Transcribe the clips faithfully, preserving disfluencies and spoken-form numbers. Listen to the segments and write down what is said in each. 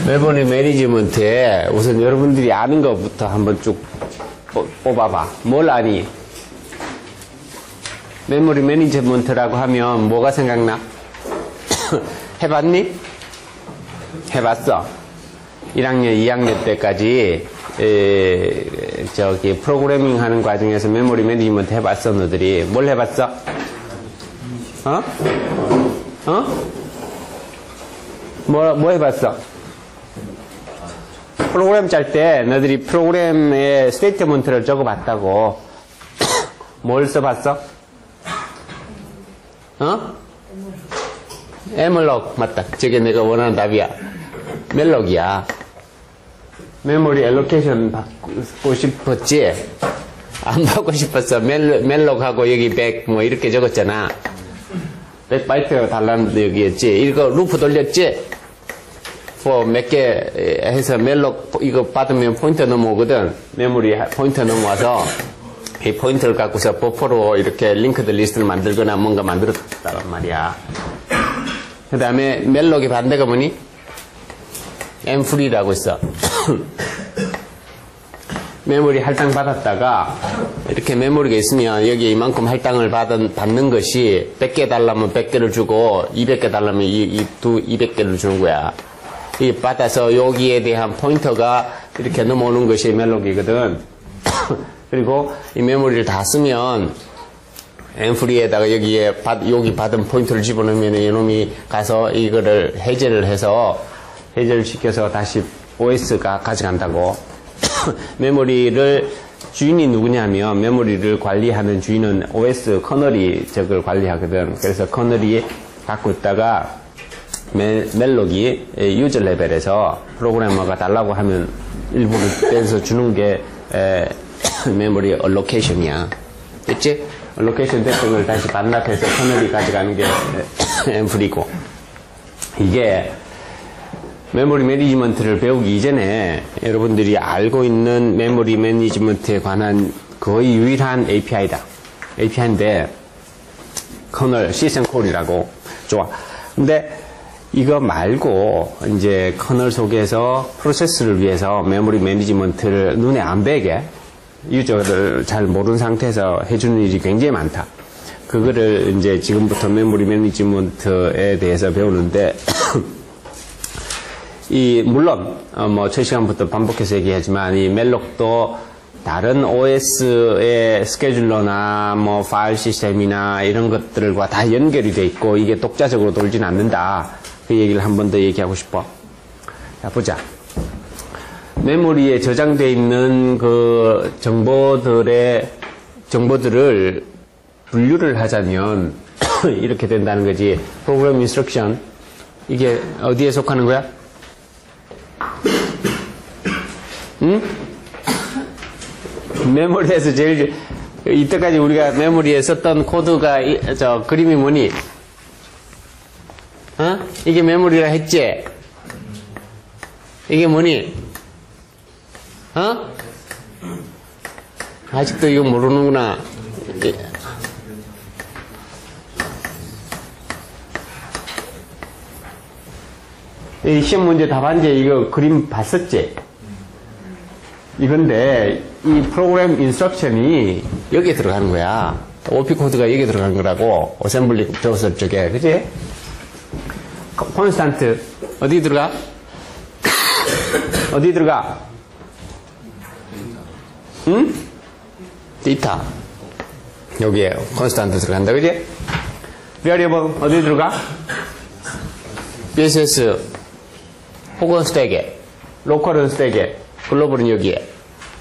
메모리 매니지먼트에 우선 여러분들이 아는 것부터 한번 쭉 뽑아봐. 뭘 아니? 메모리 매니지먼트라고 하면 뭐가 생각나? 해봤니? 해봤어. 일 학년, 이 학년 때까지 에, 저기 프로그래밍 하는 과정에서 메모리 매니지먼트 해봤어. 너들이 뭘 해봤어? 어? 어? 뭐, 뭐 해봤어? 프로그램 짤 때 너들이 프로그램의 스테이트먼트를 적어봤다고. 뭘 써봤어? 어? 에멀록. 맞다. 저게 내가 원하는 답이야. 멜록이야. 메모리 엘로케이션 받고 싶었지? 안 받고 싶었어. 멜, 멜록하고 여기 백 뭐 이렇게 적었잖아. 백 바이트 달라는 여기였지. 이거 루프 돌렸지? 뭐 몇 개 해서 멜록 이거 받으면 포인터 넘어오거든. 메모리 포인터 넘어와서 이 포인터를 갖고서 버퍼로 이렇게 링크드 리스트를 만들거나 뭔가 만들었단 말이야. 그 다음에 멜록의 반대가 뭐니? 엠프리라고 있어. 메모리 할당 받았다가 이렇게 메모리가 있으면 여기 이만큼 할당을 받은, 받는 것이 백 개 달라면 백 개를 주고 이백 개 달라면 이, 이 두, 이백 개를 주는 거야. 이 받아서 여기에 대한 포인터가 이렇게 넘어오는 것이 멜록이거든. 그리고 이 메모리를 다 쓰면 엠프리에다가 여기에 받, 여기 받은 포인트를 집어넣으면 이놈이 가서 이거를 해제를 해서 해제를 시켜서 다시 오에스가 가져간다고. 메모리를 주인이 누구냐면 메모리를 관리하는 주인은 오에스 커널이 저걸 관리하거든. 그래서 커널이 갖고 있다가 멜, 멜록이 유저 레벨에서 프로그래머가 달라고 하면 일부를 떼서 주는 게 에, 메모리 얼로케이션이야. 됐지? 얼로케이션 됐던 걸 다시 반납해서 커널이 가져가는 게 앰플이고. 이게 메모리 매니지먼트를 배우기 이전에 여러분들이 알고 있는 메모리 매니지먼트에 관한 거의 유일한 에이피아이다. 에이피아이인데 커널 시스템 콜이라고. 좋아. 근데 이거 말고 이제 커널 속에서 프로세스를 위해서 메모리 매니지먼트를 눈에 안 뵈게 유저를 잘 모르는 상태에서 해주는 일이 굉장히 많다. 그거를 이제 지금부터 메모리 매니지먼트에 대해서 배우는데 이 물론 어 뭐 첫 시간부터 반복해서 얘기하지만 이 멜록도 다른 오에스의 스케줄러나 뭐 파일 시스템이나 이런 것들과 다 연결이 돼 있고 이게 독자적으로 돌지는 않는다. 그 얘기를 한 번 더 얘기하고 싶어. 자, 보자. 메모리에 저장되어 있는 그 정보들의 정보들을 분류를 하자면 이렇게 된다는 거지. 프로그램 인스트럭션. 이게 어디에 속하는 거야? 응? 메모리에서 제일 이때까지 우리가 메모리에 썼던 코드가 이, 저 그림이 뭐니? 어? 이게 메모리라 했지? 이게 뭐니? 어? 아직도 이거 모르는구나. 이 시험 문제 답안지에 이거 그림 봤었지? 이건데 이 프로그램 인스트럭션이 여기에 들어가는 거야. 오피 코드가 여기에 들어가는 거라고. 어셈블리 적었을 적에, 그치? 콘스탄트 어디 들어가? 어디 들어가? 응? 데이터 여기에 콘스탄트 들어간다, 그치? 베리어블 어디 들어가? 비에스에스 혹은 스택에, 로컬은 스택에, 글로벌은 여기에.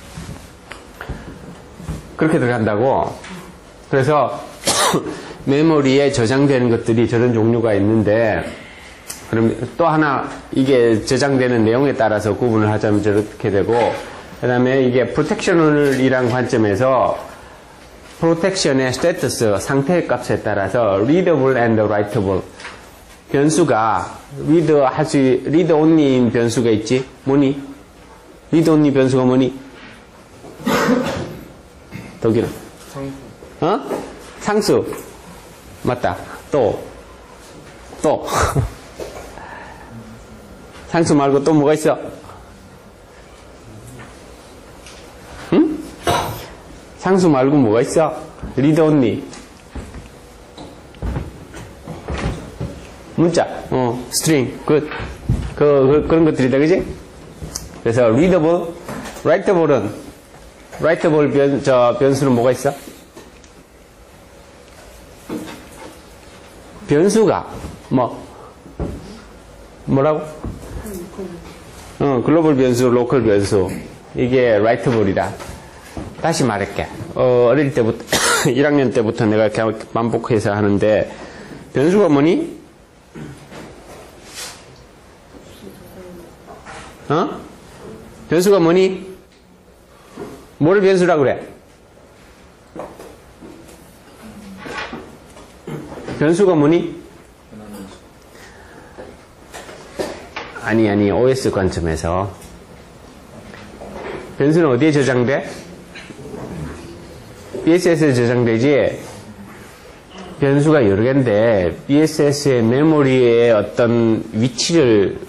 그렇게 들어간다고. 그래서 메모리에 저장되는 것들이 저런 종류가 있는데, 그럼 또 하나 이게 저장되는 내용에 따라서 구분을 하자면 저렇게 되고, 그 다음에 이게 프로텍션이란 관점에서 프로텍션의 스테이터스, 상태의 값에 따라서 readable and writable 변수가 read 할 수, read only인 변수가 있지? 뭐니? read only 변수가 뭐니? 독일은? 상수. 어? 상수. 맞다. 또. 또. 상수 말고 또 뭐가 있어? 응? 상수 말고 뭐가 있어? 리드 온리. 문자, 어, 스트링, 굿. 그, 그, 그런 것들이다, 그지? 그래서, readable, writable은, writable 변, 저, 변수는 뭐가 있어? 변수가, 뭐, 뭐라고? 어, 글로벌 변수, 로컬 변수. 이게 writable이다. 다시 말할게. 어, 어릴 때부터, 일 학년 때부터 내가 반복해서 하는데, 변수가 뭐니? 어? 변수가 뭐니? 뭐를 변수라고 그래? 변수가 뭐니? 아니, 아니, 오에스 관점에서. 변수는 어디에 저장돼? 비에스에스에 저장되지? 변수가 여러 개인데, 비에스에스의 메모리의 어떤 위치를,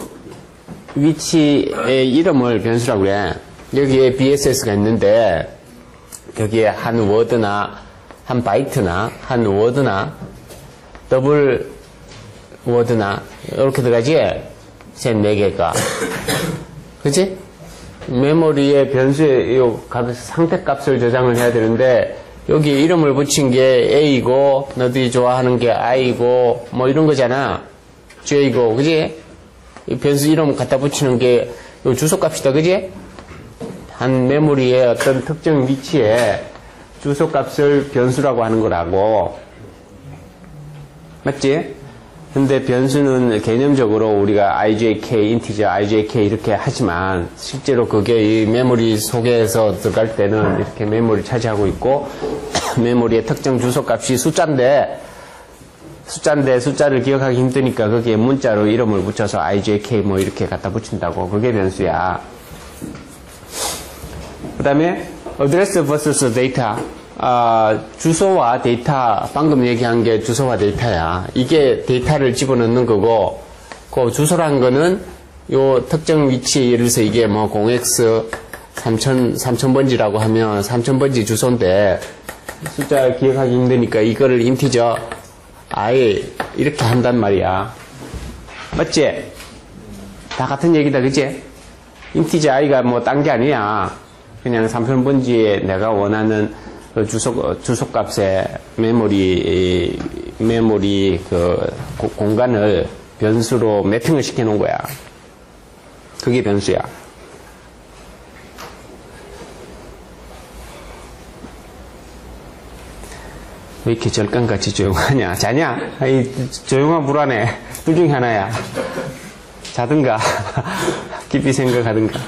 위치의 이름을 변수라고 그래. 여기에 비에스에스가 있는데, 여기에 한 워드나, 한 바이트나, 한 워드나, 더블 워드나, 이렇게 들어가지? 셋, 네 개가. 그치? 메모리의 변수의 요 상태값을 저장을 해야 되는데, 여기 이름을 붙인 게 A고, 너들이 좋아하는 게 I고, 뭐 이런 거잖아. J고, 그지? 이 변수 이름 갖다 붙이는 게 요 주소값이다, 그지? 한 메모리의 어떤 특정 위치에 주소값을 변수라고 하는 거라고. 맞지? 근데 변수는 개념적으로 우리가 아이제이케이, 인티저, 아이제이케이 이렇게 하지만 실제로 그게 이 메모리 속에서 들어갈 때는 이렇게 메모리를 차지하고 있고 메모리의 특정 주소값이 숫자인데 숫자인데 숫자를 기억하기 힘드니까 거기에 문자로 이름을 붙여서 아이제이케이 뭐 이렇게 갖다 붙인다고. 그게 변수야. 그 다음에 address versus data. 아, 주소와 데이터, 방금 얘기한 게 주소와 데이터야. 이게 데이터를 집어넣는 거고, 그 주소란 거는 요 특정 위치, 예를 들어서 이게 뭐 공 엑스 삼천, 삼천 번지라고 하면 삼천 번지 주소인데, 숫자 기억하기 힘드니까 이거를 인티저 i 이렇게 한단 말이야. 맞지? 다 같은 얘기다, 그치? 인티저 i가 뭐 딴 게 아니야. 그냥 삼천 번지에 내가 원하는 그 주소, 주소값에 메모리, 메모리 그 고, 공간을 변수로 매핑을 시켜 놓은 거야. 그게 변수야. 왜 이렇게 절간같이 조용하냐? 자냐? 아이, 조용한 불안해. 둘 중에 하나야. 자든가, 깊이 생각하든가.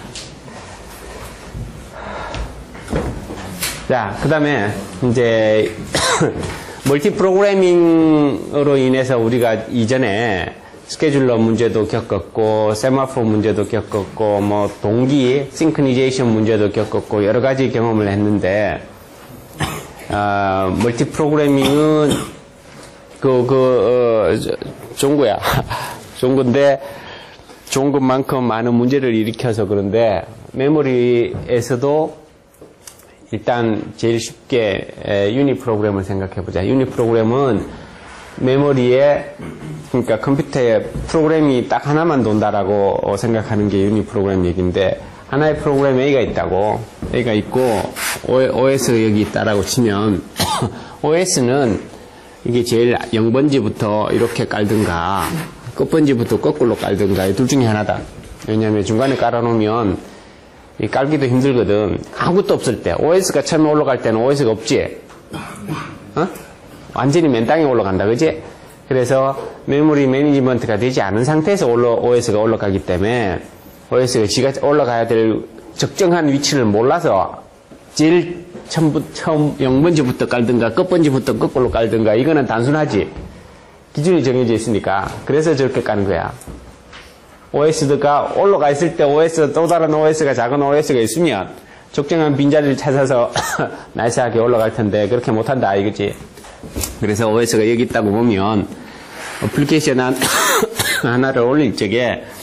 자, 그 다음에, 이제, 멀티 프로그래밍으로 인해서 우리가 이전에 스케줄러 문제도 겪었고, 세마포 문제도 겪었고, 뭐, 동기, 싱크니제이션 문제도 겪었고, 여러 가지 경험을 했는데, 어, 멀티 프로그래밍은, 그, 그, 어, 좋은 거야. 좋은 건데, 좋은 것만큼 많은 문제를 일으켜서 그런데, 메모리에서도 일단 제일 쉽게 유니 프로그램을 생각해 보자. 유니 프로그램은 메모리에, 그러니까 컴퓨터에 프로그램이 딱 하나만 돈다라고 생각하는 게 유니 프로그램 얘기인데, 하나의 프로그램 A가 있다고. A가 있고 오에스가 여기 있다라고 치면 오에스는 이게 제일 영 번지부터 이렇게 깔든가 끝번지부터 거꾸로 깔든가 이 둘 중에 하나다. 왜냐하면 중간에 깔아놓으면 이 깔기도 힘들거든. 아무것도 없을 때. 오에스가 처음에 올라갈 때는 오에스가 없지? 어? 완전히 맨 땅에 올라간다, 그지? 그래서 메모리 매니지먼트가 되지 않은 상태에서 올라, 오에스가 올라가기 때문에 오에스가 지가 올라가야 될 적정한 위치를 몰라서 제일 처음, 처음 영 번지부터 깔든가 끝번지부터 거꾸로 깔든가 이거는 단순하지. 기준이 정해져 있으니까. 그래서 저렇게 까는 거야. 오에스가 올라가 있을 때 오에스, 또 다른 오에스가 작은 오에스가 있으면 적정한 빈자리를 찾아서 나이스하게 올라갈 텐데 그렇게 못한다 이거지. 그래서 오에스가 여기 있다고 보면 어플리케이션 하나를 올릴 적에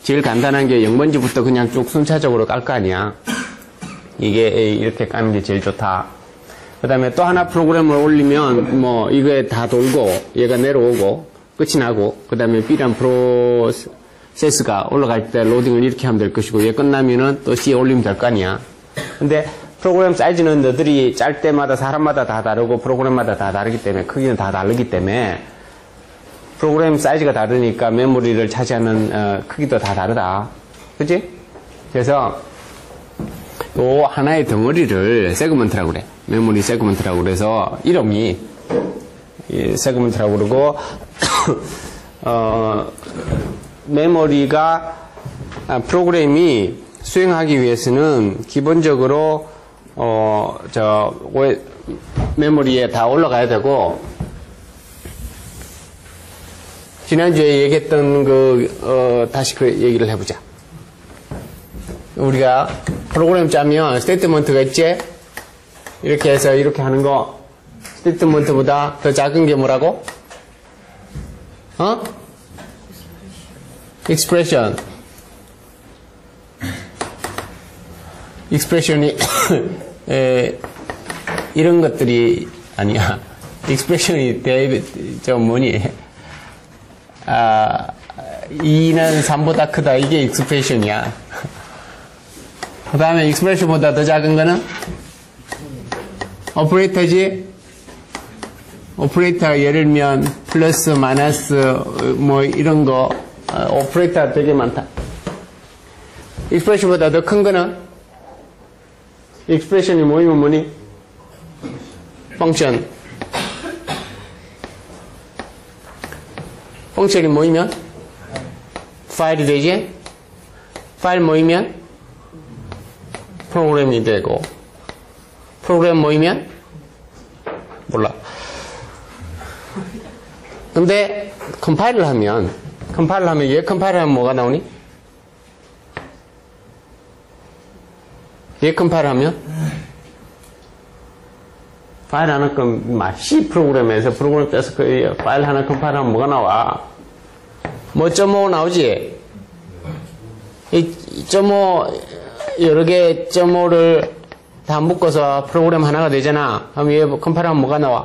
제일 간단한 게 영 번지부터 그냥 쭉 순차적으로 깔 거 아니야. 이게 이렇게 까는 게 제일 좋다. 그 다음에 또 하나 프로그램을 올리면 뭐 이거에 다 돌고 얘가 내려오고 끝이 나고 그 다음에 B란 프로세스가 올라갈 때 로딩을 이렇게 하면 될 것이고 얘 끝나면은 또 C에 올리면 될 거 아니야. 근데 프로그램 사이즈는 너들이 짤 때마다 사람마다 다 다르고 프로그램마다 다 다르기 때문에 크기는 다 다르기 때문에 프로그램 사이즈가 다르니까 메모리를 차지하는 어, 크기도 다 다르다. 그치? 그래서 요 하나의 덩어리를 세그먼트라고 그래. 메모리 세그먼트라고 그래서 이름이 세그먼트라고 그러고 어, 메모리가 아, 프로그램이 수행하기 위해서는 기본적으로 어, 저 메모리에 다 올라가야 되고 지난주에 얘기했던 그 어, 다시 그 얘기를 해보자. 우리가 프로그램 짜면 스테이트먼트가 있지? 이렇게 해서 이렇게 하는 거 스테이트먼트보다 더 작은 게 뭐라고? 어? expression. expression이 에, 이런 것들이 아니야. expression이 대, 저 뭐니? 아, 이는 삼보다 크다. 이게 expression이야. 그 다음에 expression보다 더 작은 거는 오퍼레이터지. 오퍼레이터 예를 들면 플러스, 마이너스 뭐 이런 거 오퍼레이터 되게 많다. expression보다 더 큰 거는 expression이 모이면 뭐니? 펑션. 펑션이 모이면 파일이 되지? 파일 모이면 프로그램이 되고 프로그램 모이면 몰라. 근데 컴파일을 하면 컴파일을 하면 얘 컴파일을 하면 뭐가 나오니? 얘 컴파일을 하면 파일 하나 컴 C 프로그램에서 프로그램 빼서 그 파일 하나 컴파일 하면 뭐가 나와? 뭐 점오 나오지? 이 점오 여러 개 점오를 다 묶어서 프로그램 하나가 되잖아. 그럼 얘 컴파일 하면 뭐가 나와?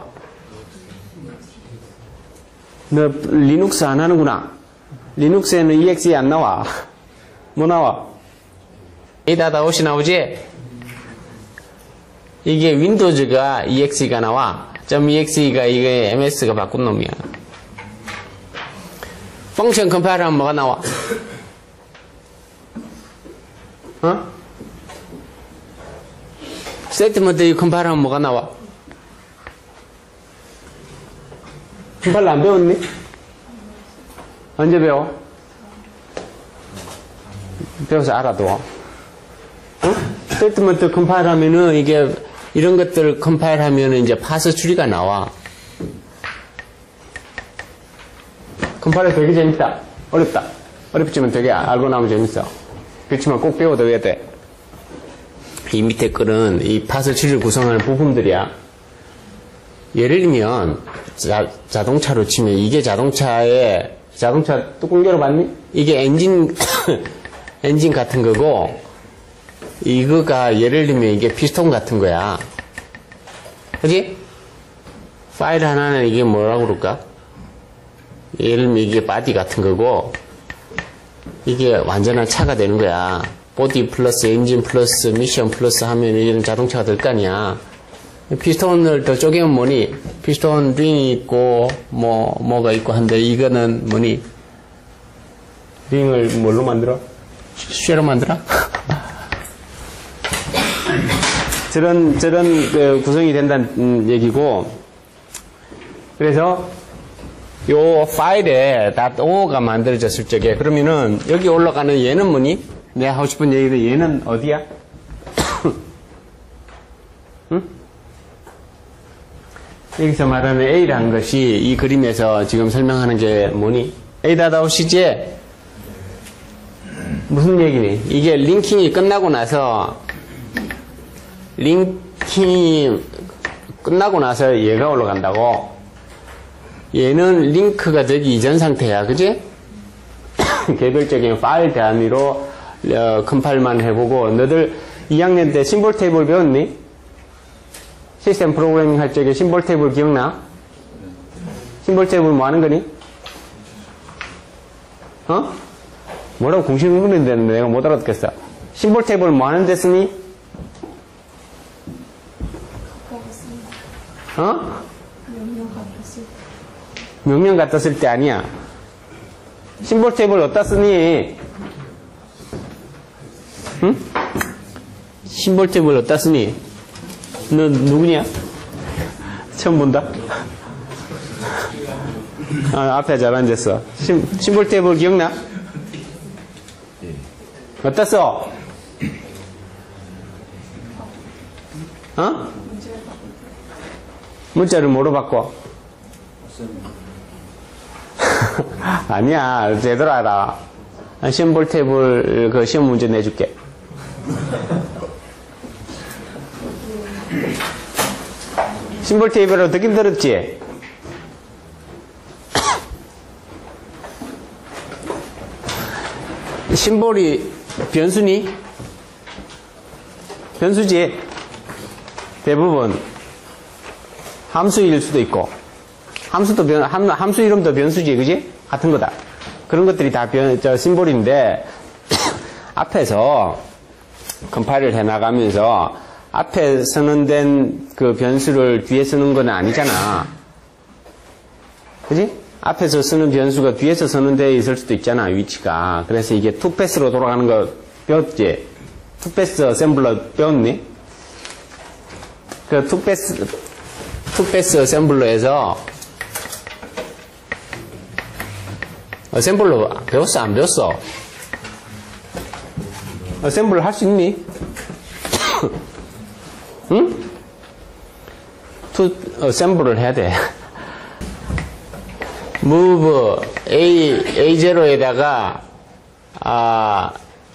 너 리눅스 안 하는구나. 리눅스에는 이엑스이 안 나와. 뭐 나와? 에이다다옷이 나오지? 이게 윈도우즈가 이엑스이가 나와. .exe가 이게 엠에스가 바꾼 놈이야. 펑션 컴파일 하면 뭐가 나와? 어? 스테이트먼트 컴파일 하면 뭐가 나와? 컴파일 안 배웠니? 언제 배워? 배워서 알아둬. 어? 스테이트먼트 컴파일 하면은 이게 이런 것들을 컴파일 하면은 이제 파스 추리가 나와. 컴파일 되게 재밌다. 어렵다. 어렵지만 되게 알고 나면 재밌어. 그렇지만 꼭 배워둬야 돼. 이 밑에 거는 이 파스 추리를 구성하는 부품들이야. 예를 들면 자, 자동차로 치면 이게 자동차에 자동차 뚜껑 열어봤니? 이게 엔진 엔진 같은 거고 이거가 예를 들면 이게 피스톤 같은 거야. 그지? 파일 하나는 이게 뭐라고 그럴까? 예를 들면 이게 바디 같은 거고 이게 완전한 차가 되는 거야. 보디 플러스 엔진 플러스 미션 플러스 하면 이런 자동차가 될 거 아니야. 피스톤을 더 쪼개면 뭐니? 피스톤 링이 있고 뭐 뭐가 있고 한데 이거는 뭐니? 링을 뭘로 만들어? 쇠로 만들어? 저런 저런 그 구성이 된다는 얘기고. 그래서 요 파일에 .o가 만들어졌을 적에 그러면은 여기 올라가는 얘는 뭐니? 내가 하고 싶은 얘기는 얘는 어디야? 응? 여기서 말하는 A라는 것이 이 그림에서 지금 설명하는 게 뭐니? A.out이지? 무슨 얘기니? 이게 링킹이 끝나고 나서 링킹이 끝나고 나서 얘가 올라간다고. 얘는 링크가 되기 이전 상태야. 그지? 개별적인 파일 단위로 어, 컴파일만 해보고, 너들 이 학년 때 심볼 테이블 배웠니? 시스템 프로그래밍 할 적에 심볼 테이블 기억나? 심볼 테이블 뭐 하는 거니? 어? 뭐라고 공식 흥분인데 내가 못 알아듣겠어. 심볼 테이블 뭐 하는 데 쓰니? 어? 명령 갖다 쓸 때 아니야. 심볼 테이블 어디다 쓰니? 응? 심볼 테이블 어디다 쓰니? 너 누구냐? 처음 본다? 아, 앞에 잘 앉았어. 심, 심볼 테이블 기억나? 어디다 써? 어? 문자를 뭐로 바꿔? 아니야, 제대로 알아. 심볼 테이블 그 시험 문제 내줄게. 심볼 테이블을 듣긴 들었지? 심볼이 변수니? 변수지? 대부분 함수일 수도 있고, 함수도 변, 함, 함수 이름도 변수지, 그지? 같은 거다. 그런 것들이 다 변, 저, 심볼인데, 앞에서 컴파일을 해 나가면서 앞에 선언된 그 변수를 뒤에 쓰는 건 아니잖아. 그지? 앞에서 쓰는 변수가 뒤에서 선언되어 있을 수도 있잖아, 위치가. 그래서 이게 투패스로 돌아가는 거 배웠지? 투패스 어셈블러 배웠니? 그 투패스, 투패스 어셈블러에서 어셈블러 배웠어? 안 배웠어? 어셈블러 할 수 있니? 응? 투 어셈블러를 해야 돼. move A, 에이 제로에다가 아,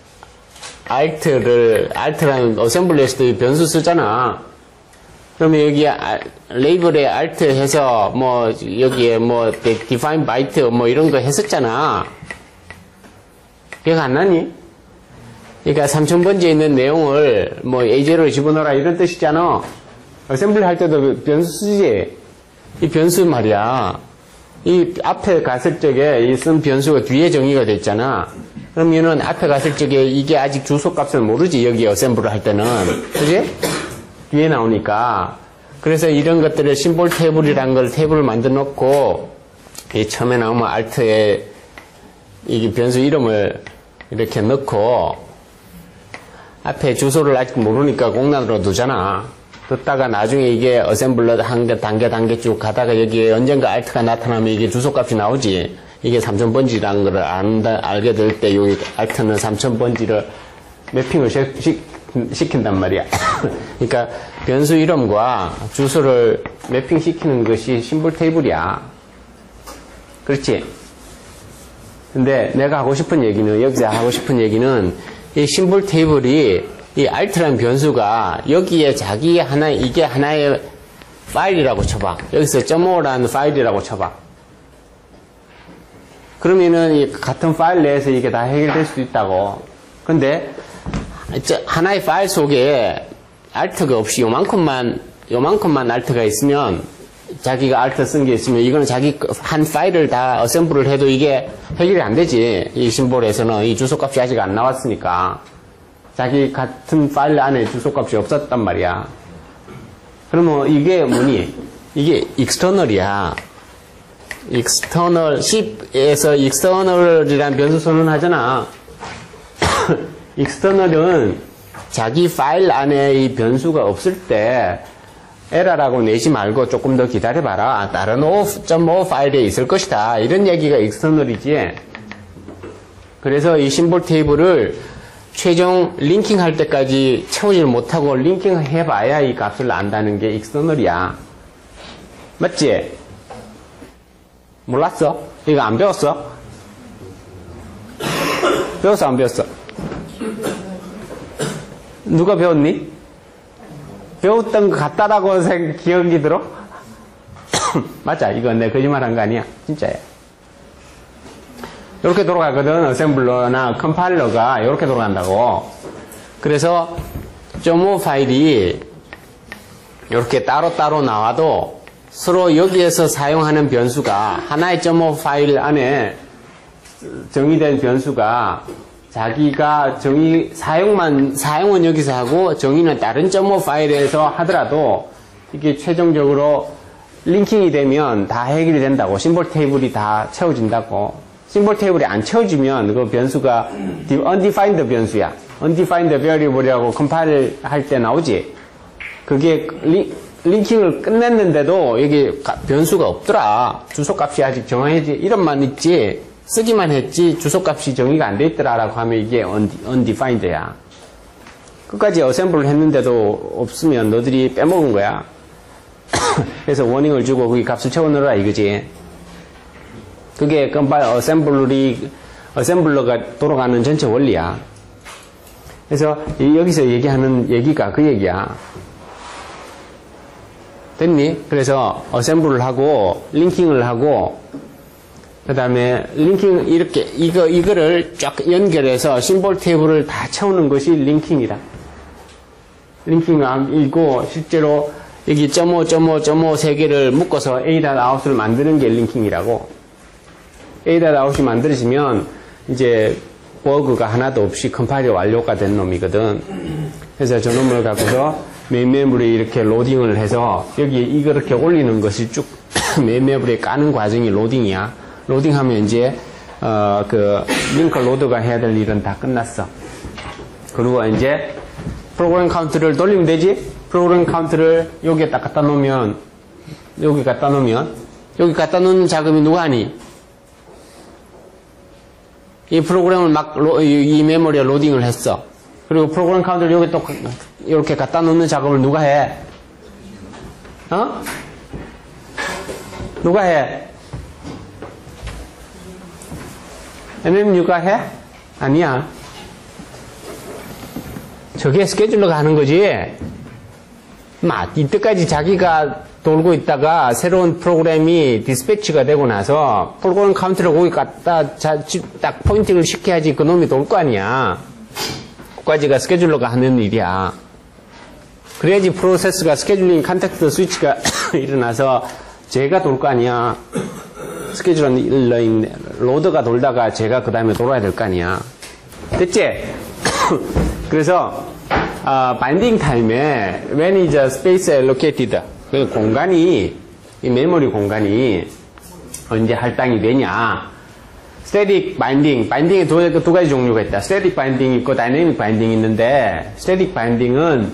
alt를, alt라는 어셈블러에서도 변수 쓰잖아. 그러면 여기 아, 레이블에 alt 해서 뭐 여기에 뭐 define byte 뭐 이런 거 했었잖아. 기억 안 나니? 그러니까 삼천 번지에 있는 내용을 뭐 에이 제로에 집어넣어라 이런 뜻이잖아. 어셈블리 할 때도 변수 쓰지. 이 변수 말이야. 이 앞에 갔을 적에 이 쓴 변수가 뒤에 정의가 됐잖아. 그러면은 앞에 갔을 적에 이게 아직 주소 값을 모르지. 여기 어셈블리 할 때는. 그지? 뒤에 나오니까. 그래서 이런 것들을 심볼 테이블이라는 걸 테이블을 만들어 놓고, 이 처음에 나오면 alt에 이 변수 이름을 이렇게 넣고, 앞에 주소를 아직 모르니까 공란으로 두잖아. 듣다가 나중에 이게 어셈블러 한 개, 단계, 단계 쭉 가다가 여기에 언젠가 alt가 나타나면 이게 주소 값이 나오지. 이게 삼천 번지라는 걸 안다, 알게 될 때 여기 alt는 삼천 번지를 매핑을 시, 시킨단 말이야. 그러니까 변수 이름과 주소를 매핑시키는 것이 심볼 테이블이야. 그렇지? 근데 내가 하고 싶은 얘기는, 여기서 하고 싶은 얘기는 이 심볼 테이블이 이 alt라는 변수가 여기에 자기 하나, 이게 하나의 파일이라고 쳐봐. 여기서 .o라는 파일이라고 쳐봐. 그러면은 이 같은 파일 내에서 이게 다 해결될 수도 있다고. 근데 하나의 파일 속에 alt가 없이 요만큼만, 요만큼만 alt가 있으면, 자기가 alt 쓴 게 있으면 이거는 자기 한 파일을 다 어셈블을 해도 이게 해결이 안 되지. 이 심볼에서는 이 주소값이 아직 안 나왔으니까. 자기 같은 파일 안에 주소값이 없었단 말이야. 그러면 이게 뭐니? 이게 external이야. external, C에서 external이라는 변수 선언하잖아. external은 자기 파일 안에 이 변수가 없을 때 에러라고 내지 말고 조금 더 기다려봐라. 다른 오 점 오 파일에 있을 것이다. 이런 얘기가 external이지. 그래서 이 심볼 테이블을 최종 링킹 할 때까지 채우질 못하고 링킹 해봐야 이 값을 안다는 게 external이야. 맞지? 몰랐어? 이거 안 배웠어? 배웠어 안 배웠어? 누가 배웠니? 배웠던 것 같다라고 생, 기억이 들어? 맞아. 이거 내 거짓말 한 거 아니야. 진짜야. 이렇게 돌아가거든. 어셈블러나 컴파일러가 이렇게 돌아간다고. 그래서 .오 파일이 이렇게 따로따로 나와도 서로 여기에서 사용하는 변수가 하나의 .오 파일 안에 정의된 변수가 자기가 정의, 사용만, 사용은 여기서 하고 정의는 다른 .오 파일에서 하더라도 이게 최종적으로 링킹이 되면 다 해결이 된다고. 심볼 테이블이 다 채워진다고. 심볼 테이블이 안 채워지면 그 변수가 undefined 변수야. undefined variable이라고 컴파일 할 때 나오지. 그게 리, 링킹을 끝냈는데도 여기 변수가 없더라. 주소값이 아직 정해지, 이름만 있지, 쓰기만 했지, 주소값이 정의가 안 돼 있더라라고 하면 이게 undefined야. 끝까지 어셈블을 했는데도 없으면 너들이 빼먹은 거야. 그래서 워닝을 주고 거기 값을 채워 넣어라 이거지. 그게 컴파일 어셈블리, 어셈블러가 돌아가는 전체 원리야. 그래서 여기서 얘기하는 얘기가 그 얘기야. 됐니? 그래서 어셈블을 하고 링킹을 하고 그 다음에 링킹 이렇게 이거 이거를 쫙 연결해서 심볼 테이블을 다 채우는 것이 링킹이다. 링킹이고 실제로 여기 .오, .오, .오 세 개를 묶어서 A.out을 만드는 게 링킹이라고. A.out이 만들어지면 이제 버그가 하나도 없이 컴파일이 완료가 된 놈이거든. 그래서 저 놈을 갖고서 메인 메모리에 이렇게 로딩을 해서 여기 이거 이렇게 올리는 것이 쭉 메인 메모리에 까는 과정이 로딩이야. 로딩하면 이제 어 그 링크 로드가 해야 될 일은 다 끝났어. 그리고 이제 프로그램 카운트를 돌리면 되지. 프로그램 카운트를 여기에 딱 갖다 놓으면 여기 갖다 놓으면 여기 갖다 놓는 작업이 누가 하니? 이 프로그램을 막 이 메모리에 로딩을 했어. 그리고 프로그램 카운트를 여기 또 이렇게 갖다 놓는 작업을 누가 해? 어? 누가 해? 엠엠유가 해? 아니야. 저게 스케줄러가 하는 거지. 막 이때까지 자기가 돌고 있다가 새로운 프로그램이 디스패치가 되고 나서 프로그램 카운트를 거기 갖다 자, 딱 포인팅을 시켜야지 그 놈이 돌 거 아니야. 그까지가 스케줄러가 하는 일이야. 그래야지 프로세스가 스케줄링 컨텍스트 스위치가 일어나서 제가 돌 거 아니야. 스케줄러인 로드가 돌다가 제가 그 다음에 돌아야 될 거 아니야. 됐지? 그래서 어, 바인딩 타임에 when is space allocated, 그 공간이, 이 메모리 공간이 언제 할당이 되냐. 스태틱 바인딩, 바인딩에 두, 두 가지 종류가 있다. 스태틱 바인딩이 있고 다이내믹 바인딩이 있는데, 스태틱 바인딩은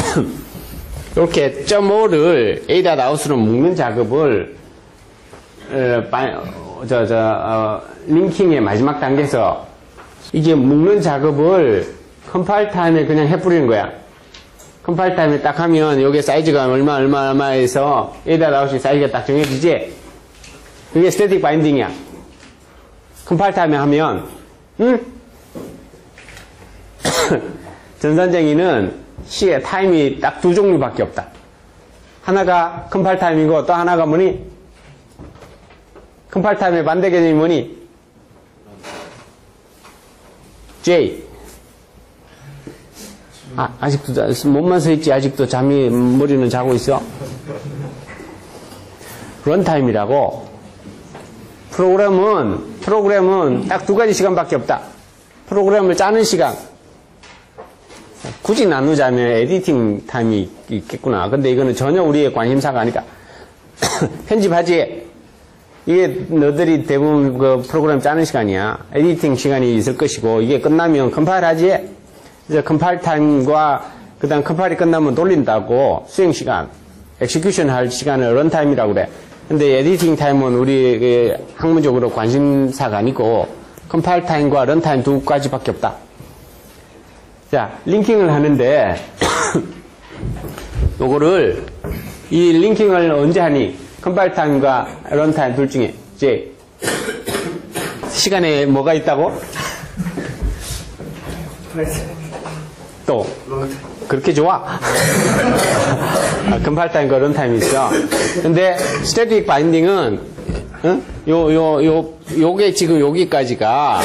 이렇게 .오를 A.out으로 묶는 작업을 어, 바이, 저, 저, 어, 링킹의 마지막 단계에서 이게 묶는 작업을 컴파일 타임에 그냥 해뿌리는 거야. 컴파일 타임에 딱 하면 여기 사이즈가 얼마 얼마 얼마에서 A.out이 사이즈가 딱 정해지지. 그게 스태틱 바인딩이야. 컴파일 타임에 하면 응? 전산쟁이는 시의 타임이 딱 두 종류밖에 없다. 하나가 컴파일 타임이고 또 하나가 뭐니? 컴파일 타임의 반대 개념이 뭐니? J. 아, 아직도 몸만 서 있지 아직도 잠이 머리는 자고 있어. 런타임이라고. 프로그램은 프로그램은 딱 두 가지 시간밖에 없다. 프로그램을 짜는 시간. 굳이 나누자면 에디팅 타임이 있겠구나. 근데 이거는 전혀 우리의 관심사가 아니다. 편집하지. 이게 너들이 대부분 그 프로그램 짜는 시간이야. 에디팅 시간이 있을 것이고 이게 끝나면 컴파일 하지. 이제 컴파일 타임과 그 다음 컴파일이 끝나면 돌린다고. 수행 시간, 엑시큐션 할 시간을 런타임이라고 그래. 근데 에디팅 타임은 우리 학문적으로 관심사가 아니고 컴파일 타임과 런타임 두 가지밖에 없다. 자, 링킹을 하는데 요거를 이 링킹을 언제 하니? 컴파일 타임과 런타임 둘 중에 이제 시간에 뭐가 있다고? 또 그렇게 좋아? 아, 컴파일 타임과 런타임이 있어. 근데 스태틱 바인딩은 응? 요, 요, 요, 요게 지금 여기까지가,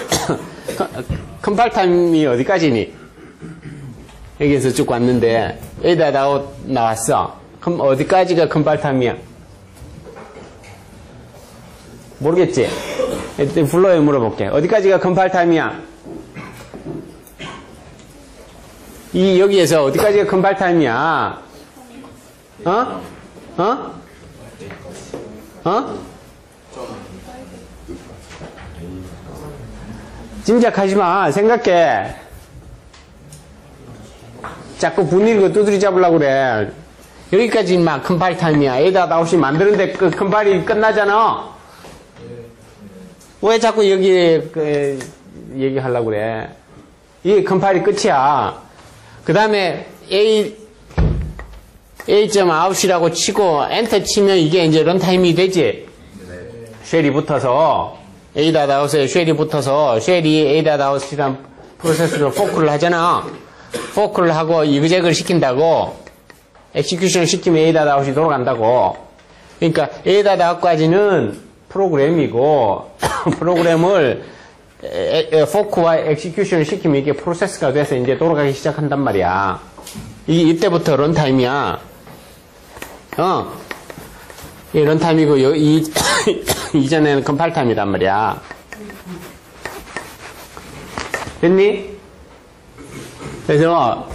컴파일 타임이 어디까지니? 여기에서 쭉 왔는데, 여기다 나오, 나왔어. 그럼 어디까지가 컴파일 타임이야? 모르겠지? 블로에 물어볼게. 어디까지가 컴파일 타임이야? 이, 여기에서 어디까지가 컴파일 타임이야? 어? 어? 어? 짐작하지 마. 생각해. 자꾸 분위기 두드리 잡으려고 그래. 여기까지 막 컴파일 타임이야. 에이다 나오시 만드는데 그 컴파일이 끝나잖아. 왜 자꾸 여기 그 얘기하려고 그래. 이게 컴파일이 끝이야. 그 다음에 A A.아웃이라고 치고 엔터 치면 이게 이제 런타임이 되지. 쉘이 붙어서 A.아웃에 쉘이 붙어서 쉘이 A.아웃이란 프로세스로 포크를 하잖아. 포크를 하고 이그젝을 시킨다고. 엑시큐션을 시키면 A.아웃이 돌아간다고. 그러니까 A.아웃까지는 프로그램이고 프로그램을 포크와 엑시큐션을 시키면 이게 프로세스가 돼서 이제 돌아가기 시작한단 말이야. 이게 이때부터 런타임이야. 어. 이 런타임이고 이 이전에는 컴파일 타임이란 말이야. 됐니? 그래서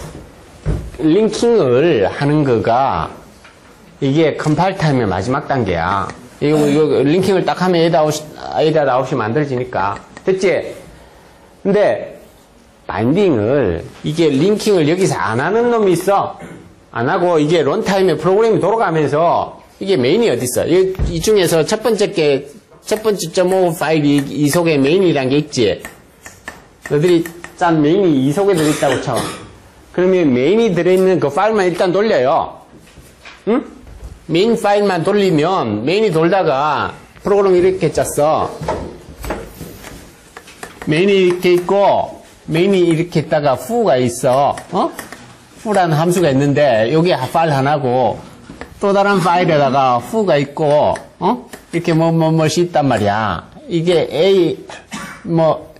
링킹을 하는 거가 이게 컴파일 타임의 마지막 단계야. 이거, 이거 링킹을 딱 하면 에이다.아웃이 만들어지니까. 됐지? 근데 바인딩을 이게 링킹을 여기서 안 하는 놈이 있어. 안 하고 이게 런타임에 프로그램이 돌아가면서 이게 메인이 어디 있어? 이, 이 중에서 첫 번째 게 첫 번째 .오 파일이 이 속에 메인이란 게 있지. 너희들이 짠 메인이 이 속에 들어있다고 쳐. 그러면 메인이 들어있는 그 파일만 일단 돌려요. 응? 메인 파일만 돌리면 메인이 돌다가 프로그램이 이렇게 짰어. 메인이 이렇게 있고 메인이 이렇게 있다가 후가 있어. 어? 후라는 함수가 있는데 여기 파일 하나고 또 다른 파일에다가 후가 있고 어? 이렇게 뭐 뭐 뭐시 있단 말이야. 이게 A 뭐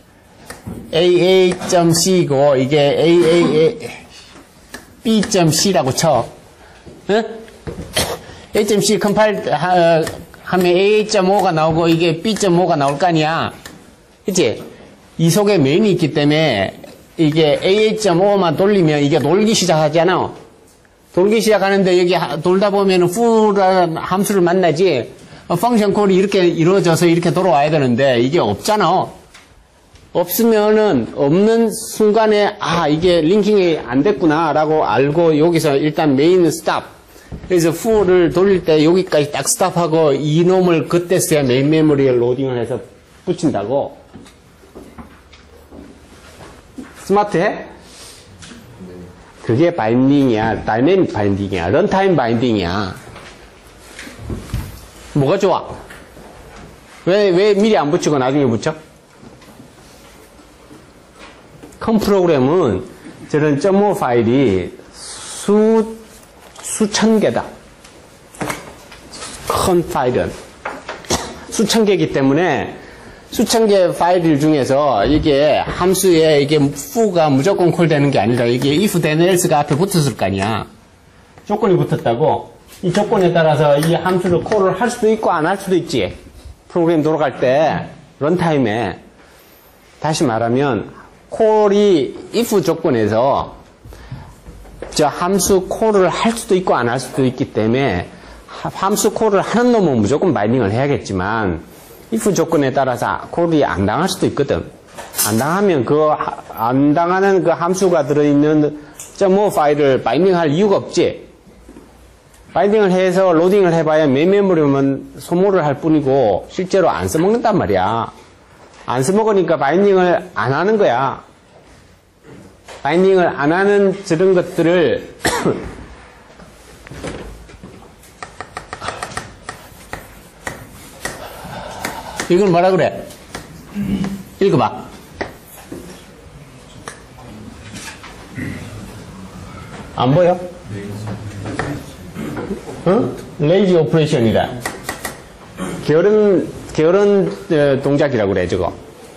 에이에이.C고 이게 에이에이 B.C라고 쳐. 응? A.C 컴파일 하, 하면 에이에이.오가 나오고 이게 B.오가 나올 거 아니야. 그치? 이 속에 메인이 있기 때문에 이게 에이에이.오만 돌리면 이게 돌기 시작하잖아. 돌기 시작하는데 여기 돌다 보면 후라는 함수를 만나지. 펑션 콜이 이렇게 이루어져서 이렇게 돌아와야 되는데 이게 없잖아. 없으면은 없는 순간에 아 이게 링킹이 안 됐구나 라고 알고 여기서 일단 메인 스탑. 그래서 후를 돌릴 때 여기까지 딱 스탑하고 이놈을 그때서야 메인 메모리에 로딩을 해서 붙인다고. 스마트해? 그게 바인딩이야. 다이내믹 바인딩이야. 런타임 바인딩이야. 뭐가 좋아? 왜, 왜 미리 안 붙이고 나중에 붙여? 컴 프로그램은 저런 .오 파일이 수, 수천 개다. 큰 파일은. 수천 개이기 때문에 수천 개 파일 중에서 이게 함수에 이게 fu가 무조건 콜되는 게 아니라 이게 if then else가 앞에 붙었을 거 아니야. 조건이 붙었다고. 이 조건에 따라서 이 함수를 콜을 할 수도 있고 안 할 수도 있지. 프로그램 돌아갈 때 런타임에 다시 말하면 콜이 if 조건에서 저 함수 콜을 할 수도 있고 안 할 수도 있기 때문에 함수 콜을 하는 놈은 무조건 바인딩을 해야겠지만 if 조건에 따라서 콜이 안 당할 수도 있거든. 안 당하면 그 안 당하는 그 함수가 들어있는 .오 파일을 바인딩할 이유가 없지. 바인딩을 해서 로딩을 해봐야 메인 메모리만 소모를 할 뿐이고 실제로 안 써먹는단 말이야. 안 써먹으니까 바인딩을 안 하는 거야. 바인딩을 안 하는 저런 것들을 이걸 뭐라 그래? 읽어봐. 안 보여? 어? 레이지 오퍼레이션이다. 게으른, 게으른 어, 동작이라고 그래, 저거.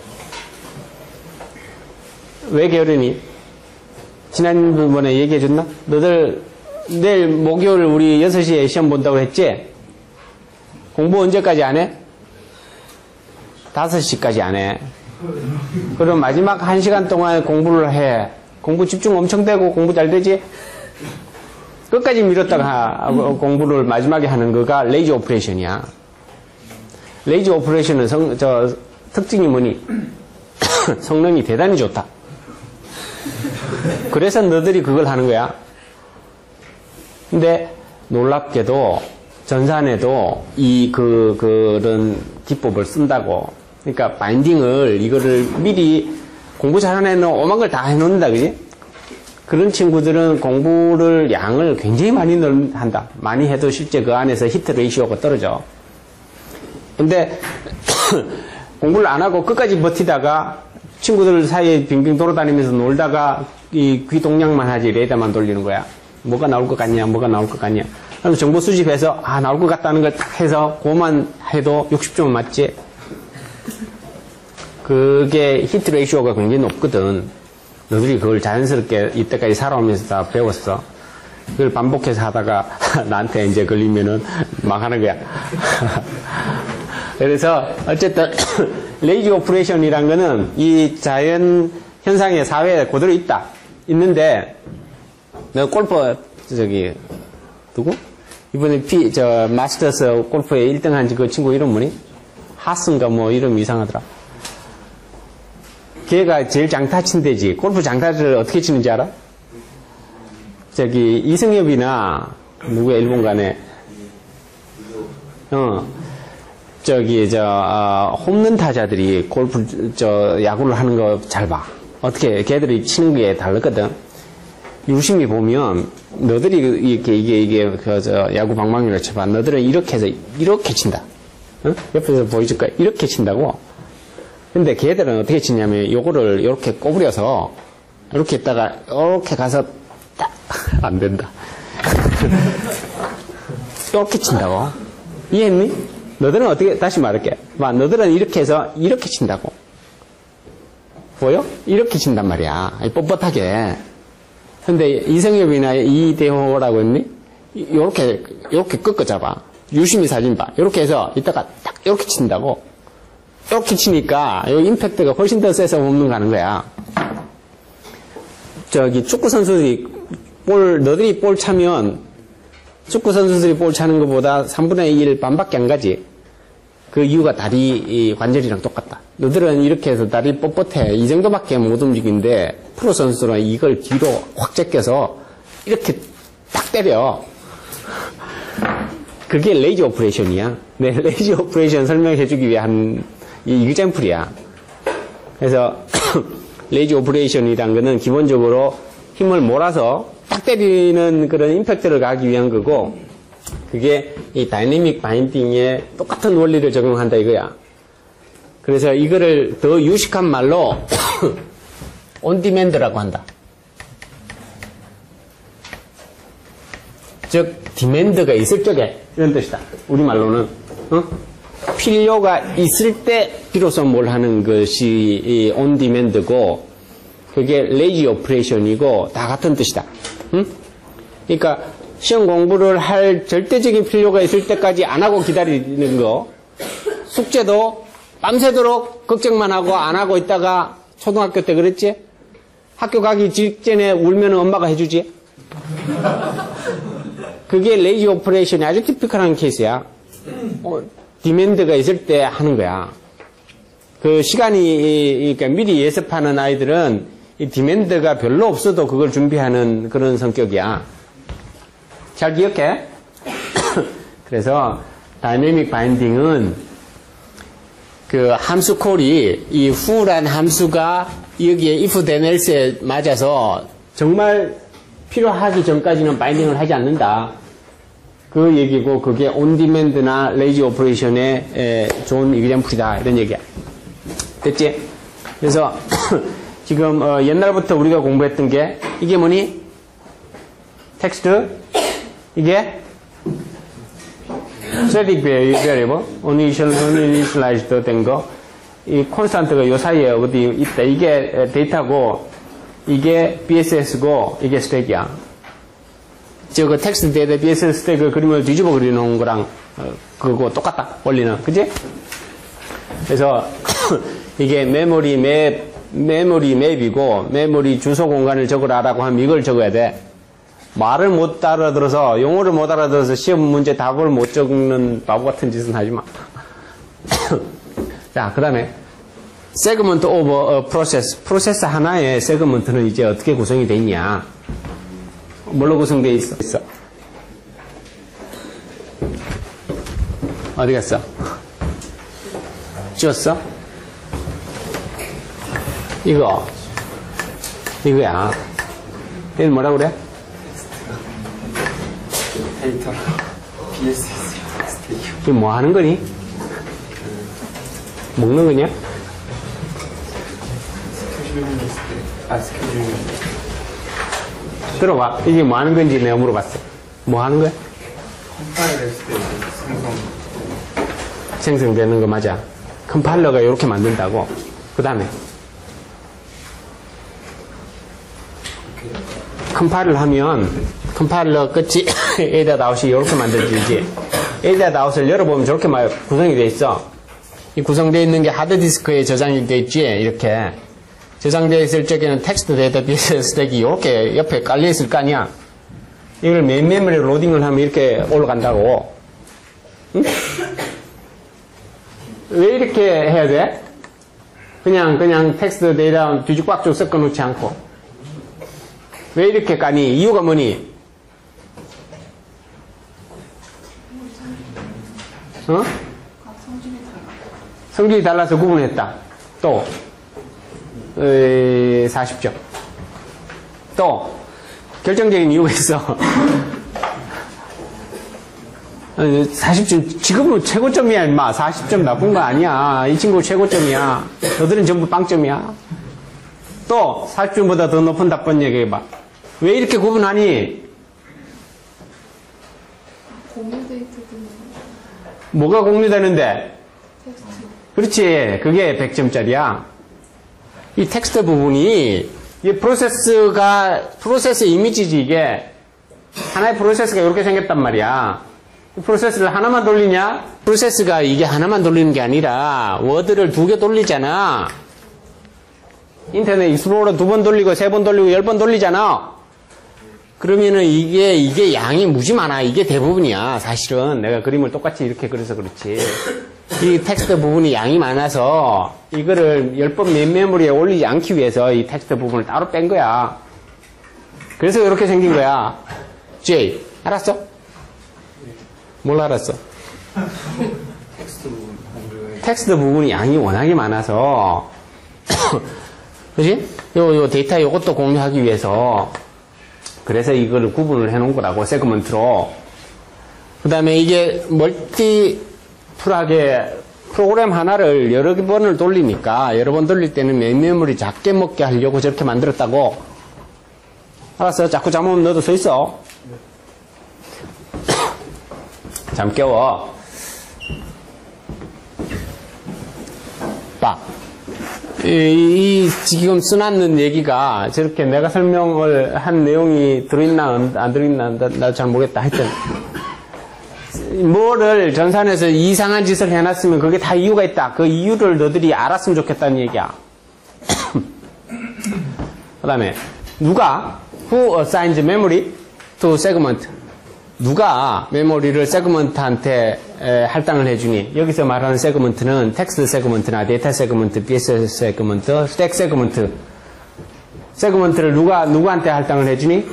왜 게으르니? 지난번에 얘기해줬나? 너들 내일 목요일 우리 여섯 시에 시험 본다고 했지? 공부 언제까지 안 해? 다섯 시까지 안 해. 그럼 마지막 한 시간 동안 공부를 해. 공부 집중 엄청 되고 공부 잘 되지? 끝까지 미뤘다가 공부를 마지막에 하는 거가 레이지 오퍼레이션이야. 레이지 오퍼레이션은 성, 저, 특징이 뭐니? 성능이 대단히 좋다. 그래서 너들이 그걸 하는 거야. 근데 놀랍게도 전산에도 이, 그, 그런 기법을 쓴다고. 그러니까 바인딩을, 이거를 미리 공부 잘하는 애는 오만 걸 다 해놓는다, 그지? 그런 친구들은 공부를 양을 굉장히 많이 넣, 한다. 많이 해도 실제 그 안에서 히트 레이시오가 떨어져. 근데 공부를 안 하고 끝까지 버티다가 친구들 사이에 빙빙 돌아다니면서 놀다가 이 귀동냥만 하지 레이더만 돌리는 거야. 뭐가 나올 것 같냐, 뭐가 나올 것 같냐. 그럼 정보 수집해서 아 나올 것 같다는 걸 딱 해서 그것만 해도 육십 점은 맞지. 그게 히트 레이시오가 굉장히 높거든. 너들이 그걸 자연스럽게 이때까지 살아오면서 다 배웠어. 그걸 반복해서 하다가 나한테 이제 걸리면은 망하는 거야. 그래서 어쨌든 레이지 오퍼레이션이란 거는 이 자연 현상의 사회에 그대로 있다. 있는데 내가 골프 저기 누구? 이번에 피, 저 마스터스 골프에 일 등 한 그 친구 이름 뭐니? 하스인가 뭐 이름 이상하더라. 걔가 제일 장타 친대지. 골프 장타를 어떻게 치는지 알아? 저기 이승엽이나 누구야 일본 간에 어 저기 저 어, 홈런 타자들이 골프 저 야구를 하는 거 잘 봐. 어떻게 걔들이 치는 게 다르거든. 유심히 보면 너들이 이렇게 이게 이게 그 저 야구 방망이를 쳐봐. 너들은 이렇게 해서 이렇게 친다. 어? 옆에서 보여줄 거야. 이렇게 친다고. 근데 걔들은 어떻게 치냐면 요거를 이렇게 꼬부려서 이렇게 했다가 이렇게 가서 딱 안 된다. 이렇게 친다고. 이해했니? 너들은 어떻게 다시 말할게. 봐, 너들은 이렇게 해서 이렇게 친다고. 보여? 이렇게 친단 말이야. 뻣뻣하게. 근데 이성엽이나 이대호라고 했니? 요렇게 요렇게 꺾어 잡아. 유심히 사진 봐. 요렇게 해서 이따가 딱 요렇게 친다고. 이렇게 치니까 요 임팩트가 훨씬 더 세서 홈런 가는 거야. 저기 축구 선수들이 볼 너들이 볼 차면 축구 선수들이 볼 차는 것보다 삼분의 일 반밖에 안 가지. 그 이유가 다리 관절이랑 똑같다. 너들은 이렇게 해서 다리 뻣뻣해. 이 정도밖에 못 움직이는데 프로 선수는 이걸 뒤로 확 제껴서 이렇게 딱 때려. 그게 레이지 오퍼레이션이야. 네, 레이지 오퍼레이션 설명해주기 위한 이 이그잼플이야. 그래서 레이지 오퍼레이션이란 거는 기본적으로 힘을 몰아서 딱 때리는 그런 임팩트를 가기 위한 거고, 그게 이 다이내믹 바인딩에 똑같은 원리를 적용한다 이거야. 그래서 이거를 더 유식한 말로 온디맨드라고 한다. 즉 디맨드가 있을 적에 이런 뜻이다. 우리말로는 어? 필요가 있을 때 비로소 뭘 하는 것이 온디맨드고, 그게 레이지 오퍼레이션이고 다 같은 뜻이다. 응? 그러니까 시험 공부를 할 절대적인 필요가 있을 때까지 안 하고 기다리는 거, 숙제도 밤새도록 걱정만 하고 안 하고 있다가 초등학교 때 그랬지? 학교 가기 직전에 울면 엄마가 해주지? 그게 레이지 오퍼레이션이 아주 티피컬한 케이스야. 어, 디맨드가 있을 때 하는 거야. 그 시간이, 그러니까 미리 예습하는 아이들은 이 디맨드가 별로 없어도 그걸 준비하는 그런 성격이야. 잘 기억해? 그래서 다이내믹 바인딩은 그 함수 콜이 이 who란 함수가 여기에 if then else에 맞아서 정말 필요하기 전까지는 바인딩을 하지 않는다. 그 얘기고, 그게 온디맨드나 레이지 오퍼레이션의 좋은 이그잼플이다 이런 얘기야. 됐지? 그래서 지금 어 옛날부터 우리가 공부했던 게 이게 뭐니? 텍스트? 이게 static variable, uninitialized 된 거, 이 콘스탄트가 요 사이에 어디 있다. 이게 데이터고, 이게 비에스에스고, 이게 스택이야. 저거 텍스트 데이터 비에스에스 스택 그림을 뒤집어 그려놓은 거랑 그거 똑같다. 원리는. 그지? 그래서 이게 메모리 맵, 메모리 맵이고, 메모리 주소 공간을 적으라라고 하면 이걸 적어야 돼. 말을 못 알아들어서, 용어를 못 알아들어서 시험 문제 답을 못 적는 바보 같은 짓은 하지 마. 자, 그 다음에, segment of a process. 프로세스 하나의 세그먼트는 이제 어떻게 구성이 되어 있냐. 뭘로 구성되어 있어? 있어. 어디 갔어? 지웠어? 이거. 이거야. 얘는 뭐라 그래? 데이터 비에스에스 스테이크. 이게 뭐 하는 거니? 먹는 거냐? 스케줄링 스테이크. 아, 스케줄링. 들어봐. 이게 뭐 하는 건지 내가 물어봤어. 뭐 하는 거야? 컴파일 했을 때 생성. 생성되는 거 맞아. 컴파일러가 이렇게 만든다고. 그 다음에. 컴파일을 하면 컴파일러 끝이 에이다다웃이 이렇게 만들어지지. 에이다다웃을 열어보면 저렇게 구성이 돼 있어. 이 구성되어 있는 게 하드디스크에 저장이 돼 있지. 이렇게 저장되어 있을 적에는 텍스트 데이터베이스 스택이 이렇게 옆에 깔려 있을 거 아니야. 이걸 메인 메모리 로딩을 하면 이렇게 올라간다고. 응? 왜 이렇게 해야 돼? 그냥 그냥 텍스트 데이터 뒤죽박죽 섞어 놓지 않고. 왜 이렇게 까니? 이유가 뭐니? 어? 성질이 달라서 구분했다. 또 에, 사십 점. 또 결정적인 이유가 있어. 사십 점 지금은 최고점이야 임마. 사십 점 나쁜 거 아니야. 이 친구 최고점이야. 너들은 전부 빵점이야. 또 사십 점보다 더 높은 답변 얘기해봐. 왜 이렇게 구분하니? 공유 데이터 때문에. 뭐가 공유되는데? 텍스트. 그렇지. 그게 백 점짜리야. 이 텍스트 부분이, 이 프로세스가, 프로세스 이미지지, 이게. 하나의 프로세스가 이렇게 생겼단 말이야. 이 프로세스를 하나만 돌리냐? 프로세스가 이게 하나만 돌리는 게 아니라, 워드를 두 개 돌리잖아. 인터넷 익스플로러 두 번 돌리고, 세 번 돌리고, 열 번 돌리잖아. 그러면은 이게, 이게 양이 무지 많아. 이게 대부분이야. 사실은. 내가 그림을 똑같이 이렇게 그려서 그렇지. 이 텍스트 부분이 양이 많아서 이거를 열 번 메인 메모리에 올리지 않기 위해서 이 텍스트 부분을 따로 뺀 거야. 그래서 이렇게 생긴 거야. J. 알았어? 뭘 알았어? 텍스트 부분 공유해. 텍스트 부분이 양이 워낙에 많아서 그지? 요, 요 데이터 요것도 공유하기 위해서 그래서 이거를 구분을 해 놓은 거라고, 세그먼트로. 그 다음에 이게 멀티풀하게 프로그램 하나를 여러 번을 돌리니까, 여러 번 돌릴 때는 메인 메모리 작게 먹게 하려고 저렇게 만들었다고. 알았어? 자꾸 잠오면 너도 서 있어. 잠 깨워. 봐. 이, 이 지금 써놨는 얘기가 저렇게 내가 설명을 한 내용이 들어있나 안 들어있나 나도 잘 모르겠다. 하여튼 뭐를 전산에서 이상한 짓을 해놨으면 그게 다 이유가 있다. 그 이유를 너들이 알았으면 좋겠다는 얘기야. 그 다음에 누가 Who assigns memory to segment? 누가 메모리를 세그먼트한테 에, 할당을 해주니? 여기서 말하는 세그먼트는 텍스트 세그먼트나 데이터 세그먼트, 비에스에스 세그먼트, 스택 세그먼트. 세그먼트를 누가 누구한테 할당을 해주니?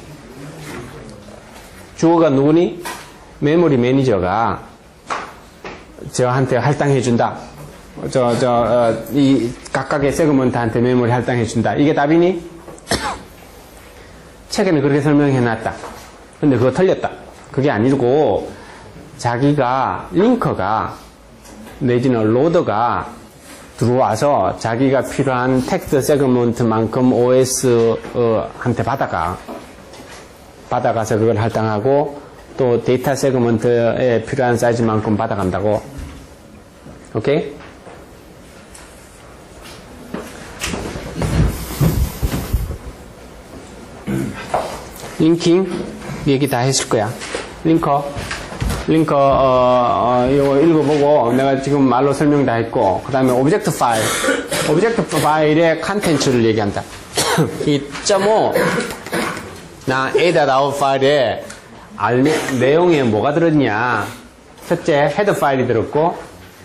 주어가 누구니? 메모리 매니저가 저한테 할당해준다. 저, 저, 어, 이 각각의 세그먼트한테 메모리 할당해준다. 이게 답이니? 책에는 그렇게 설명해놨다. 근데 그거 틀렸다. 그게 아니고 자기가 링커가 내지는 로더가 들어와서 자기가 필요한 텍스트 세그먼트만큼 오에스한테 받아가 받아가서 그걸 할당하고 또 데이터 세그먼트에 필요한 사이즈만큼 받아간다고. 오케이? 링킹 얘기 다 했을 거야. 링커 링커 어, 어, 이거 읽어보고 내가 지금 말로 설명 다 했고, 그 다음에 오브젝트 파일 오브젝트 파일의 컨텐츠를 얘기한다. 이 .오 나 에이닷아웃 파일에 알미, 내용에 뭐가 들었냐. 첫째 헤더 파일이 들었고,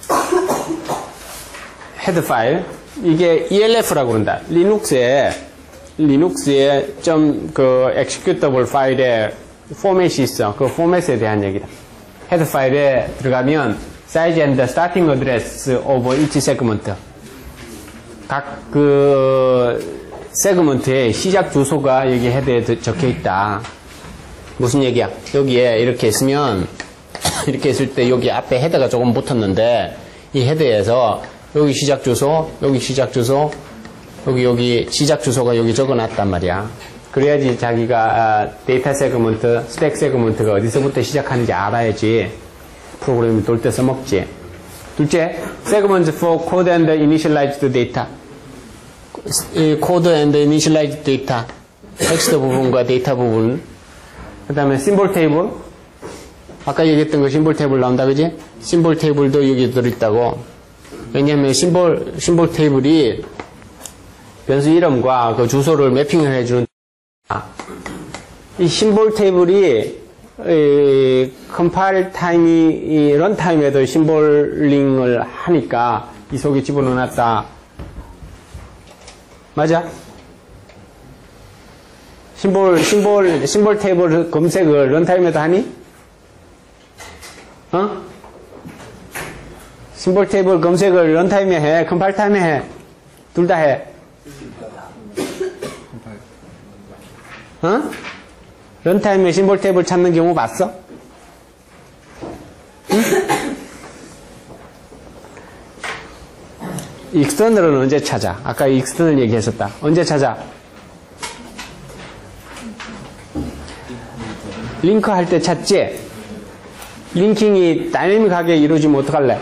헤더 파일 이게 이엘에프라고 그런다. 리눅스에 리눅스에 좀 그 executable 파일에 포맷이 있어. 그 포맷에 대한 얘기다. 헤더 파일에 들어가면 size and starting address of each segment, 각 그 세그먼트의 시작 주소가 여기 헤더에 적혀 있다. 무슨 얘기야? 여기에 이렇게 있으면 이렇게 있을 때 여기 앞에 헤더가 조금 붙었는데, 이 헤더에서 여기 시작 주소, 여기 시작 주소, 여기 여기 시작 주소가 여기 적어놨단 말이야. 그래야지 자기가 데이터 세그먼트, 스택 세그먼트가 어디서부터 시작하는지 알아야지 프로그램이 돌 때 써먹지. 둘째, 세그먼트 for code and initialized data. 코드 앤드 이니셜라이즈 데이터, 텍스트 부분과 데이터 부분. 그 다음에 심볼 테이블, 아까 얘기했던 거 심볼 테이블 나온다, 그지? 심볼 테이블도 여기 들어있다고. 왜냐하면 심볼 심볼 테이블이 변수 이름과 그 주소를 매핑을 해주는. 이 심볼 테이블이 이 컴파일 타임이 이 런타임에도 심볼링을 하니까 이 속에 집어넣어놨다. 맞아? 심볼, 심볼, 심볼 테이블 검색을 런타임에도 하니? 어? 심볼 테이블 검색을 런타임에 해? 컴파일 타임에 해? 둘 다 해? 어? 런타임에 심볼 테이블 찾는 경우 봤어? 응? 익스터널은 언제 찾아? 아까 익스터널 얘기했었다. 언제 찾아? 링크 할 때 찾지? 링킹이 다이내믹하게 이루어지면 어떡할래?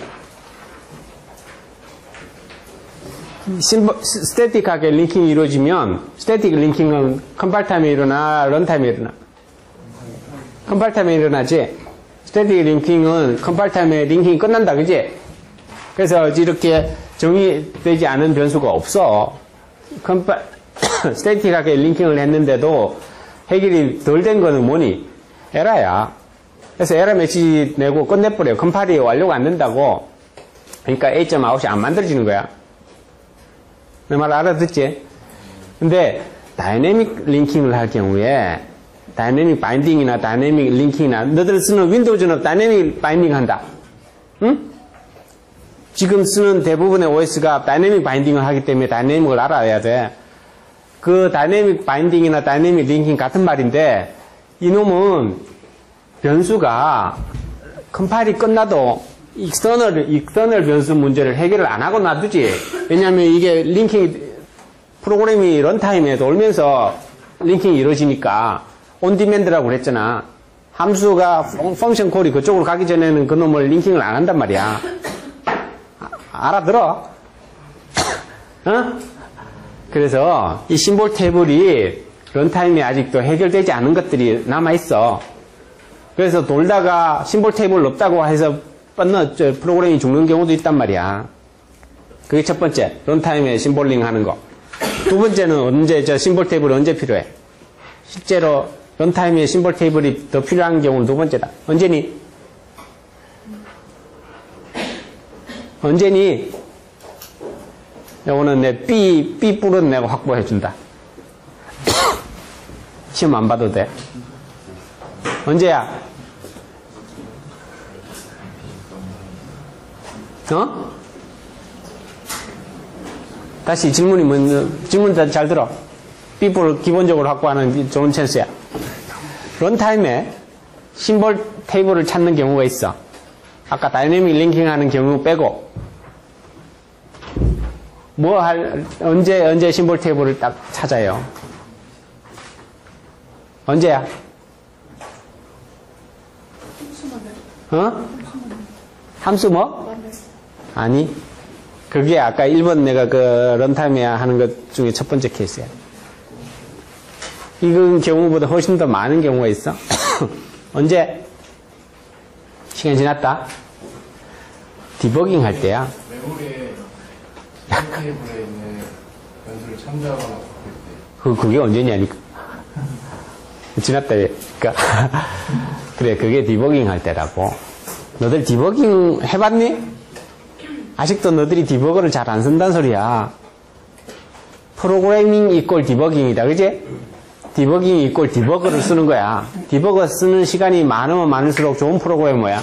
심버, 스태틱하게 링킹이 이루어지면, 스태틱 링킹은 컴파일 타임에 일어나, 런타임에 일어나? 컴파일 타임에 일어나지? 스태틱 링킹은 컴파일 타임에 링킹이 끝난다, 그지? 그래서 이렇게 정의되지 않은 변수가 없어. 컴파, 스태틱하게 링킹을 했는데도 해결이 덜 된 거는 뭐니? 에러야. 그래서 에러 메시지 내고 끝내버려요. 컴파일이 완료가 안 된다고. 그러니까 에이 점 아웃이 안 만들어지는 거야. 내 말 알아듣지? 근데 다이내믹 링킹을 할 경우에 다이내믹 바인딩이나 다이내믹 링킹이나 너들 쓰는 윈도우즈는 다이내믹 바인딩 한다. 응? 지금 쓰는 대부분의 오에스가 다이내믹 바인딩을 하기 때문에 다이내믹을 알아야 돼. 그 다이내믹 바인딩이나 다이내믹 링킹 같은 말인데, 이놈은 변수가 컴파일이 끝나도 익스터널, 익스터널 변수 문제를 해결을 안 하고 놔두지. 왜냐하면 이게 링킹, 프로그램이 런타임에 돌면서 링킹이 이루어지니까 온디맨드라고 그랬잖아. 함수가 펑션 콜이 그쪽으로 가기 전에는 그놈을 링킹을 안 한단 말이야. 알아들어? 어? 그래서 이 심볼 테이블이 런타임에 아직도 해결되지 않은 것들이 남아있어. 그래서 돌다가 심볼 테이블 없다고 해서 뻔너 프로그램이 죽는 경우도 있단 말이야. 그게 첫 번째, 런타임에 심볼링 하는 거. 두 번째는 언제, 저 심볼 테이블 언제 필요해? 실제로 런타임에 심볼 테이블이 더 필요한 경우는 두 번째다. 언제니? 언제니? 요거는 내 B, B 뿔은 내가 확보해준다. 시험 안 봐도 돼. 언제야? 어? 다시 질문이 뭔, 질문 잘 들어. B 뿔을 기본적으로 확보하는 좋은 찬스야. 런타임에 심볼 테이블을 찾는 경우가 있어. 아까 다이내믹 링킹 하는 경우 빼고. 뭐 할, 언제, 언제 심볼 테이블을 딱 찾아요? 언제야? 어? 함수 뭐? 아니. 그게 아까 일 번 내가 그 런타임에 하는 것 중에 첫 번째 케이스야. 이건 경우보다 훨씬 더 많은 경우가 있어. 언제? 시간 지났다? 디버깅 할 때야. 메모리에 테이블에 있는 변수를 참조하거나 바꿀 때 그, 그게 언제냐니까. 지났다, 그니까. 그래, 그게 디버깅 할 때라고. 너들 디버깅 해봤니? 아직도 너들이 디버거를 잘 안 쓴다는 소리야. 프로그래밍 이꼴 디버깅이다, 그지? 디버깅 이꼴 디버거를 쓰는 거야. 디버거 쓰는 시간이 많으면 많을수록 좋은 프로그래머야.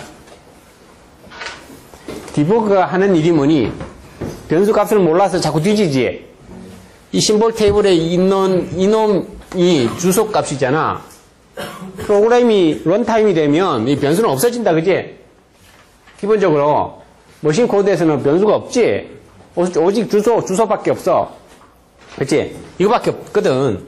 디버거가 하는 일이 뭐니? 변수 값을 몰라서 자꾸 뒤지지. 이 심볼 테이블에 있는 이놈이 주소 값이잖아. 프로그램이 런타임이 되면 이 변수는 없어진다, 그지? 기본적으로 머신 코드에서는 변수가 없지. 오직 주소, 주소밖에 없어. 그치? 이거밖에 없거든.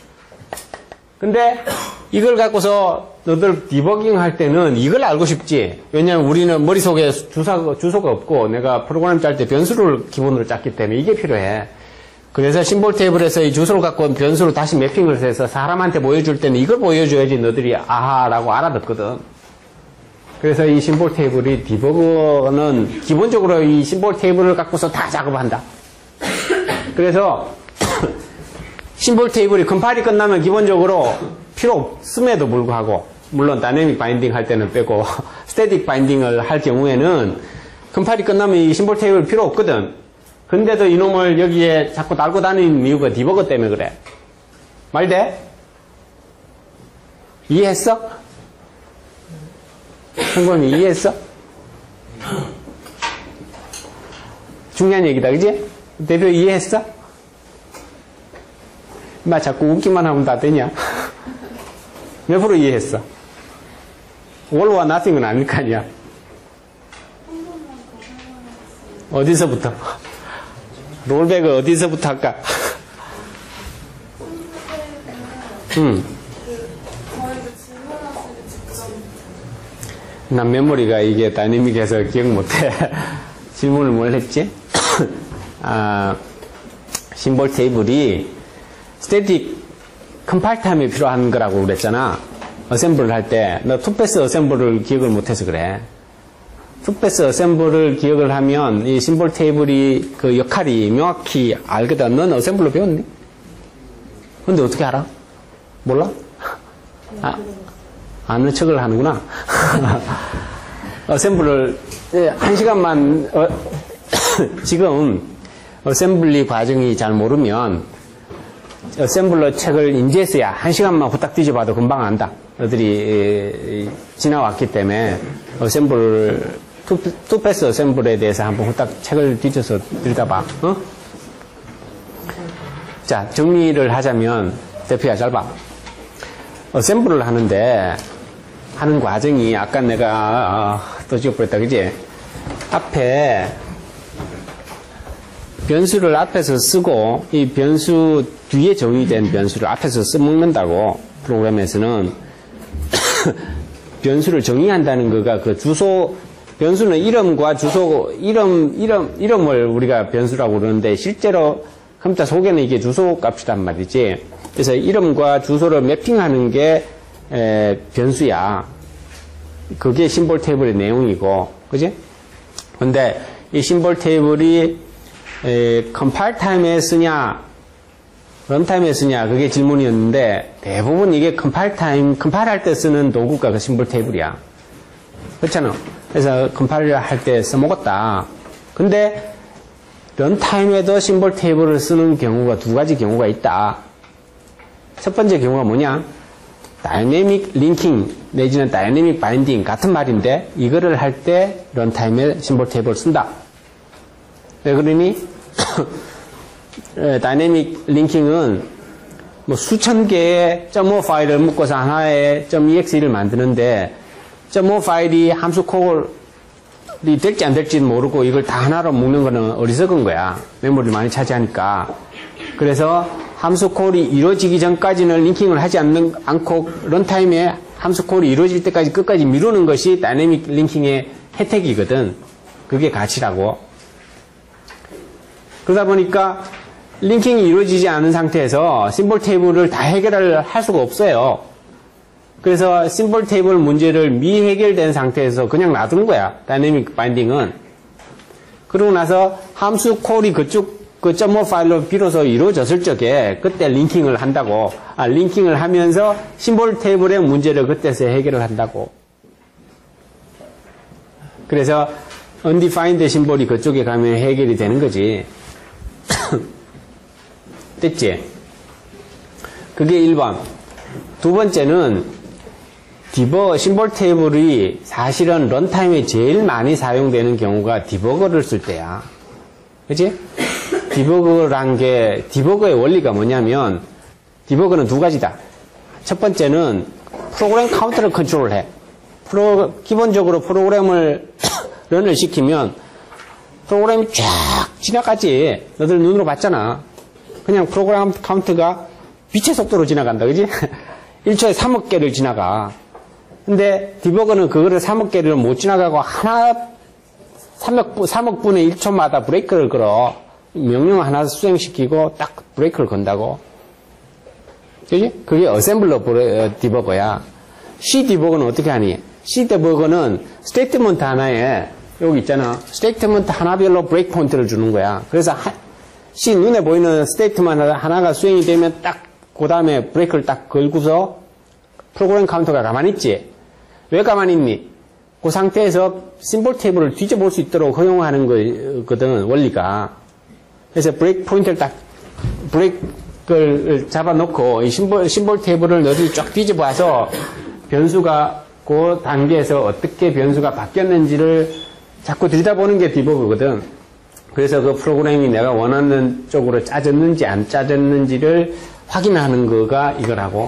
근데 이걸 갖고서 너들 디버깅 할 때는 이걸 알고 싶지. 왜냐면 우리는 머릿속에 주소가, 주소가 없고 내가 프로그램 짤 때 변수를 기본으로 짰기 때문에 이게 필요해. 그래서 심볼 테이블에서 이 주소를 갖고 온 변수로 다시 매핑을 해서 사람한테 보여줄 때는 이걸 보여줘야지 너들이 아하라고 알아듣거든. 그래서 이 심볼 테이블이 디버거는 기본적으로 이 심볼 테이블을 갖고서 다 작업한다. 그래서 심볼 테이블이 컴파일이 끝나면 기본적으로 필요 없음에도 불구하고, 물론 다이내믹 바인딩 할 때는 빼고 스태틱 바인딩을 할 경우에는 컴파일이 끝나면 이 심볼 테이블 필요 없거든. 근데도 이놈을 여기에 자꾸 달고 다니는 이유가 디버거 때문에 그래. 말 돼? 이해했어? 성범이 이해했어? 중요한 얘기다, 그지? 대표 이해했어? 마 자꾸 웃기만 하면 다 되냐? 몇 프로 이해했어? all와 nothing은 아닐 거 아니야? 어디서부터? 롤백을 어디서부터 할까? 응. 난 메모리가 이게 다이내믹해서 기억 못해. 질문을 뭘 했지? 아, 심볼 테이블이 스태틱 컴파일 타임에 필요한 거라고 그랬잖아. 어셈블을 할 때. 너 투패스 어셈블을 기억을 못해서 그래. 투패스 어셈블을 기억을 하면 이 심볼 테이블이 그 역할이 명확히 알거든. 넌 어셈블로 배웠니? 근데 어떻게 알아? 몰라? 아, 아는 척을 하는구나. 어셈블을 한 시간만 어, 지금 어셈블리 과정이 잘 모르면 어셈블러 책을 인지했어야 한 시간만 후딱 뒤져봐도 금방 안다. 너들이 지나왔기 때문에 어셈블 투, 투패스 어셈블에 대해서 한번 후딱 책을 뒤져서 들여다봐. 어? 자, 정리를 하자면 대표야 잘 봐. 어셈블을 하는데 하는 과정이 아까 내가 어, 또 찍어버렸다, 그지? 앞에 변수를 앞에서 쓰고 이 변수 뒤에 정의된 변수를 앞에서 써먹는다고. 프로그램에서는 변수를 정의한다는 거가 그 주소, 변수는 이름과 주소, 이름, 이름, 이름을 우리가 변수라고 그러는데 실제로 컴퓨터 속에는 이게 주소 값이란 말이지. 그래서 이름과 주소를 매핑하는 게 에, 변수야. 그게 심볼 테이블의 내용이고, 그지? 근데 이 심볼 테이블이 에, 컴파일 타임에 쓰냐, 런타임에 쓰냐, 그게 질문이었는데, 대부분 이게 컴파일 타임, 컴파일 할 때 쓰는 도구가 그 심볼 테이블이야. 그렇잖아. 그래서 컴파일 할 때 써먹었다. 근데, 런타임에도 심볼 테이블을 쓰는 경우가 두 가지 경우가 있다. 첫 번째 경우가 뭐냐? 다이내믹 링킹 내지는 다이내믹 바인딩 같은 말인데, 이거를 할 때 런타임에 심볼 테이블을 쓴다. 왜 그러니? 다이내믹 링킹은 뭐 수천 개의 .오 파일을 묶어서 하나의 .exe를 만드는데 .오 파일이 함수 콜이 될지 안 될지는 모르고 이걸 다 하나로 묶는 거는 어리석은 거야. 메모리를 많이 차지하니까. 그래서 함수 콜이 이루어지기 전까지는 링킹을 하지 않는, 않고 런타임에 함수 콜이 이루어질 때까지 끝까지 미루는 것이 다이내믹 링킹의 혜택이거든. 그게 가치라고. 그러다 보니까 링킹이 이루어지지 않은 상태에서 심볼 테이블을 다 해결을 할 수가 없어요. 그래서 심볼 테이블 문제를 미해결된 상태에서 그냥 놔두는 거야. 다이내믹 바인딩은. 그러고 나서 함수 콜이 그쪽 그 점오 파일로 비로소 이루어졌을 적에 그때 링킹을 한다고. 아, 링킹을 하면서 심볼 테이블의 문제를 그때서 해결을 한다고. 그래서 undefined 심볼이 그쪽에 가면 해결이 되는 거지. 됐지? 그게 일 번. 두 번째는 디버거, 심볼 테이블이 사실은 런타임에 제일 많이 사용되는 경우가 디버거를 쓸 때야. 그치? 디버거란 게, 디버거의 원리가 뭐냐면, 디버거는 두 가지다. 첫 번째는 프로그램 카운터를 컨트롤해. 프로, 기본적으로 프로그램을 런을 시키면 프로그램이 쫙 지나가지. 너들 눈으로 봤잖아. 그냥 프로그램 카운트가 빛의 속도로 지나간다. 그지? 일 초에 삼억 개를 지나가. 근데 디버거는 그거를 삼억 개를 못 지나가고 하나, 삼억, 삼억 분의 일 초마다 브레이크를 걸어. 명령 하나 수행시키고 딱 브레이크를 건다고. 그지? 그게 어셈블러 디버거야. C 디버거는 어떻게 하니? C 디버거는 스테이트먼트 하나에 여기 있잖아. 스테이트먼트 하나별로 브레이크 포인트를 주는 거야. 그래서 하, C 눈에 보이는 스테이트먼트 하나가 수행이 되면 딱 그 다음에 브레이크를 딱 걸고서 프로그램 카운터가 가만히 있지. 왜 가만히 있니? 그 상태에서 심볼 테이블을 뒤져볼 수 있도록 허용하는 거거든, 원리가. 그래서 브레이크 포인트를 딱 브레이크를 잡아놓고 이 심볼, 심볼 테이블을 너희 쫙 뒤져봐서 변수가 그 단계에서 어떻게 변수가 바뀌었는지를 자꾸 들여다보는 게 디버거거든. 그래서 그 프로그램이 내가 원하는 쪽으로 짜졌는지 안 짜졌는지를 확인하는 거가 이거라고.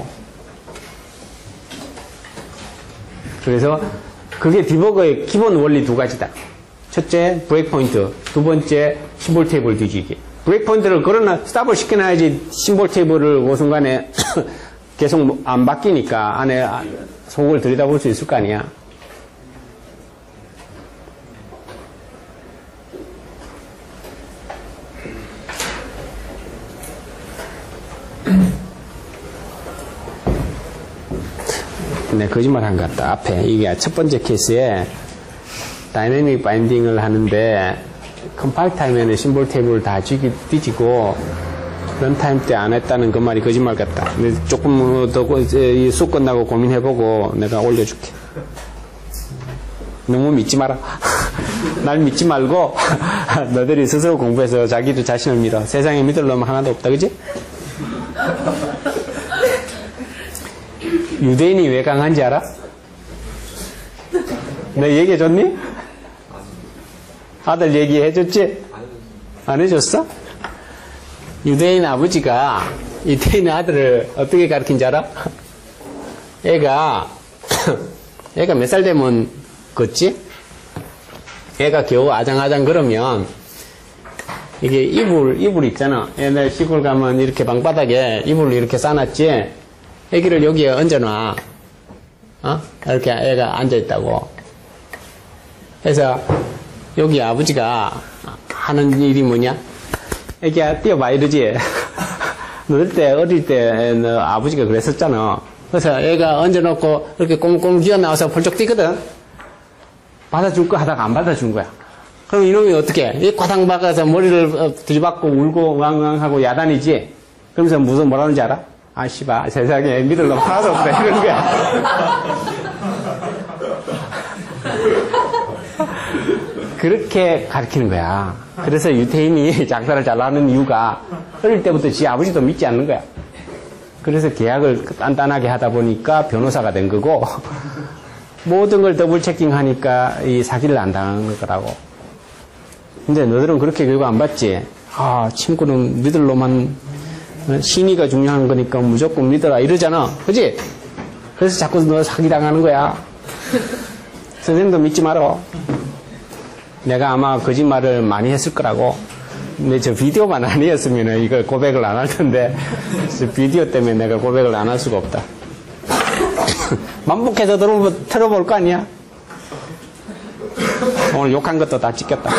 그래서 그게 디버거의 기본 원리 두 가지다. 첫째, 브레이크 포인트. 두 번째, 심볼 테이블 뒤지기. 브레이크 포인트를 걸어놔, 스탑을 시켜놔야지 심볼 테이블을 그 순간에 계속 안 바뀌니까 안에 속을 들여다볼 수 있을 거 아니야. 네, 거짓말 한 것 같다. 앞에. 이게 첫 번째 케이스에 다이내믹 바인딩을 하는데 컴파일 타임에는 심볼 테이블을 다 뒤지고 런타임 때 안 했다는 그 말이 거짓말 같다. 근데 조금 더 이 수업 끝나고 고민해보고 내가 올려줄게. 너무 믿지 마라. 날 믿지 말고 너들이 스스로 공부해서 자기도 자신을 믿어. 세상에 믿을 놈 하나도 없다. 그지? 유대인이 왜 강한지 알아? 내 얘기해줬니? 아들 얘기해줬지? 안 해줬어? 유대인 아버지가 유대인 아들을 어떻게 가르친지 알아? 애가 애가 몇 살 되면 걷지? 애가 겨우 아장아장 그러면 이게 이불 이불 있잖아. 옛날 시골 가면 이렇게 방바닥에 이불을 이렇게 싸놨지. 애기를 여기에 얹어놔. 어? 이렇게 애가 앉아있다고. 그래서 여기 아버지가 하는 일이 뭐냐? 애기야 뛰어봐 이러지. 너들 때 어릴 때 너 아버지가 그랬었잖아. 그래서 애가 얹어놓고 이렇게 꽁꽁 기어나와서 펄쩍 뛰거든. 받아줄 거 하다가 안 받아준 거야. 그럼 이놈이 어떻게 해? 이 과당 박아서 머리를 들이받고 울고 왕왕하고 야단이지. 그러면서 무슨 뭐라는지 알아? 아, 씨발, 세상에 믿을 놈 하나도 없다. 이런 거야. 그렇게 가르치는 거야. 그래서 유태인이 장사를 잘하는 이유가 어릴 때부터 지 아버지도 믿지 않는 거야. 그래서 계약을 단단하게 하다 보니까 변호사가 된 거고, 모든 걸 더블 체킹 하니까 이 사기를 안 당하는 거라고. 근데 너들은 그렇게 교육 안 받지? 아, 친구는 믿을 놈만 신의가 중요한 거니까 무조건 믿어라 이러잖아. 그지? 그래서 자꾸 너 사기당하는 거야. 선생님도 믿지 말어. 내가 아마 거짓말을 많이 했을 거라고. 근데 저 비디오만 아니었으면 이걸 고백을 안 할 텐데 저 비디오 때문에 내가 고백을 안 할 수가 없다. 반복해서 들어, 들어볼 거 아니야? 오늘 욕한 것도 다 찍혔다.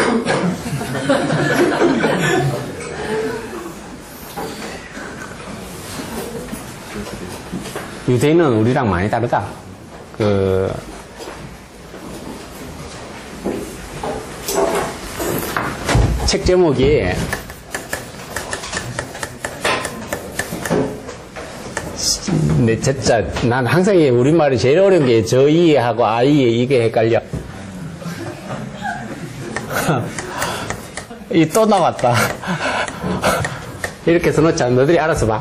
유대인은 우리랑 많이 다르다. 그, 책 제목이 내 진짜 난 항상 우리말이 제일 어려운 게 저이하고 아이 이게 헷갈려. 이 또 나왔다. 이렇게 써놓자. 너들이 알아서 봐.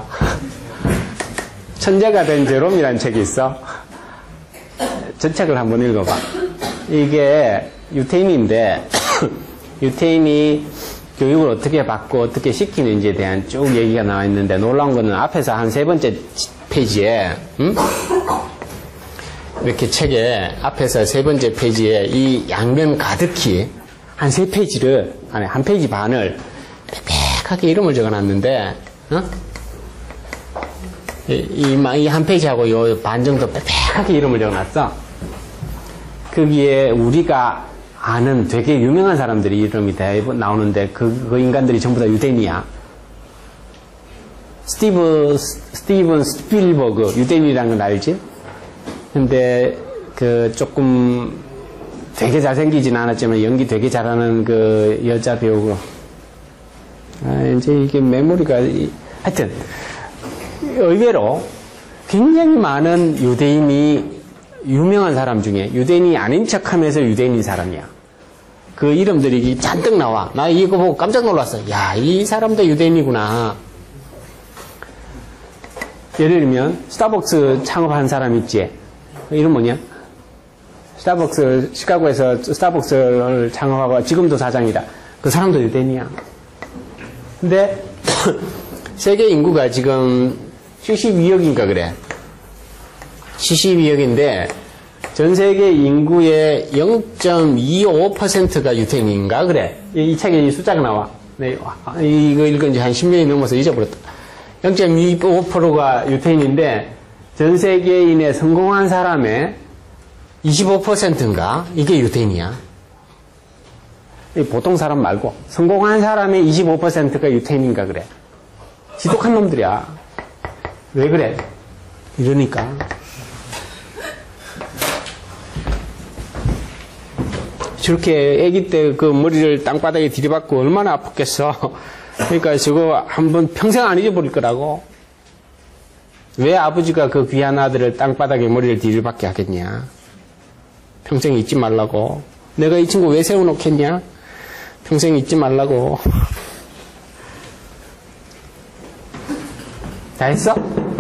천재가 된 제롬이라는 책이 있어. 저 책을 한번 읽어봐. 이게 유태인인데 유태인이 교육을 어떻게 받고 어떻게 시키는지에 대한 쭉 얘기가 나와 있는데 놀라운 거는 앞에서 한 세 번째 페이지에 음? 이렇게 책에 앞에서 세 번째 페이지에 이 양면 가득히 한 세 페이지를 아니 한 페이지 반을 빽빽하게 이름을 적어놨는데 어? 이 한 페이지하고 요 반 정도 빽빽하게 이름을 적어놨어. 거기에 우리가 아는 되게 유명한 사람들이 이름이 대부분 나오는데 그, 그 인간들이 전부 다 유대인이야. 스티브, 스티븐 스필버그, 유대인이라는 건 알지? 근데 그 조금 되게 잘생기진 않았지만 연기 되게 잘하는 그 여자 배우고. 아, 이제 이게 메모리가, 하여튼, 의외로 굉장히 많은 유대인이 유명한 사람 중에 유대인이 아닌 척 하면서 유대인인 사람이야. 그 이름들이 잔뜩 나와. 나 이거 보고 깜짝 놀랐어. 야, 이 사람도 유대인이구나. 예를 들면 스타벅스 창업한 사람 있지? 이름 뭐냐? 스타벅스, 시카고에서 스타벅스를 창업하고 지금도 사장이다. 그 사람도 유대인이야. 근데 세계 인구가 지금 칠십이억인가 그래. 칠십이억인데 전 세계 인구의 영 점 이오 퍼센트가 유태인인가 그래. 이, 이 책에 이 숫자가 나와. 네, 이거 읽은 지 한 십 년이 넘어서 잊어버렸다. 영 점 이오 퍼센트가 유태인인데 전 세계인의 성공한 사람의 이십오 퍼센트인가 이게 유태인이야. 보통 사람 말고 성공한 사람의 이십오 퍼센트가 유태인인가 그래. 지독한 놈들이야. 왜 그래? 이러니까. 저렇게 아기 때 그 머리를 땅바닥에 들이받고 얼마나 아팠겠어. 그러니까 저거 한번 평생 안 잊어버릴 거라고. 왜 아버지가 그 귀한 아들을 땅바닥에 머리를 들이받게 하겠냐. 평생 잊지 말라고. 내가 이 친구 왜 세워놓겠냐. 평생 잊지 말라고. 다 했어?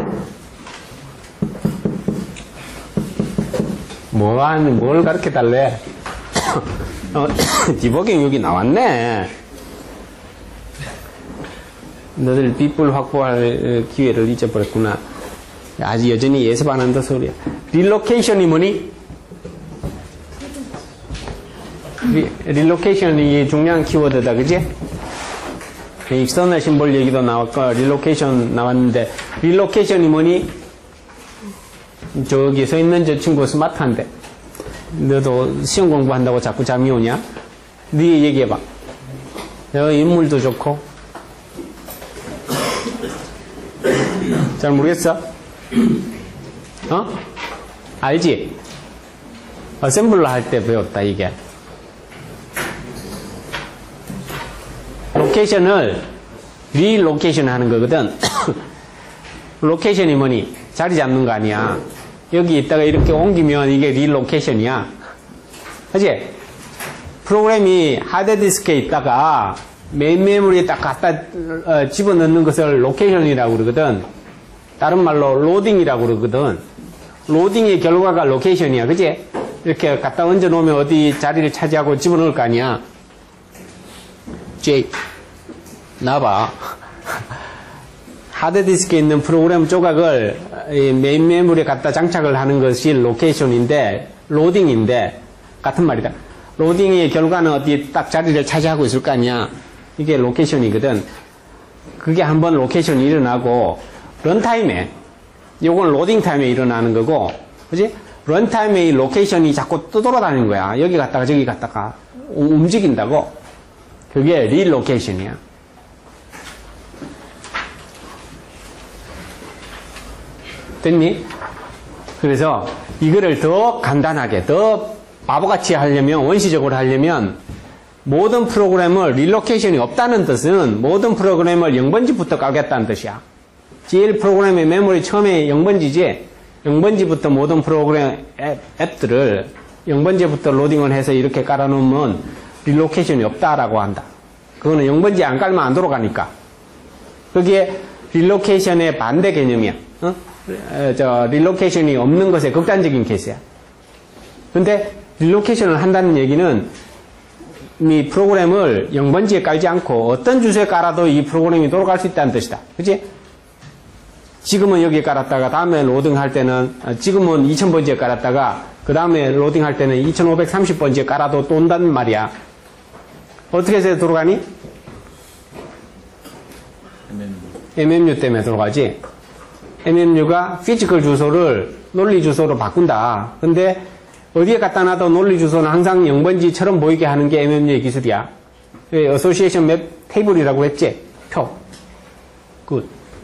뭐 하는, 뭘 가르쳐 달래? 어, 디버깅 여기 나왔네. 너들 빗불 확보할 기회를 잊어버렸구나. 아직 여전히 예습 안 한다 소리야. 릴로케이션이 뭐니? 리, 릴로케이션이 중요한 키워드다, 그지? 익스터널 심볼 얘기도 나왔고, 릴로케이션 나왔는데, 릴로케이션이 뭐니? 저기 서 있는 저 친구 스마트한데. 너도 시험 공부한다고 자꾸 잠이 오냐? 네 얘기해봐. 저 인물도 좋고. 잘 모르겠어? 어? 알지? 어셈블러 할 때 배웠다, 이게. 로케이션을 리로케이션 하는 거거든. 로케이션이 뭐니? 자리 잡는 거 아니야. 여기 있다가 이렇게 옮기면 이게 리로케이션이야. 그치? 프로그램이 하드디스크에 있다가 메인 메모리에 딱 갖다 어, 집어넣는 것을 로케이션이라고 그러거든. 다른 말로 로딩이라고 그러거든. 로딩의 결과가 로케이션이야. 그치? 이렇게 갖다 얹어 놓으면 어디 자리를 차지하고 집어넣을 거 아니야. J, 나봐. 하드디스크에 있는 프로그램 조각을 메인 메모리에 갖다 장착을 하는 것이 로케이션인데, 로딩인데, 같은 말이다. 로딩의 결과는 어디 딱 자리를 차지하고 있을 거 아니야. 이게 로케이션이거든. 그게 한번 로케이션이 일어나고, 런타임에, 요건 로딩 타임에 일어나는 거고, 그지? 런타임의 로케이션이 자꾸 떠돌아다니는 거야. 여기 갔다가 저기 갔다가 움직인다고. 그게 릴로케이션이야. 됐니? 그래서 이거를 더 간단하게, 더 바보같이 하려면, 원시적으로 하려면 모든 프로그램을 릴로케이션이 없다는 뜻은 모든 프로그램을 영 번지부터 깔겠다는 뜻이야. 제일 프로그램의 메모리 처음에 영 번지지, 영 번지부터 모든 프로그램 앱, 앱들을 영 번지부터 로딩을 해서 이렇게 깔아놓으면 릴로케이션이 없다라고 한다. 그거는 영 번지 안 깔면 안 돌아가니까. 그게 릴로케이션의 반대 개념이야. 어? 저 릴로케이션이 없는 것의 극단적인 케이스야. 근데 릴로케이션을 한다는 얘기는 이 프로그램을 영 번지에 깔지 않고 어떤 주소에 깔아도 이 프로그램이 돌아갈 수 있다는 뜻이다. 그치? 지금은 여기에 깔았다가 다음에 로딩할 때는 지금은 이천 번지에 깔았다가 그 다음에 로딩할 때는 이천오백삼십 번지에 깔아도 또 온다는 말이야. 어떻게 해서 돌아가니? 엠엠유 때문에 돌아가지. 엠엠유가 피지컬 주소를 논리 주소로 바꾼다. 근데 어디에 갖다 놔도 논리 주소는 항상 영 번지처럼 보이게 하는 게 엠엠유의 기술이야. 어소시에이션 맵 테이블이라고 했지? 표. 굿.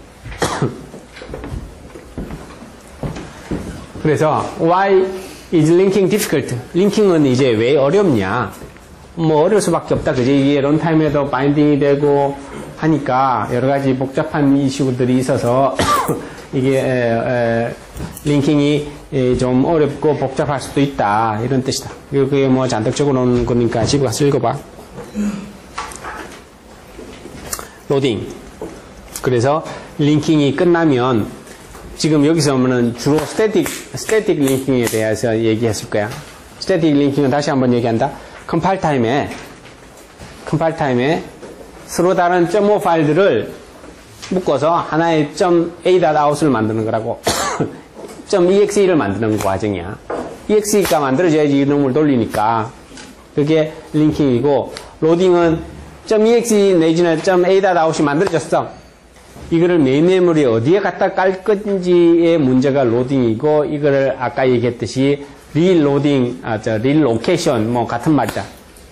그래서 why is linking difficult? 링킹은 이제 왜 어렵냐? 뭐 어려울 수밖에 없다. 그지? 이게 런타임에도 바인딩이 되고 하니까 여러 가지 복잡한 이슈들이 있어서 이게 에, 에, 링킹이 에, 좀 어렵고 복잡할 수도 있다. 이런 뜻이다. 그게 뭐 잔뜩 적어놓은 거니까 집에 가서 읽어봐. 로딩. 그래서 링킹이 끝나면 지금 여기서 보면은 주로 스태틱, 스태틱 링킹에 대해서 얘기했을 거야. 스태틱 링킹은 다시 한번 얘기한다. 컴파일 타임에, 컴파일 타임에 서로 다른 .오 파일들을 묶어서 하나의 .a.out을 만드는 거라고. .exe를 만드는 과정이야. exe가 만들어져야지 이놈을 돌리니까. 그게 링킹이고, 로딩은 .exe 내지는 .a.out이 만들어졌어. 이거를 메인 메모리 어디에 갖다 깔 건지의 문제가 로딩이고, 이거를 아까 얘기했듯이 릴로딩, 아, 저, 릴로케이션, 뭐, 같은 말이다.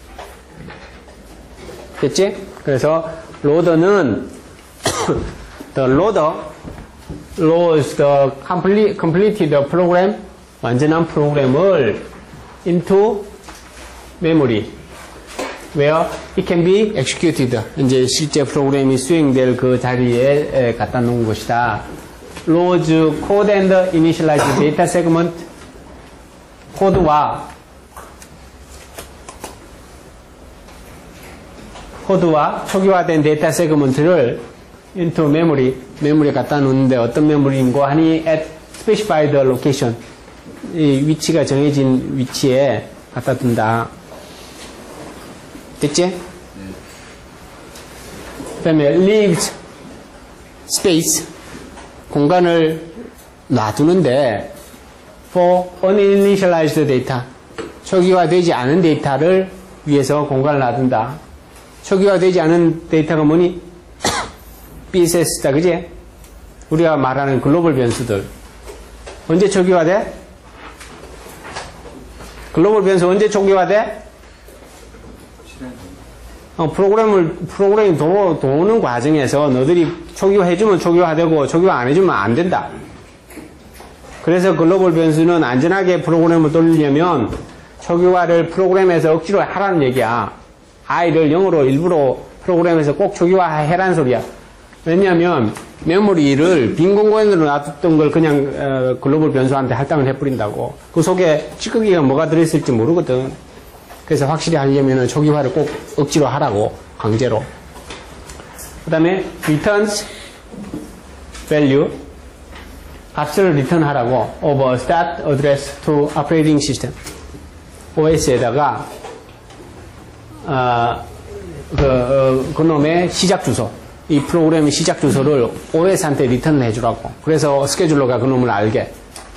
됐지? 그래서, 로더는, the loader loads the complete, completed program, 완전한 프로그램을 into memory, where it can be executed. 이제 실제 프로그램이 수행될 그 자리에 갖다 놓은 것이다. loads code and initialize data segment. 코드와 코드와 초기화된 데이터 세그먼트를 into memory, 메모리에 갖다 놓는데 어떤 메모리인고 하니 at specified location, 이 위치가 정해진 위치에 갖다 둔다. 됐지? 네. 그 다음에 leaves space, 공간을 놔두는데 for uninitialized data, 초기화되지 않은 데이터를 위해서 공간을 놔둔다. 초기화되지 않은 데이터가 뭐니? 비에스에스다, 그지? 우리가 말하는 글로벌 변수들. 언제 초기화돼? 글로벌 변수 언제 초기화돼? 어, 프로그램을, 프로그램이 도, 도는 과정에서 너들이 초기화해주면 초기화되고 초기화 안 해주면 안 된다. 그래서 글로벌 변수는 안전하게 프로그램을 돌리려면 초기화를 프로그램에서 억지로 하라는 얘기야. i를 영어로 일부러 프로그램에서 꼭 초기화해라는 소리야. 왜냐하면 메모리를 빈 공간으로 놔뒀던 걸 그냥 어, 글로벌 변수한테 할당을 해버린다고. 그 속에 찌꺼기가 뭐가 들어있을지 모르거든. 그래서 확실히 하려면 초기화를 꼭 억지로 하라고, 강제로. 그 다음에 returns value, 값을 리턴하라고 of start address to operating system, 오에스에다가 어, 그, 어, 그놈의 시작 주소, 이 프로그램의 시작 주소를 오에스한테 리턴을 해주라고. 그래서 스케줄러가 그놈을 알게.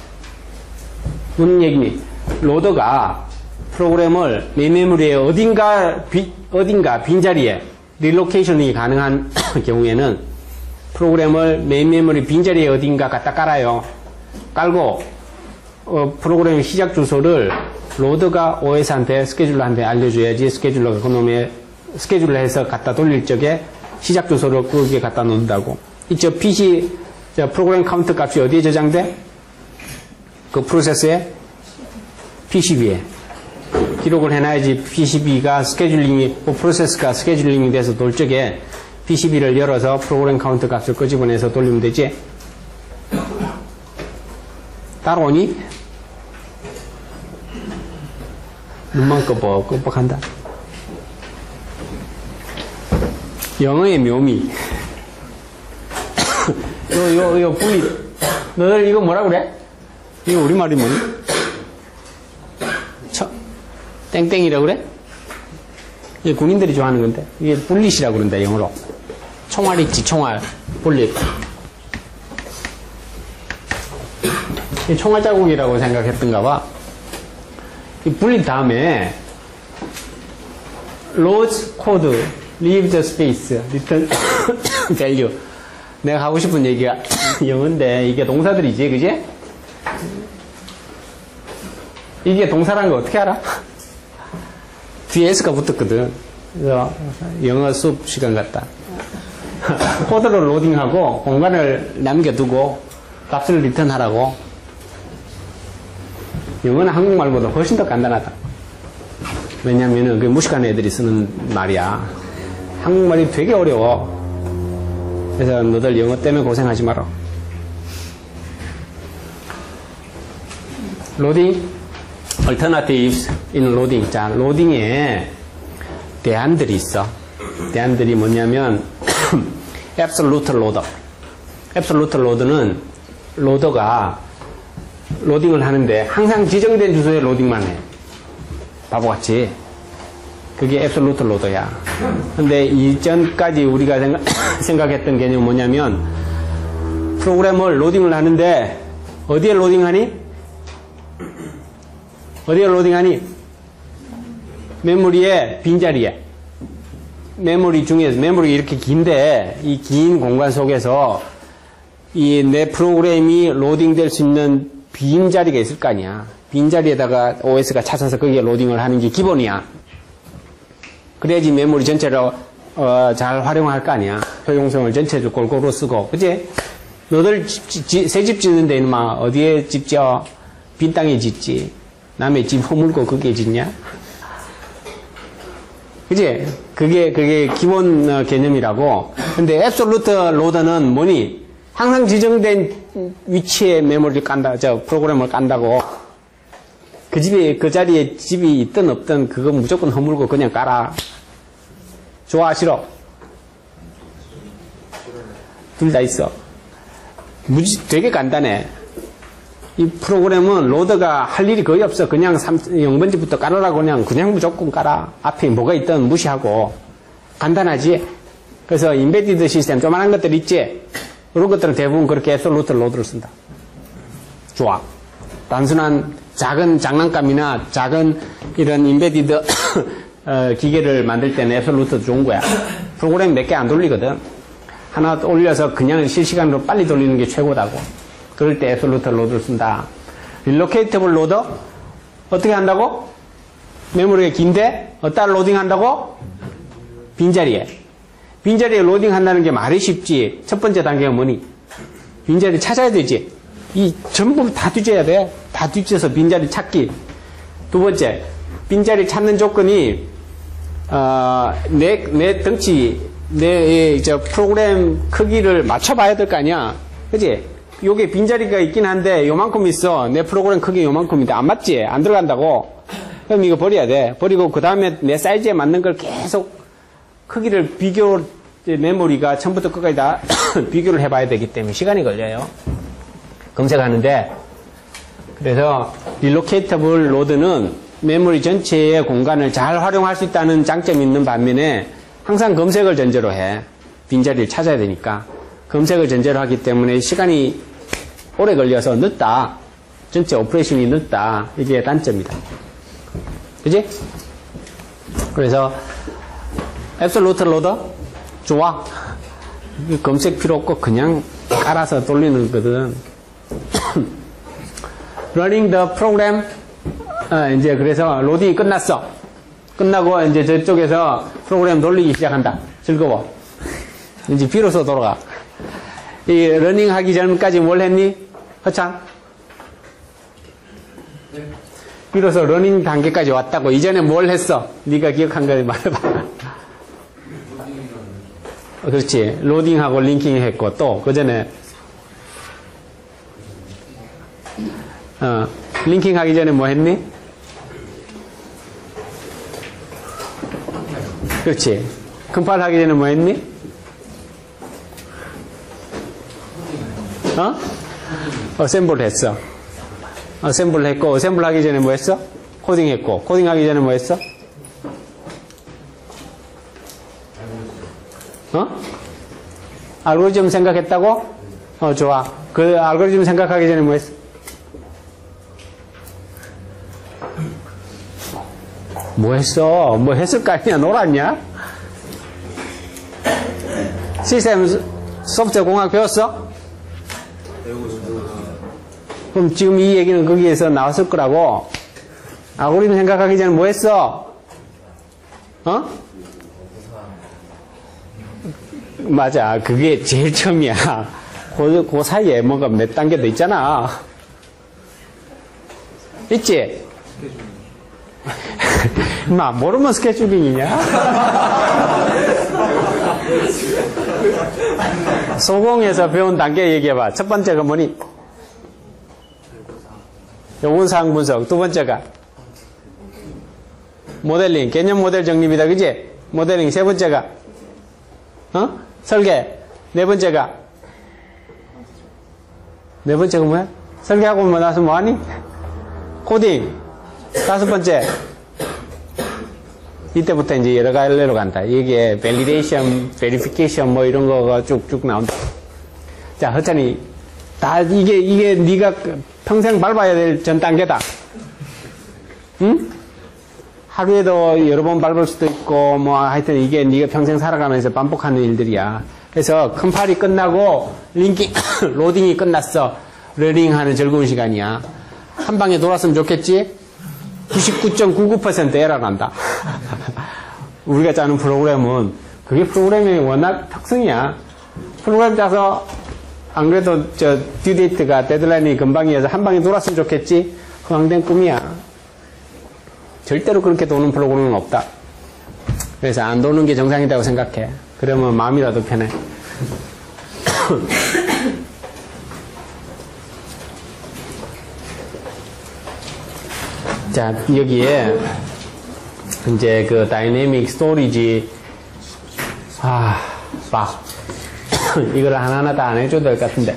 무슨 얘기니? 로더가 프로그램을 메인 메모리에 어딘가 비, 어딘가 빈자리에 릴로케이션이 가능한 경우에는 프로그램을 메인 메모리 빈자리에 어딘가 갖다 깔아요. 깔고 어, 프로그램 시작 주소를 로드가 오에스한테 스케줄러한테 알려줘야지 스케줄러가 그놈의 스케줄러 해서 갖다 돌릴 적에 시작 주소를 거기에 갖다 놓는다고. 이저 피씨 저 프로그램 카운트 값이 어디에 저장돼? 그 프로세스에 피씨비에 기록을 해놔야지 피씨비가 스케줄링이 그 프로세스가 스케줄링이 돼서 돌 적에 피씨비를 열어서 프로그램 카운트 값을 끄집어내서 돌리면 되지. 따라오니? 눈만 끄벅끄벅한다. 영어의 묘미. 요, 요, 요, 분리. 너들 이거 뭐라 그래? 이거 우리말이 뭐니? 처, 땡땡이라고 그래? 이게 군인들이 좋아하는 건데. 이게 불릿이라고 그런다, 영어로. 총알 있지, 총알. 불릿. 이 총알 자국이라고 생각했던가 봐. 이 불릿 다음에, loads code, leave the space, return value. 내가 하고 싶은 얘기가 영어인데, 이게 동사들이지, 그지? 이게 동사라는 거 어떻게 알아? 뒤에 S가 붙었거든. 그래서 영어 수업 시간 같다. 코드를 로딩하고 공간을 남겨두고 값을 리턴하라고. 영어는 한국말보다 훨씬 더 간단하다. 왜냐면은 그 무식한 애들이 쓰는 말이야. 한국말이 되게 어려워. 그래서 너들 영어 때문에 고생하지 마라. 로딩, alternatives in loading. 자, 로딩에 대안들이 있어. 대안들이 뭐냐면 absolute loader. absolute loader는 로더가 로딩을 하는데 항상 지정된 주소에 로딩만 해. 바보같이. 그게 absolute loader야. 근데 이전까지 우리가 생각, 생각했던 개념은 뭐냐면 프로그램을 로딩을 하는데 어디에 로딩하니? 어디에 로딩하니? 메모리에 빈자리에. 메모리 중에서 메모리가 이렇게 긴데 이 긴 공간 속에서 이 내 프로그램이 로딩될 수 있는 빈자리가 있을 거 아니야. 빈자리에다가 오에스가 찾아서 거기에 로딩을 하는 게 기본이야. 그래야지 메모리 전체를 어, 잘 활용할 거 아니야. 효용성을 전체적으로 골고루 쓰고. 그치? 너들 새 집 짓는 데는 막 어디에 집 지어? 빈 땅에 짓지. 남의 집 허물고 거기에 짓냐? 그치? 그게, 그게 기본 어, 개념이라고. 근데 앱솔루트 로더는 뭐니? 항상 지정된 위치에 메모리를 깐다, 저 프로그램을 깐다고. 그 집에, 그 자리에 집이 있든 없든 그거 무조건 허물고 그냥 깔아. 좋아, 싫어? 둘 다 있어. 무지, 되게 간단해. 이 프로그램은 로더가 할 일이 거의 없어. 그냥 영 번째부터 깔으라고 그냥, 그냥 무조건 깔아. 앞에 뭐가 있든 무시하고. 간단하지? 그래서 인베디드 시스템, 조만한 것들 있지? 그런 것들은 대부분 그렇게 앱솔루트 로드를 쓴다. 좋아. 단순한 작은 장난감이나 작은 이런 인베디드 어, 기계를 만들 때는 앱솔루트 좋은 거야. 프로그램 몇 개 안 돌리거든. 하나 올려서 그냥 실시간으로 빨리 돌리는 게 최고다고. 그럴 때 앱솔루트 로드를 쓴다. 릴로케이터블 로더? 어떻게 한다고? 메모리가 긴데 어디다 로딩한다고? 빈자리에. 빈자리에 로딩한다는 게 말이 쉽지. 첫 번째 단계가 뭐니? 빈자리 찾아야 되지. 이 전부 다 뒤져야 돼. 다 뒤져서 빈자리 찾기. 두 번째, 빈자리 찾는 조건이 어, 내, 내 덩치, 내 저 프로그램 크기를 맞춰봐야 될 거 아니야. 그지? 요게 빈자리가 있긴 한데 요만큼 있어. 내 프로그램 크기 요만큼인데 안 맞지? 안 들어간다고. 그럼 이거 버려야 돼. 버리고 그 다음에 내 사이즈에 맞는 걸 계속 크기를 비교, 메모리가 처음부터 끝까지 다 비교를 해봐야 되기 때문에 시간이 걸려요. 검색하는데. 그래서 릴로케이터블 로드는 메모리 전체의 공간을 잘 활용할 수 있다는 장점이 있는 반면에 항상 검색을 전제로 해. 빈자리를 찾아야 되니까. 검색을 전제로 하기 때문에 시간이 오래 걸려서 늦다. 전체 오퍼레이션이 늦다. 이게 단점이다. 그지? 그래서 앱솔루트 로더? 좋아. 검색 필요 없고 그냥 깔아서 돌리는 거거든. running the program. 어, 이제 그래서 로딩이 끝났어. 끝나고 이제 저쪽에서 프로그램 돌리기 시작한다. 즐거워. 이제 비로소 돌아가. 이 러닝 하기 전까지 뭘 했니? 허창? 네. 비로소 러닝 단계까지 왔다고. 이전에 뭘 했어? 네가 기억한 거 말해봐. 어, 그렇지. 로딩하고 링킹 했고, 또, 그 전에, 어, 링킹 하기 전에 뭐 했니? 그렇지. 컴파일 하기 전에 뭐 했니? 어? 어셈블 했어. 어셈블 했고, 어셈블 하기 전에 뭐 했어? 코딩 했고, 코딩 하기 전에 뭐 했어? 어? 알고리즘 생각했다고? 어, 좋아. 그 알고리즘 생각하기 전에 뭐 했어? 뭐 했어? 뭐 했을 거 아니야? 놀았냐? 시스템 소프트웨어 공학 배웠어? 그럼 지금 이 얘기는 거기에서 나왔을 거라고. 알고리즘 생각하기 전에 뭐 했어? 어? 맞아. 그게 제일 처음이야. 그, 그 사이에 뭔가 몇 단계 더 있잖아. 있지? 마 모르면 스케줄링이냐? 소공에서 배운 단계 얘기해봐. 첫 번째가 뭐니? 요군사항 분석. 두 번째가 모델링, 개념 모델 정립이다. 그지? 모델링. 세 번째가 어? 설계. 네 번째가 네 번째가 뭐야? 설계하고 뭐 나서 뭐하니? 코딩. 다섯 번째 이때부터 이제 여러 갈래로 간다. 이게 밸리데이션, 베리피케이션 뭐 이런 거가 쭉쭉 나온다. 자, 허찬이 다 이게 이게 네가 평생 밟아야 될 전 단계다. 응? 하루에도 여러 번 밟을 수도 있고 뭐 하여튼 이게 네가 평생 살아가면서 반복하는 일들이야. 그래서 컴파일이 끝나고 링킹, 로딩이 끝났어. 러닝하는 즐거운 시간이야. 한 방에 돌았으면 좋겠지? 구십구 점 구구 퍼센트 에러 난다. 우리가 짜는 프로그램은 그게 프로그램의 워낙 특성이야. 프로그램 짜서 안 그래도 저 듀데이트가 데드라인이 금방이어서 한 방에 돌았으면 좋겠지? 허황된 꿈이야. 절대로 그렇게 도는 프로그램은 없다. 그래서 안 도는 게 정상이라고 생각해. 그러면 마음이라도 편해. 자, 여기에 이제 그 다이내믹 스토리지, 아, 봐. 이걸 하나하나 다 안 해줘도 될 것 같은데,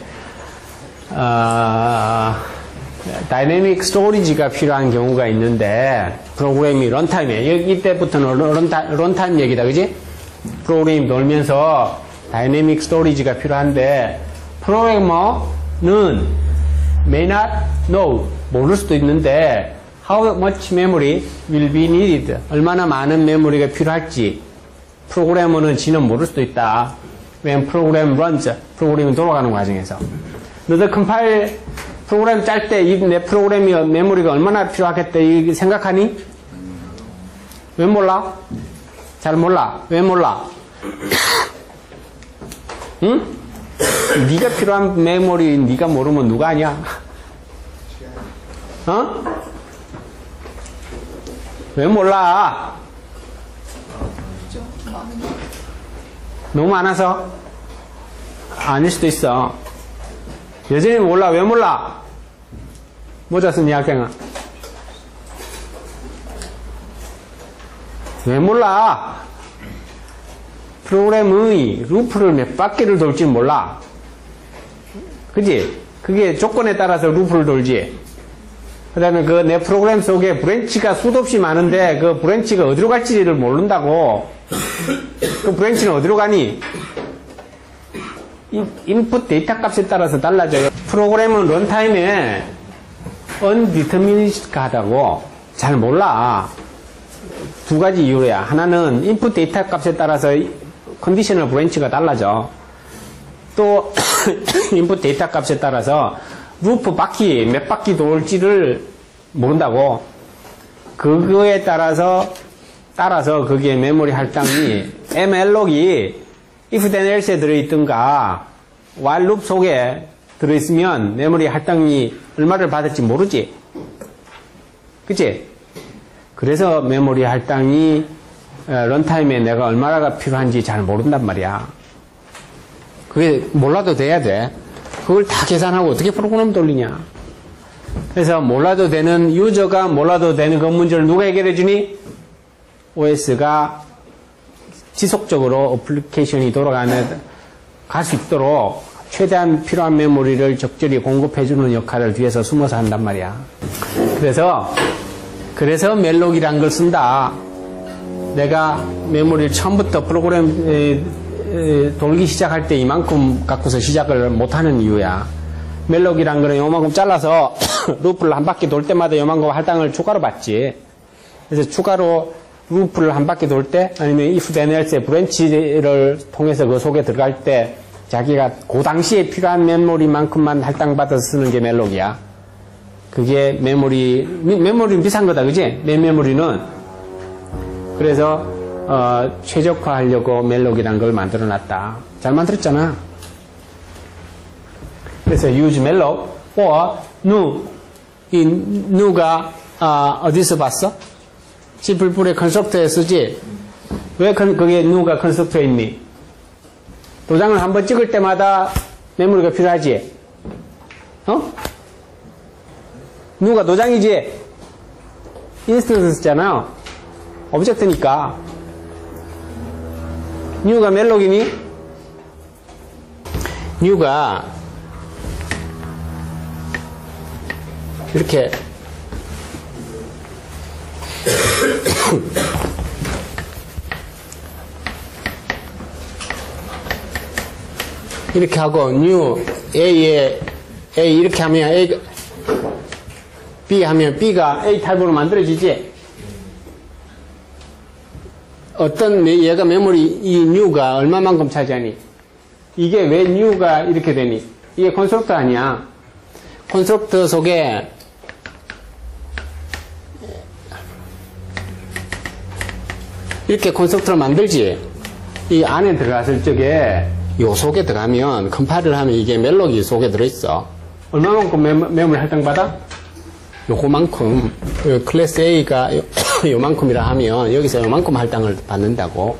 어, 다이내믹 스토리지가 필요한 경우가 있는데, 프로그램이 런타임에, 여기 이때부터는 런타, 런타임 얘기다, 그지? 프로그램이 돌면서 다이내믹 스토리지가 필요한데, 프로그래머는 may not know, 모를 수도 있는데, how much memory will be needed, 얼마나 많은 메모리가 필요할지, 프로그래머는 지는 모를 수도 있다. when program runs, 프로그램이 돌아가는 과정에서. 너도 컴파일 프로그램 짤 때 내 프로그램이 메모리가 얼마나 필요하겠다 이 생각하니? 왜 몰라? 잘 몰라. 왜 몰라? 응? 네가 필요한 메모리 네가 모르면 누가 아냐? 어? 왜 몰라? 너무 많아서? 아닐 수도 있어. 여전히 몰라. 왜 몰라? 모자 쓴 이 학생아. 왜 몰라? 프로그램의 루프를 몇 바퀴를 돌지 몰라. 그지? 그게 조건에 따라서 루프를 돌지. 그 다음에 그 내 프로그램 속에 브랜치가 수도 없이 많은데 그 브랜치가 어디로 갈지를 모른다고. 그 브랜치는 어디로 가니? 인풋 데이터 값에 따라서 달라져요. 프로그램은 런타임에 undeterminist하다고 잘 몰라. 두 가지 이유야. 하나는 인풋 데이터 값에 따라서 컨디셔널 브랜치가 달라져. 또 인풋 데이터 값에 따라서 루프 바퀴 몇 바퀴 돌지를 모른다고. 그거에 따라서 따라서 거기에 메모리 할당이 엠엘록이 if then else에 들어있든가 while loop 속에 들어있으면 메모리 할당이 얼마를 받을지 모르지. 그치? 그래서 메모리 할당이 런타임에 내가 얼마나 필요한지 잘 모른단 말이야. 그게 몰라도 돼야 돼. 그걸 다 계산하고 어떻게 프로그램 돌리냐. 그래서 몰라도 되는, 유저가 몰라도 되는 그 문제를 누가 해결해 주니? 오에스가 지속적으로 어플리케이션이 돌아가는, 갈 수 있도록 최대한 필요한 메모리를 적절히 공급해주는 역할을 뒤에서 숨어서 한단 말이야. 그래서, 그래서 멜록이란 걸 쓴다. 내가 메모리를 처음부터 프로그램 에, 에, 돌기 시작할 때 이만큼 갖고서 시작을 못하는 이유야. 멜록이란 거는 요만큼 잘라서 루프를 한 바퀴 돌 때마다 요만큼 할당을 추가로 받지. 그래서 추가로 루프를 한 바퀴 돌 때 아니면 if then else의 브랜치를 통해서 그 속에 들어갈 때 자기가 그 당시에 필요한 메모리만큼만 할당받아서 쓰는 게 멜록이야. 그게 메모리, 메모리는 비싼 거다, 그지? 내 메모리는. 그래서 어, 최적화하려고 멜록이란 걸 만들어 놨다. 잘 만들었잖아. 그래서 use 멜록 or nu. 이 nu가 어, 어디서 봤어? 씨 플러스 플러스의 컨스트럭터에 쓰지? 왜 그게 nu가 컨스트럭터에 있니? 도장을 한번 찍을 때마다 메모리가 필요하지? 어? nu가 도장이지? 인스턴스잖아. 오브젝트니까. new가 멜록이니? new가 이렇게 이렇게 하고 new A에 A 이렇게 하면 A B 하면 B가 A 타입으로 만들어지지. 어떤 얘가 메모리 이 new가 얼마만큼 차지하니? 이게 왜 new가 이렇게 되니? 이게 컨스트럭터 아니야. 컨스트럭터 속에 이렇게 컨스트럭터를 만들지. 이 안에 들어갔을 적에 요 속에 들어가면 컴파일을 하면 이게 멜록이 속에 들어있어. 얼마만큼 메모, 메모리 할당받아? 요거만큼. 클래스 A가 요, 요만큼이라 하면 여기서 요만큼 할당을 받는다고.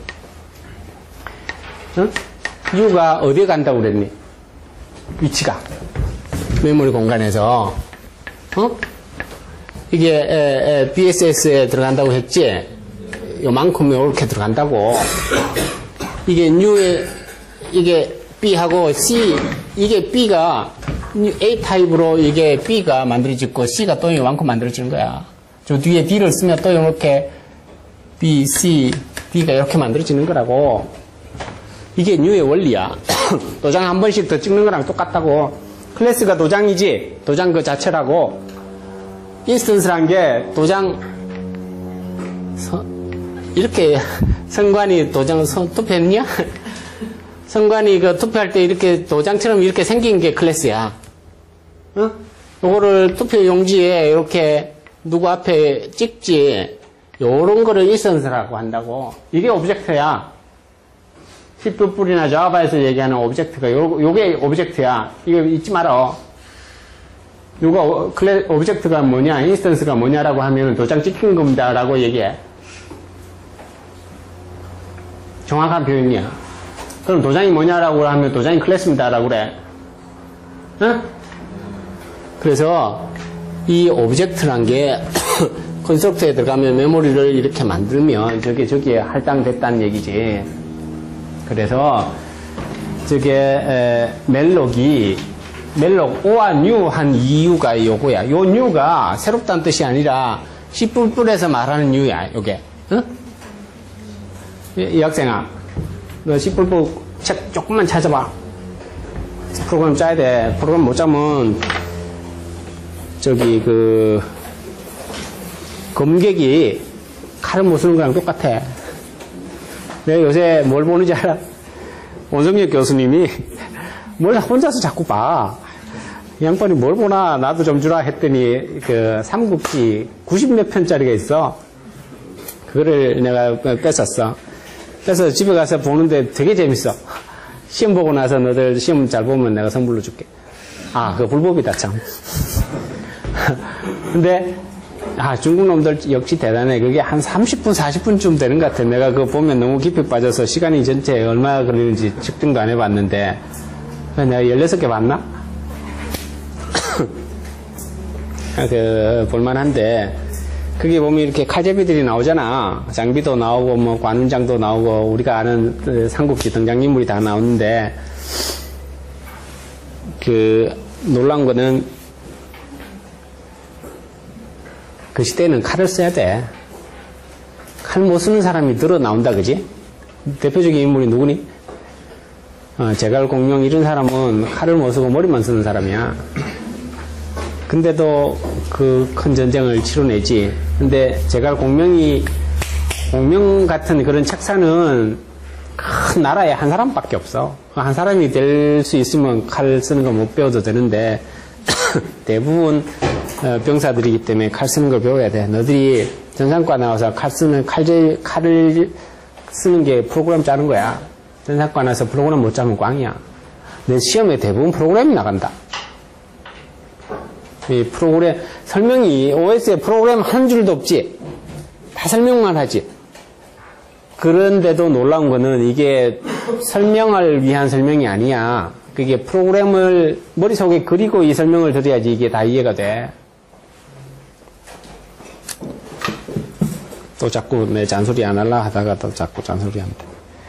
응? U가 어디에 간다고 그랬니? 위치가. 메모리 공간에서. 어? 이게 에, 에, 비에스에스에 들어간다고 했지? 요만큼 이렇게 들어간다고. 이게 New에 이게 B하고 C, 이게 B가 A 타입으로 이게 B가 만들어지고 C가 또 요만큼 만들어지는 거야. 저 뒤에 D를 쓰면 또 이렇게 B, C, D가 이렇게 만들어지는 거라고. 이게 New의 원리야. 도장 한 번씩 더 찍는 거랑 똑같다고. 클래스가 도장이지, 도장 그 자체라고. 인스턴스란 게 도장, 서, 이렇게 성관이 도장 서, 투표했냐? 성관이 그 투표할 때 이렇게 도장처럼 이렇게 생긴 게 클래스야. 어? 요거를 투표 용지에 이렇게 누구 앞에 찍지. 요런 거를 인스턴스라고 한다고. 이게 오브젝트야. 씨 플러스 플러스나 자바에서 얘기하는 오브젝트가 요, 요게 오브젝트야. 이거 잊지 마라. 요거 클래, 오브젝트가 뭐냐, 인스턴스가 뭐냐라고 하면 도장 찍힌 겁니다 라고 얘기해. 정확한 표현이야. 그럼 도장이 뭐냐라고 하면 도장이 클래스입니다 라고 그래. 응? 그래서 이 오브젝트란 게 컨스트럭터에 들어가면 메모리를 이렇게 만들면 저게 저기에 할당됐다는 얘기지. 그래서 저게 에, 멜록이 멜록 오와 new 한 이유가 요거야. 요 new가 새롭다는 뜻이 아니라 씨 플러스 플러스에서 말하는 new야. 요게. 응? 이, 이 학생아, 너 씨 플러스 플러스 책 조금만 찾아봐. 프로그램 짜야 돼. 프로그램 못 짜면 저기 그 검객이 칼을 못 쓰는 거랑 똑같아. 내가 요새 뭘 보는지 알아? 원성엽 교수님이 뭘 혼자서 자꾸 봐. 이 양반이 뭘 보나 나도 좀 주라 했더니 그 삼국지 구십 몇 편짜리가 있어. 그거를 내가 뺐었어. 그래서 집에 가서 보는데 되게 재밌어. 시험 보고 나서 너들 시험 잘 보면 내가 선물로 줄게. 아, 그거 불법이다, 참. 근데, 아, 중국 놈들 역시 대단해. 그게 한 삼십 분, 사십 분쯤 되는 것 같아. 내가 그거 보면 너무 깊이 빠져서 시간이 전체 얼마나 걸리는지 측정도 안 해봤는데, 내가 열여섯 개 봤나? 그, 볼만한데, 그게 보면 이렇게 칼제비들이 나오잖아. 장비도 나오고, 뭐, 관운장도 나오고, 우리가 아는 그 삼국지 등장인물이 다 나오는데, 그, 놀라운 거는, 그 시대에는 칼을 써야 돼. 칼 못 쓰는 사람이 늘어 나온다, 그지? 대표적인 인물이 누구니? 어, 제갈공명 이런 사람은 칼을 못 쓰고 머리만 쓰는 사람이야. 근데도 그 큰 전쟁을 치러내지. 근데 제갈공명이, 공명 같은 그런 책사는 큰 나라에 한 사람밖에 없어. 한 사람이 될 수 있으면 칼 쓰는 거 못 배워도 되는데, 대부분 병사들이기 때문에 칼 쓰는 걸 배워야 돼. 너희들이 전산과 나와서 칼 쓰는, 칼질, 칼을 쓰는 게 프로그램 짜는 거야. 전산과 나와서 프로그램 못 짜면 꽝이야. 내 시험에 대부분 프로그램이 나간다. 이 프로그램, 설명이, 오에스에 프로그램 한 줄도 없지. 다 설명만 하지. 그런데도 놀라운 거는 이게 설명을 위한 설명이 아니야. 그게 프로그램을 머릿속에 그리고 이 설명을 드려야지 이게 다 이해가 돼. 또 자꾸 내 잔소리 안 할라 하다가 또 자꾸 잔소리 한다.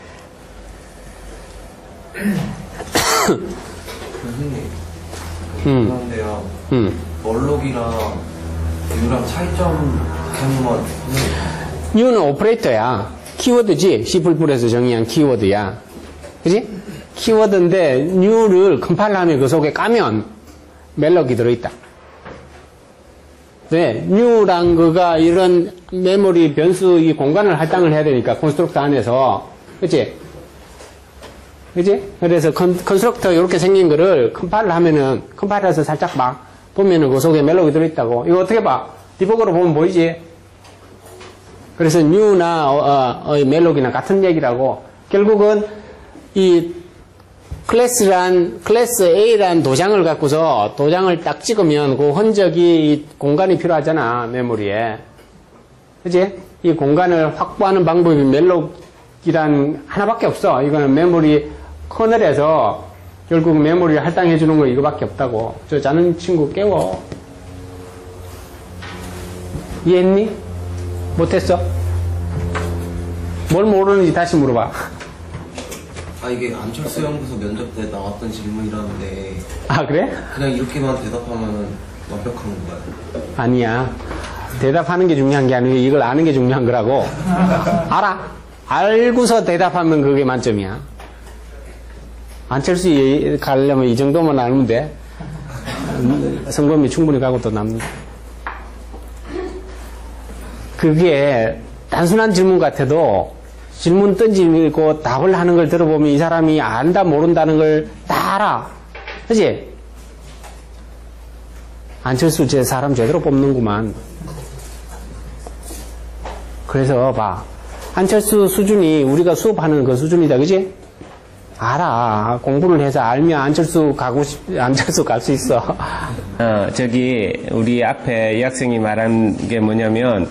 교수님, 음. 그런데요. 음. 멀록이랑 유랑 차이점 한번. U는 오퍼레이터야. 키워드지. 씨 플러스 플러스에서 정의한 키워드야. 그지? 키워드인데 New를 컴파일러하면 그 속에 까면 멜록이 들어있다. 네, New랑 그가 이런 메모리 변수 이 공간을 할당을 해야 되니까 컨스트럭터 안에서. 그치? 그치? 그래서 컨, 컨스트럭터 이렇게 생긴 거를 컴파일러 하면은 컴파일러에서 살짝 봐. 보면은 그 속에 멜록이 들어있다고. 이거 어떻게 봐? 디버거로 보면 보이지? 그래서 New나 어, 어, 어, 멜록이나 같은 얘기라고. 결국은 이 클래스란, 클래스 A란 도장을 갖고서 도장을 딱 찍으면 그 흔적이 이 공간이 필요하잖아, 메모리에. 그치? 이 공간을 확보하는 방법이 멜록이란 하나밖에 없어. 이거는 메모리 커널에서 결국 메모리를 할당해 주는 거 이거밖에 없다고. 저 자는 친구 깨워. 이해했니? 못했어? 뭘 모르는지 다시 물어봐. 아 이게 안철수 연구소 면접 때 나왔던 질문이라는데 아 그래? 그냥 이렇게만 대답하면 완벽한 건가요? 아니야. 대답하는 게 중요한 게 아니고 이걸 아는 게 중요한 거라고. 알아. 알고서 대답하면 그게 만점이야. 안철수 가려면 이 정도만 알면 돼. 성범이 충분히 가고 또 남는. 그게 단순한 질문 같아도 질문 던지고 답을 하는 걸 들어보면 이 사람이 안다 모른다는 걸 다 알아. 그치? 안철수 제 사람 제대로 뽑는구만. 그래서 봐. 안철수 수준이 우리가 수업하는 그 수준이다. 그치? 알아. 공부를 해서 알면 안철수 가고 싶, 안철수 갈 수 있어. 어, 저기 우리 앞에 이 학생이 말한 게 뭐냐면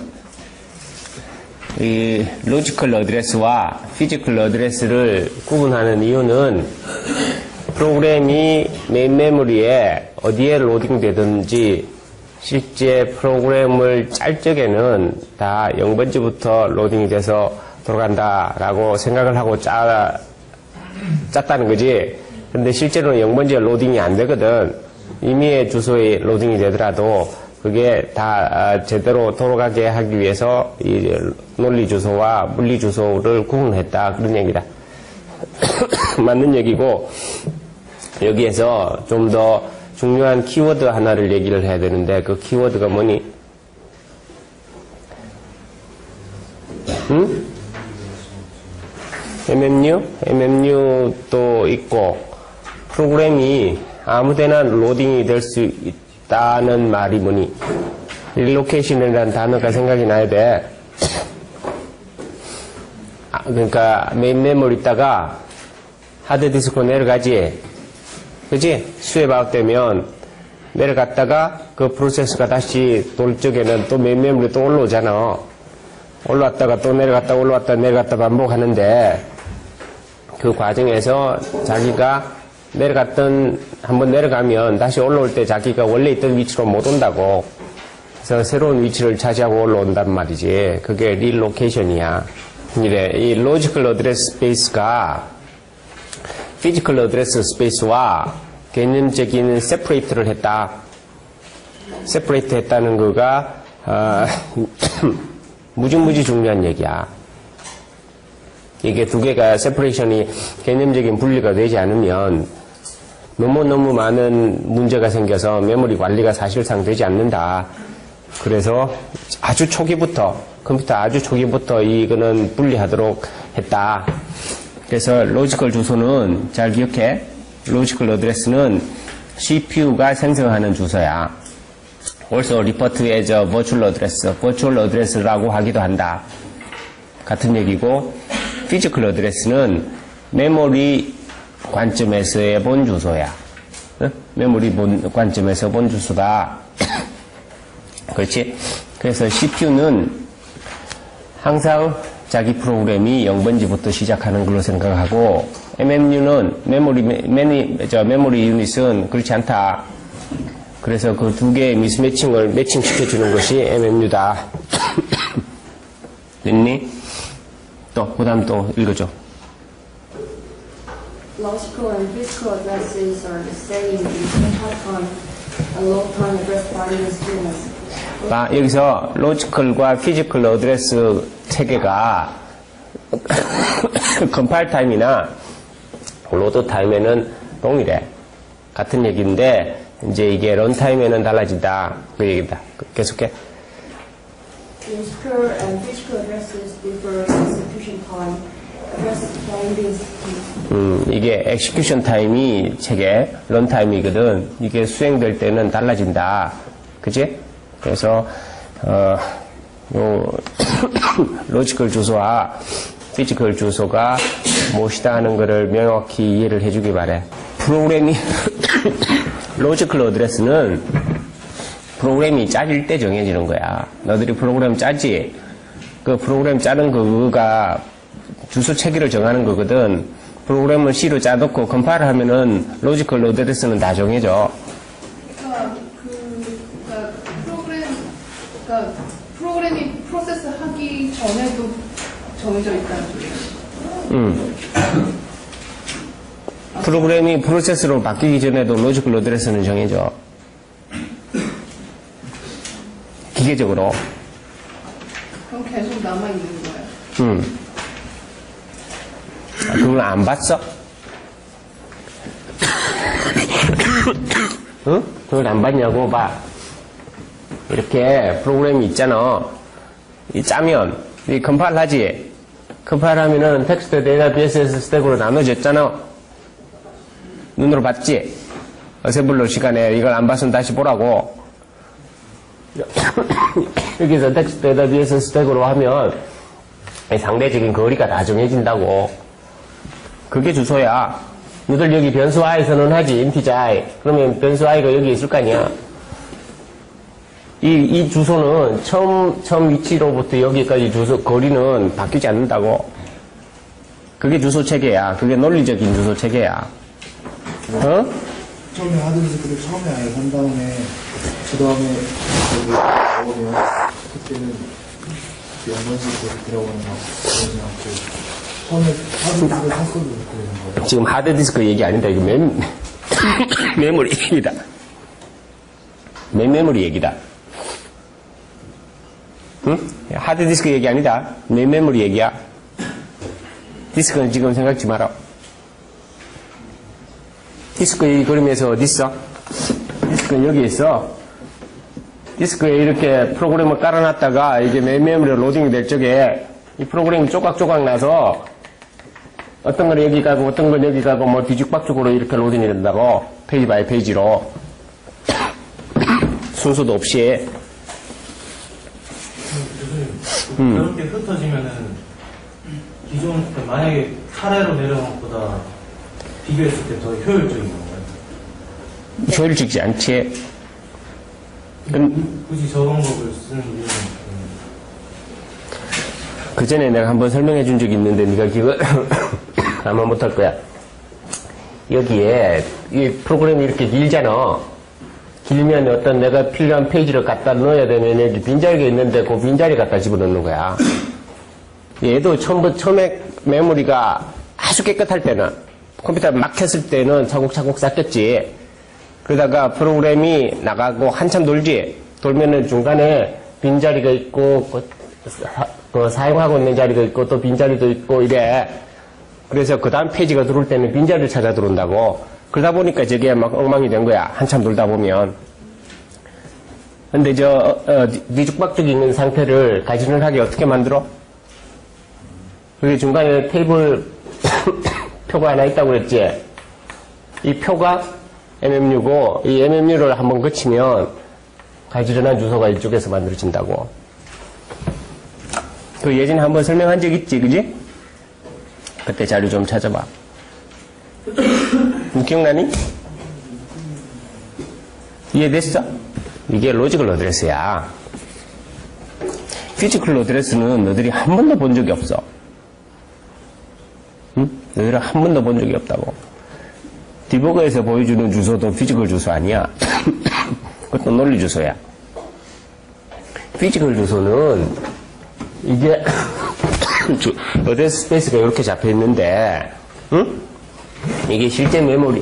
이 로지컬 어드레스와 피지컬 어드레스를 구분하는 이유는 프로그램이 메인 메모리에 어디에 로딩되든지 실제 프로그램을 짤 적에는 다 영 번지부터 로딩이 돼서 돌아간다라고 생각을 하고 짜, 짰다는 거지. 근데 실제로는 영 번지에 로딩이 안 되거든. 임의의 주소에 로딩이 되더라도 그게 다 제대로 돌아가게 하기 위해서 이 논리 주소와 물리 주소를 구분했다. 그런 얘기다. 맞는 얘기고, 여기에서 좀 더 중요한 키워드 하나를 얘기를 해야 되는데, 그 키워드가 뭐니? 응? 엠엠유? 엠엠유도 있고, 프로그램이 아무데나 로딩이 될 수 있다는 말이 뭐니? 릴로케이션이라는 단어가 생각이 나야 돼. 아, 그러니까 메인 메모리 있다가 하드디스크로 내려가지. 그치? 수앱 아웃되면 내려갔다가 그 프로세스가 다시 돌 적에는 또 메인 메모리 또 올라오잖아. 올라왔다가 또 내려갔다 올라왔다 내려갔다 반복하는데 그 과정에서 자기가 내려갔던 한번 내려가면 다시 올라올 때 자기가 원래 있던 위치로 못 온다고. 그래서 새로운 위치를 차지하고 올라온단 말이지. 그게 릴로케이션이야. 이래 이 로지컬 어드레스 스페이스가 피지컬 어드레스 스페이스와 개념적인 세퍼레이트를 했다. 세퍼레이트 했다는 거가 어, 무지무지 중요한 얘기야. 이게 두 개가 세퍼레이션이 개념적인 분리가 되지 않으면 너무너무 많은 문제가 생겨서 메모리 관리가 사실상 되지 않는다. 그래서 아주 초기부터 컴퓨터 아주 초기부터 이거는 분리하도록 했다. 그래서 로지컬 주소는 잘 기억해. 로지컬 어드레스는 씨피유가 생성하는 주소야. also referred to as a virtual address, virtual address라고 하기도 한다. 같은 얘기고, physical address는 메모리 관점에서의 본 주소야. 응? 메모리 본 관점에서 본 주소다. 그렇지? 그래서 씨피유는 항상 자기 프로그램이 영 번지부터 시작하는 걸로 생각하고, 엠엠유는 메모리, 메니, 저 메모리 유닛은 그렇지 않다. 그래서 그 두 개의 미스매칭을 매칭시켜주는 것이 엠엠유다. 됐니? 또, 그 다음 또 읽어줘. Logical and physical addresses are the same in high time and low time address binding schemas. 아, 여기서 로지컬과 피지컬 어드레스 체계가 컴파일 타임이나 로드 타임에는 동일해. 같은 얘기인데 이제 이게 런 타임에는 달라진다. 그 얘기다. 계속해. Logical and physical addresses differ in execution time. Address binding scheme. 음, 이게 엑시큐션 타임이 체계, 런 타임이거든. 이게 수행될 때는 달라진다. 그치? 그래서 어, 요 로지컬 주소와 피지컬 주소가 무엇이다 하는 것을 명확히 이해를 해주기 바래. 프로그램이 로지컬 어드레스는 프로그램이 짜질 때 정해지는 거야. 너들이 프로그램 짜지? 그 프로그램 짜는 그거가 주소 체계를 정하는 거거든. 프로그램을 C로 짜놓고 컴파일을 하면은 로지컬 어드레스는 다 정해져. 그러니까 그 그러니까 프로그램 그러니까 프로그램이 프로세스 하기 전에도 정해져 있다는 소리예요. 음. 프로그램이 프로세스로 바뀌기 전에도 로지컬 어드레스는 정해져. 기계적으로. 그럼 계속 남아 있는 거예요. 음. 아, 그걸 안 봤어? 응? 그걸 안 봤냐고 봐. 이렇게 프로그램이 있잖아. 이 짜면 이 컴파일 하지. 컴파일 하면은 텍스트 데이터 비에스에스 스택으로 나눠졌잖아. 눈으로 봤지? 어셈블러 시간에 이걸 안 봤으면 다시 보라고. 여기서 텍스트 데이터 비에스에스 스택으로 하면 상대적인 거리가 다 정해진다고. 그게 주소야. 너들 여기 변수 i에서는 하지, 인티저 i. 그러면 변수 i가 여기 있을 거 아니야. 이, 이 주소는 처음, 처음 위치로부터 여기까지 주소, 거리는 바뀌지 않는다고. 그게 주소 체계야. 그게 논리적인 주소 체계야. 어? 처음에 하드디스크를 처음에 아예 산 다음에 그 다음에 여기 나오면 그때는 연관식으로 들어가는 거 그러지 않고 처음에 하드디스크를 샀어도 그러는 거예요. 지금 하드디스크 얘기 아니다. 이거 메, 메모리 얘기다. 메 메모리 얘기다. 응? 하드디스크 얘기 아니다. 메 메모리 얘기야. 디스크는 지금 생각지 마라. 디스크 이 그림에서 어디 있어? 디스크는 여기 있어. 디스크에 이렇게 프로그램을 깔아놨다가 이게 메인 메모리로 로딩이 될 적에 이 프로그램이 쪼각쪼각 나서 어떤 걸 여기 가고 어떤 걸 여기 가고 뭐 뒤죽박죽으로 이렇게 로딩이 된다고 페이지 바이 페이지로 순서도 없이. 음. 그렇게 흩어지면은 기존 만약에 차례로 내려온 것보다 비교했을 때 더 효율적인 건가요? 효율적이지 않지. 굳이 저 방법을 쓰는 이유는 그 전에 내가 한번 설명해 준 적이 있는데 네가 기억 아마 못할 거야. 여기에 이 프로그램이 이렇게 길잖아. 길면 어떤 내가 필요한 페이지를 갖다 넣어야 되면 여기 빈자리가 있는데 그 빈자리 갖다 집어넣는 거야. 얘도 처음부터 처음에 메모리가 아주 깨끗할 때는 컴퓨터 막 켰을 때는 차곡차곡 쌓였지. 그러다가 프로그램이 나가고 한참 돌지. 돌면은 중간에 빈자리가 있고 그, 사, 그 사용하고 있는 자리가 있고 또 빈자리도 있고 이래. 그래서 그 다음 페이지가 들어올 때는 빈자리를 찾아 들어온다고. 그러다 보니까 저게 막 엉망이 된 거야. 한참 돌다 보면. 근데 저 어, 뒤죽박죽이 있는 상태를 가지런하게 어떻게 만들어? 여기 중간에 테이블 표가 하나 있다고 그랬지? 이 표가 엠엠유고 이 엠엠유를 한번 거치면 가지런한 주소가 이쪽에서 만들어진다고. 그 예전에 한번 설명한 적 있지, 그지? 그때 자료 좀 찾아봐. 기억나니? 이해됐어? 이게 로지컬 어드레스야. 피지컬 어드레스는 너희들이 한 번도 본 적이 없어. 응? 너희들은 한 번도 본 적이 없다고. 디버거에서 보여주는 주소도 피지컬 주소 아니야. 그것도 논리 주소야. 피지컬 주소는 이게 어드레스 스페이스가 이렇게 잡혀 있는데, 응? 이게 실제 메모리,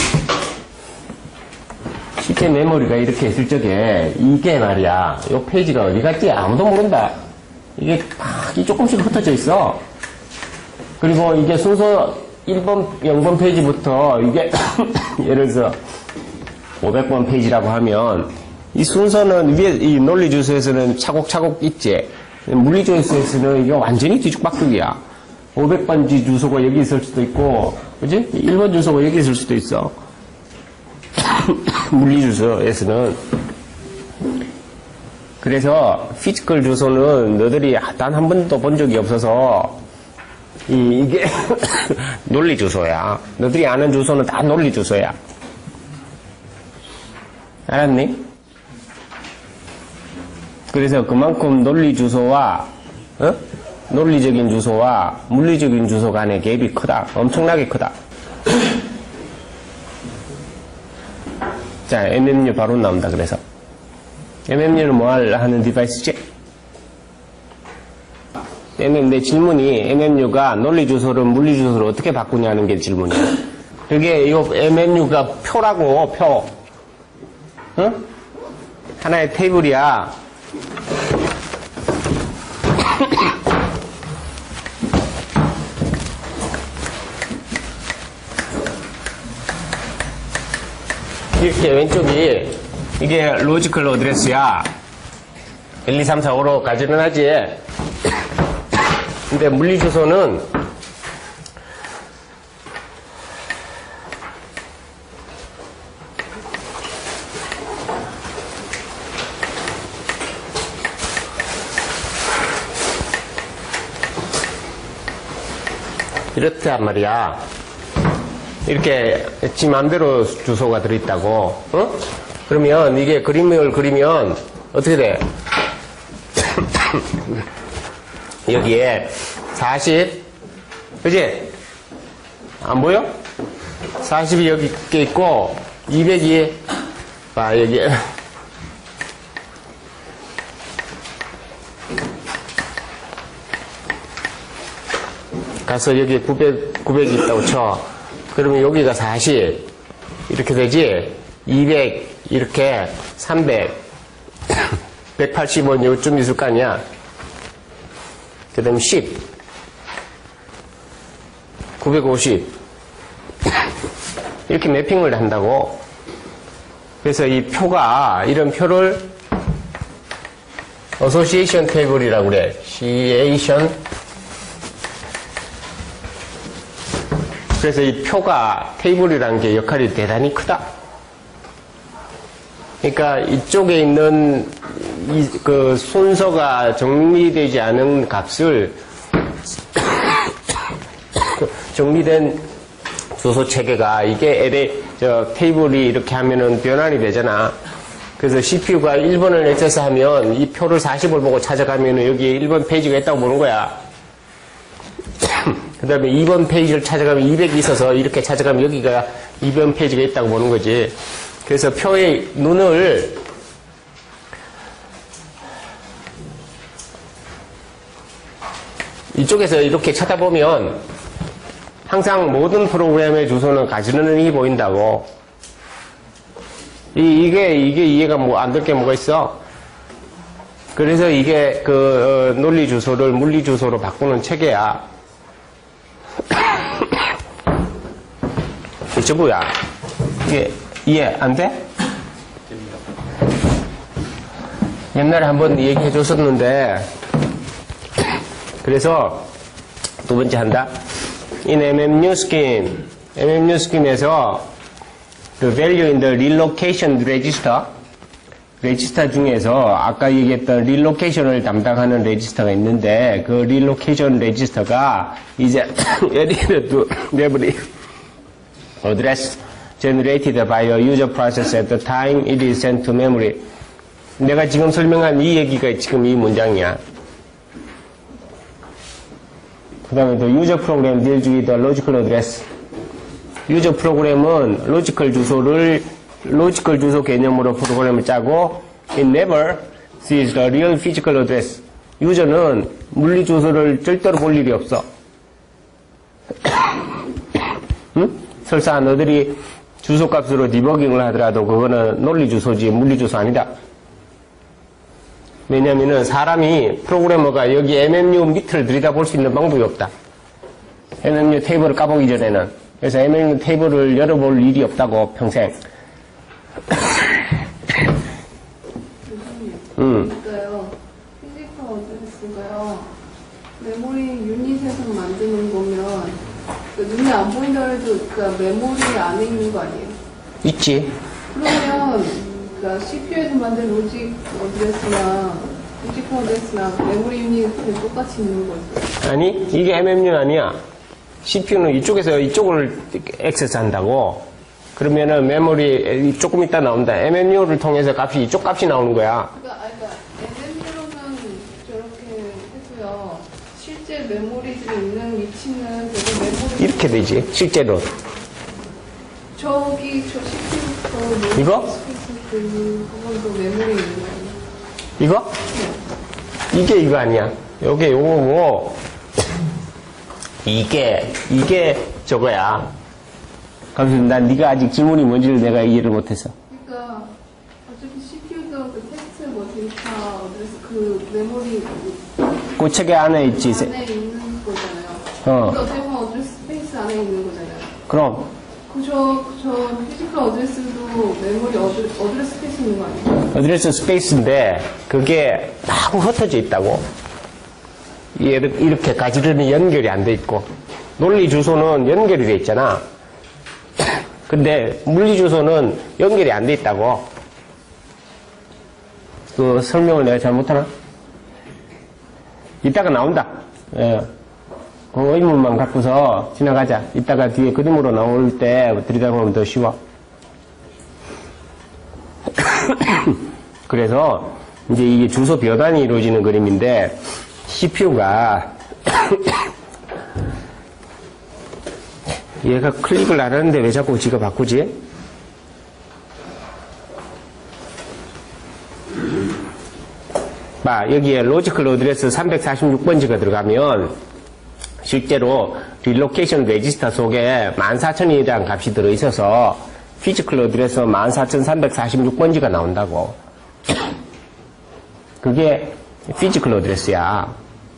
실제 메모리가 이렇게 있을 적에 이게 말이야. 이 페이지가 어디 갔지? 아무도 모른다. 이게 막 조금씩 흩어져 있어. 그리고 이게 순서 일 번, 영 번 페이지부터 이게 예를 들어서 오백 번 페이지라고 하면 이 순서는 위에 이 논리 주소에서는 차곡차곡 있지. 물리 주소에서는 이게 완전히 뒤죽박죽이야. 오백 번지 주소가 여기 있을 수도 있고, 그지? 일 번 주소가 여기 있을 수도 있어. 물리 주소에서는. 그래서 피지컬 주소는 너희들이 단 한 번도 본 적이 없어서 이, 이게 논리 주소야. 너희들이 아는 주소는 다 논리 주소야. 알았니? 그래서 그만큼 논리 주소와 어? 논리적인 주소와 물리적인 주소 간의 갭이 크다. 엄청나게 크다. 자, 엠엠유 바로 나온다. 그래서 엠엠유는 뭐 하는 디바이스지? 엠엠, 내 질문이 엠엠유가 논리 주소를 물리 주소를 어떻게 바꾸냐는 게 질문이야. 그게 이 엠엠유가 표라고, 표. 응? 하나의 테이블이야. 이렇게 왼쪽이 이게 로지컬 어드레스야. 일, 이, 삼, 사, 오로 가지는 하지. 근데 물리 주소는 이렇단 말이야. 이렇게 지 맘대로 주소가 들어있다고. 어? 그러면 이게 그림을 그리면 어떻게 돼? 여기에 사십, 그지? 안 보여? 사십이 여기 있고 이백이 아 여기 가서 여기 구백, 구백이 있다고 쳐. 그러면 여기가 사십 이렇게 되지. 이백 이렇게 삼백 백팔십은 요쯤 있을 거 아니야. 그 다음에 십 구백오십 이렇게 매핑을 한다고. 그래서 이 표가 이런 표를 어소시에이션 테이블이라고 그래. 시에이션 그래서 이 표가 테이블이라는 게 역할이 대단히 크다. 그러니까 이쪽에 있는 이, 그 순서가 정리되지 않은 값을 정리된 주소 체계가 이게 엘에 저 테이블이 이렇게 하면은 변환이 되잖아. 그래서 씨피유가 일 번을 액세스하면 이 표를 사십을 보고 찾아가면은 여기에 일 번 페이지가 있다고 보는 거야. 그 다음에 이 번 페이지를 찾아가면 이백이 있어서 이렇게 찾아가면 여기가 이 번 페이지가 있다고 보는 거지. 그래서 표의 눈을 이쪽에서 이렇게 쳐다보면 항상 모든 프로그램의 주소는 가지런히 보인다고. 이, 이게, 이게 이해가 뭐 안 될 게 뭐가 있어? 그래서 이게 그, 어, 논리 주소를 물리 주소로 바꾸는 체계야. 이게 뭐야? 이게 이해 안 돼? 옛날에 한번 얘기해 줬었는데, 그래서 두 번째 한다. In 엠엠유 scheme, 엠엠유 scheme에서 the value in the relocation register, 레지스터 중에서 아까 얘기했던 relocation을 담당하는 레지스터가 있는데 그 relocation 레지스터가 이제 added to memory address generated by a user process at the time it is sent to memory. 내가 지금 설명한 이 얘기가 지금 이 문장이야. 그 다음에 또 user program deals with the logical address. 유저 프로그램은 로지컬 주소를 로지컬 주소 개념으로 프로그램을 짜고 it never sees the real physical address. 유저는 물리 주소를 절대로 볼 일이 없어. 응? 설사 너들이 주소 값으로 디버깅을 하더라도 그거는 논리 주소지 물리 주소 아니다. 왜냐면은 사람이 프로그래머가 여기 엠엠유 밑을 들여다볼 수 있는 방법이 없다. 엠엠유 테이블을 까보기 전에는. 그래서 엠엠유 테이블을 열어볼 일이 없다고 평생. 음. 그러니까요. 피지컬 어드레스가요. 메모리 유닛에서 만드는 거면 그 눈에 안 보인다 해도 그러니까 메모리 안에 있는 거 아니에요? 있지. 그러면 그러니까 씨피유에서 만든 로직 어드레스나 피지컬 어드레스나 메모리 유닛은 똑같이 있는 거죠. 아니 이게 엠엠유 아니야. 씨피유는 이쪽에서 이쪽을 액세스 한다고. 그러면은 메모리 조금 이따 나온다. 엠엠유를 통해서 값이 이쪽 값이 나오는 거야. 그러니까, 그러니까 엠엠유로는 저렇게 해도요. 실제 메모리들이 있는 위치는 되게 메모리 이렇게 되지 실제로. 저기 저 씨피유부터 이거? 스페이스 그 그건 또 메모리 있는 거예요. 이거? 이게 이거 아니야. 요게 요거고 이게 이게 저거야. 그래서 난 네가 아직 질문이 뭔지를 내가 이해를 못해서. 그러니까 어차피 씨피유도 그 텍스트 뭐 데이터 어드레스 그 메모리 그 책에 안에 있지. 안에 있는 거잖아요. 어. 그 어떻게 보면 어드레스 스페이스 안에 있는 거잖아요. 그럼 그저 저 피지컬 어드레스도 메모리 어드, 어드레스 스페이스 있는 거 아니에요? 어드레스 스페이스인데 그게 막 흩어져 있다고. 이렇게 가지런히 연결이 안 돼 있고 논리 주소는 연결이 돼 있잖아. 근데 물리 주소는 연결이 안 돼 있다고. 그 설명을 내가 잘못하나? 이따가 나온다. 예. 그 의문만 갖고서 지나가자. 이따가 뒤에 그림으로 나올 때 들여다보면 더 쉬워. 그래서 이제 이게 주소 변환이 이루어지는 그림인데 씨피유가 얘가 클릭을 안 하는데 왜 자꾸 지가 바꾸지? 봐, 여기에 로지컬 어드레스 삼백사십육 번지가 들어가면 실제로 릴로케이션 레지스터 속에 만 사천이라는 값이 들어있어서 피지컬 어드레스 만 사천삼백사십육 번지가 나온다고. 그게 피지컬 어드레스야.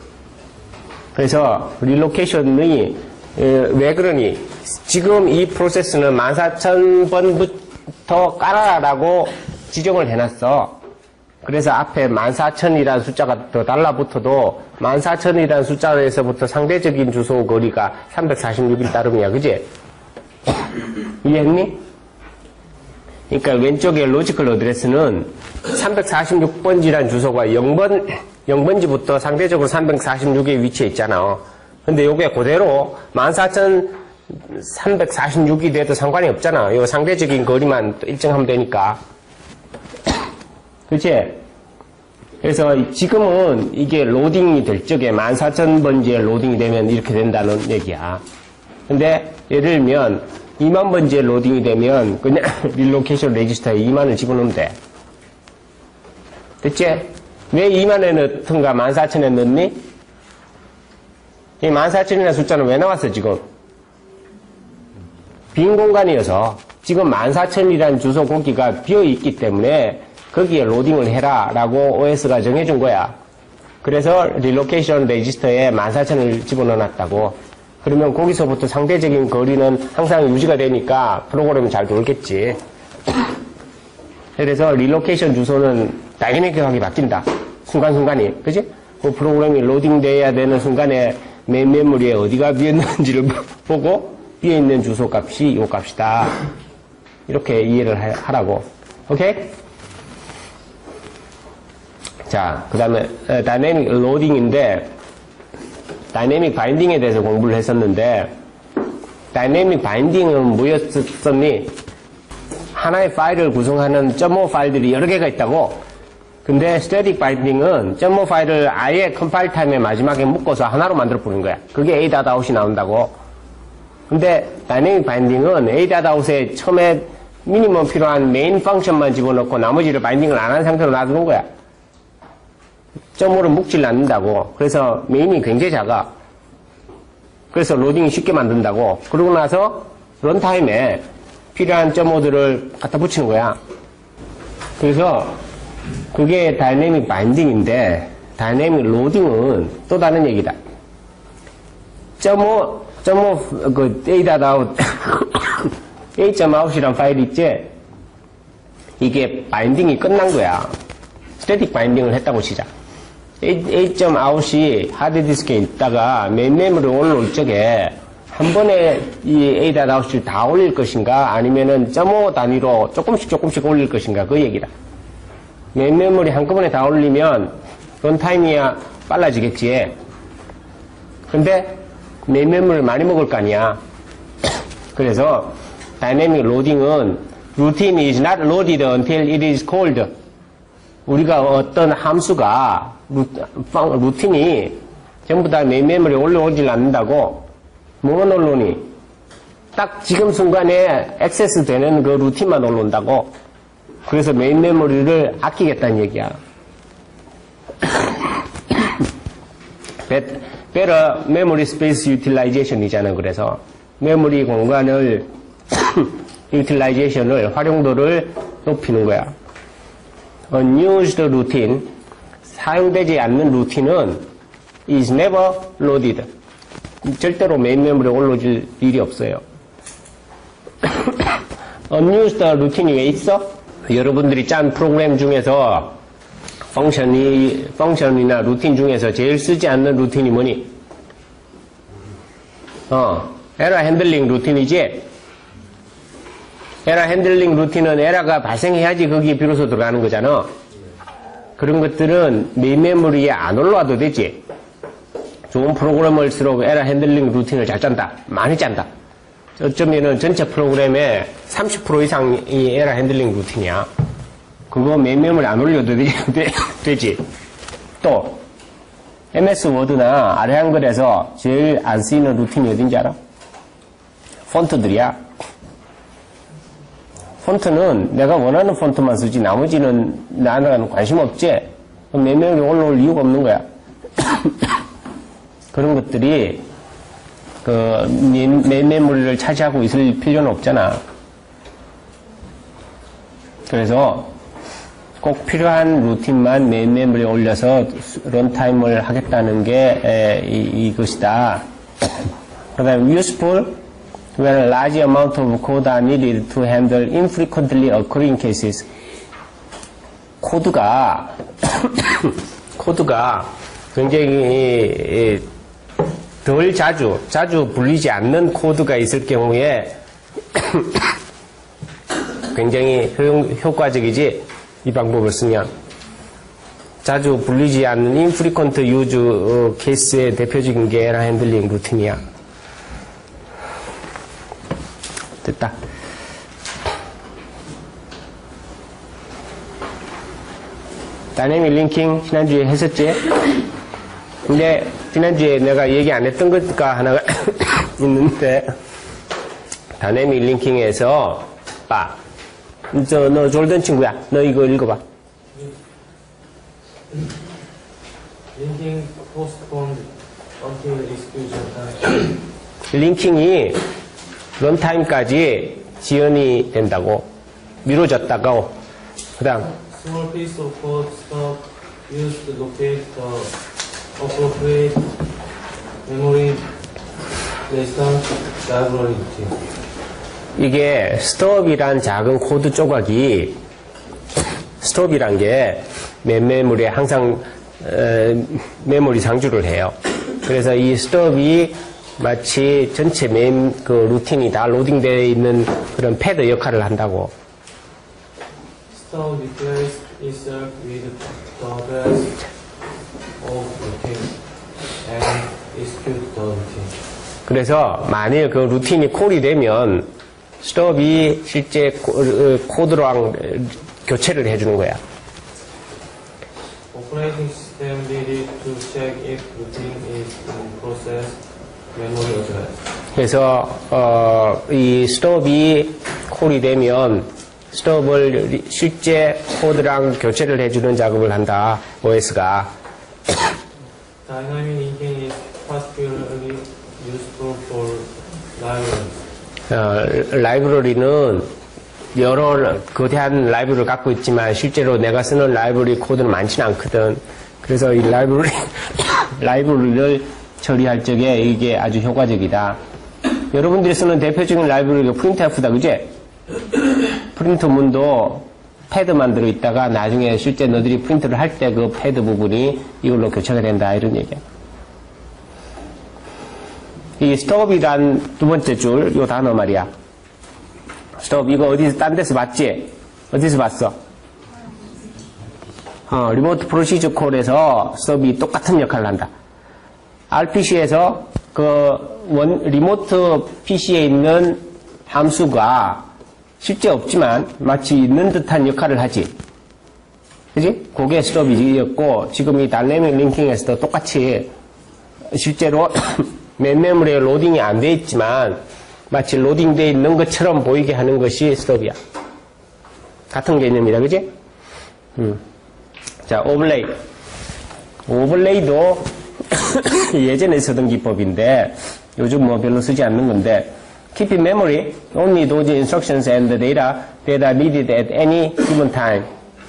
그래서 릴로케이션이 왜 그러니? 지금 이 프로세스는 만 사천 번부터 깔아라고 지정을 해놨어. 그래서 앞에 만 사천이라는 숫자가 더 달라붙어도 만 사천이라는 숫자에서부터 상대적인 주소 거리가 삼백사십육일 따름이야. 그지? 이해했니? 그러니까 왼쪽에 로지컬 어드레스는 삼백사십육 번지라는 주소가 영 번, 영 번지부터 상대적으로 삼백사십육에 위치해 있잖아. 근데 요게 그대로 만 사천삼백사십육이 돼도 상관이 없잖아. 요 상대적인 거리만 일정하면 되니까. 그치? 그래서 지금은 이게 로딩이 될 적에 만 사천 번지에 로딩이 되면 이렇게 된다는 얘기야. 근데 예를 들면 이만 번지에 로딩이 되면 그냥 릴로케이션 레지스터에 이만을 집어넣으면 돼. 됐지? 왜 이만에 넣던가 만 사천에 넣니? 이 만 사천이라는 숫자는 왜 나왔어 지금? 빈 공간이어서 지금 만 사천이라는 주소 공기가 비어있기 때문에 거기에 로딩을 해라 라고 오에스가 정해준 거야. 그래서 릴로케이션 레지스터에 만 사천을 집어넣어놨다고. 그러면 거기서부터 상대적인 거리는 항상 유지가 되니까 프로그램이 잘 돌겠지. 그래서 릴로케이션 주소는 다이내믹하게 바뀐다. 순간순간이. 그지? 그 프로그램이 로딩돼야 되는 순간에 메인 메모리에 어디가 비었는지를 보고 비어있는 주소 값이 이 값이다. 이렇게 이해를 하라고. 오케이? 자, 그 다음에 다이내믹 로딩인데 다이내믹 바인딩에 대해서 공부를 했었는데 다이내믹 바인딩은 뭐였었니? 하나의 파일을 구성하는 .오 파일들이 여러 개가 있다고. 근데 스태틱 바인딩은 .오 파일을 아예 컴파일 타임에 마지막에 묶어서 하나로 만들어 버리는 거야. 그게 a.out이 나온다고. 근데 다이내믹 바인딩은 a.out에 처음에 미니멈 필요한 메인 펑션만 집어넣고 나머지를 바인딩을 안 한 상태로 놔두는 거야. .오를 묶질 않는다고. 그래서 메인이 굉장히 작아. 그래서 로딩이 쉽게 만든다고. 그러고 나서 런타임에 필요한 .오들을 갖다 붙이는 거야. 그래서 그게 다이내믹 바인딩인데 다이내믹 로딩은 또 다른 얘기다. .오, .오, 그 a.out, a.out이란 파일이 있지? 이게 바인딩이 끝난 거야. 스태틱 바인딩을 했다고 치자. a.out이 하드디스크에 있다가 메인 메모리에 올라올 적에 한 번에 이 a.out을 다 올릴 것인가 아니면은 .오 단위로 조금씩 조금씩 올릴 것인가 그 얘기다. 메인 메모리 한꺼번에 다 올리면 런타임이야 빨라지겠지. 근데 메인 메모리를 많이 먹을 거 아니야. 그래서 다이내믹 로딩은 routine is not loaded until it is called. 우리가 어떤 함수가 루틴이 전부 다 메인 메모리에 올라오질 않는다고. 뭐만 올라오니? 딱 지금 순간에 액세스 되는 그 루틴만 올라온다고. 그래서 메인 메모리를 아끼겠다는 얘기야. Better memory space utilization 이잖아. 그래서 메모리 공간을 utilization을 활용도를 높이는 거야. Unused routine, 사용되지 않는 루틴은 is never loaded. 절대로 메인 메모리에 올라올 일이 없어요. Unused 루틴이 왜 있어? 여러분들이 짠 프로그램 중에서 펑션이, 펑션이나 루틴 중에서 제일 쓰지 않는 루틴이 뭐니? 어, 에러 핸들링 루틴이지? 에러 핸들링 루틴은 에러가 발생해야지 거기에 비로소 들어가는 거잖아. 그런 것들은 메인 메모리에 안 올라와도 되지. 좋은 프로그래머일수록 에러 핸들링 루틴을 잘 짠다. 많이 짠다. 어쩌면은 전체 프로그램의 삼십 퍼센트 이상이 에러 핸들링 루틴이야. 그거 메인 메모리 안 올려도 되지. 되지. 또 엠에스 워드나 아래 한글에서 제일 안 쓰이는 루틴이 어딘지 알아? 폰트들이야. 폰트는 내가 원하는 폰트만 쓰지 나머지는 나는 관심 없지? 메인 메모리에 올라올 이유가 없는 거야. 그런 것들이 그 메인 메모리를 차지하고 있을 필요는 없잖아. 그래서 꼭 필요한 루틴만 메인 메모리에 올려서 런타임을 하겠다는 게 에, 이, 이것이다. 그 다음에 useful when large amount of code are needed to handle infrequently occurring cases. 코드가 코드가 굉장히 덜 자주 자주 불리지 않는 코드가 있을 경우에 굉장히 효, 효과적이지. 이 방법을 쓰면 자주 불리지 않는 infrequent use 케이스의 대표적인 게 에러 핸들링 루틴이야. 됐다. 다이내믹 링킹 지난주에 했었지? 근데 지난주에 내가 얘기 안 했던 것가 하나가 있는데, 다이내믹 링킹에서 봐. 저, 너 졸던 친구야. 너 이거 읽어봐. Linking postponed until execution time. 링킹이 런타임까지 지연이 된다고. 미뤄졌다고. 그 다음. Small piece of code stop used to locate the appropriate memory based on library routine. 이게 스톱이란 작은 코드 조각이 스톱이란 게 메모리에 항상 어, 메모리 상주를 해요. 그래서 이 스톱이 마치 전체 메인 그 루틴이 다 로딩되어 있는 그런 패드 역할을 한다고. Stop replace itself with the rest of routine and execute the routine. 그래서 만일 그 루틴이 콜이 되면 스톱이 실제 코드랑 교체를 해주는 거야. Operating system needed to check if routine is in process memory address. 그래서 어, 이 스톱이 콜이 되면 스톱을 실제 코드랑 교체를 해주는 작업을 한다. 오에스가. Dynamic linking is particularly useful for libraries. 어, 라이브러리는 여러 거대한 라이브러리를 갖고 있지만 실제로 내가 쓰는 라이브러리 코드는 많지는 않거든. 그래서 이 라이브러리, 라이브러리를 처리할 적에 이게 아주 효과적이다. 여러분들이 쓰는 대표적인 라이브러리가 프린트에프다, 그지? 프린트문도 패드만 들어있다가 나중에 실제 너들이 프린트를 할 때 그 패드 부분이 이걸로 교체가 된다, 이런 얘기야. 이 스톱이란 두 번째 줄, 요 단어 말이야. 스톱, 이거 어디서, 딴 데서 봤지? 어디서 봤어? 어, 리모트 프로시저 콜에서 스톱이 똑같은 역할을 한다. 알피씨에서 그 원, 리모트 피씨에 있는 함수가 실제 없지만 마치 있는 듯한 역할을 하지. 그지? 그게 스톱이었고, 지금 이 다이내믹 링킹에서도 똑같이 실제로 맨 메모리에 로딩이 안 돼 있지만 마치 로딩되어 있는 것처럼 보이게 하는 것이 스톱이야. 같은 개념이다, 그지? 음. 자, 오버레이. 오버레이도 예전에 쓰던 기법인데 요즘 뭐 별로 쓰지 않는 건데, keep in memory only those instructions and the data that are needed at any given time.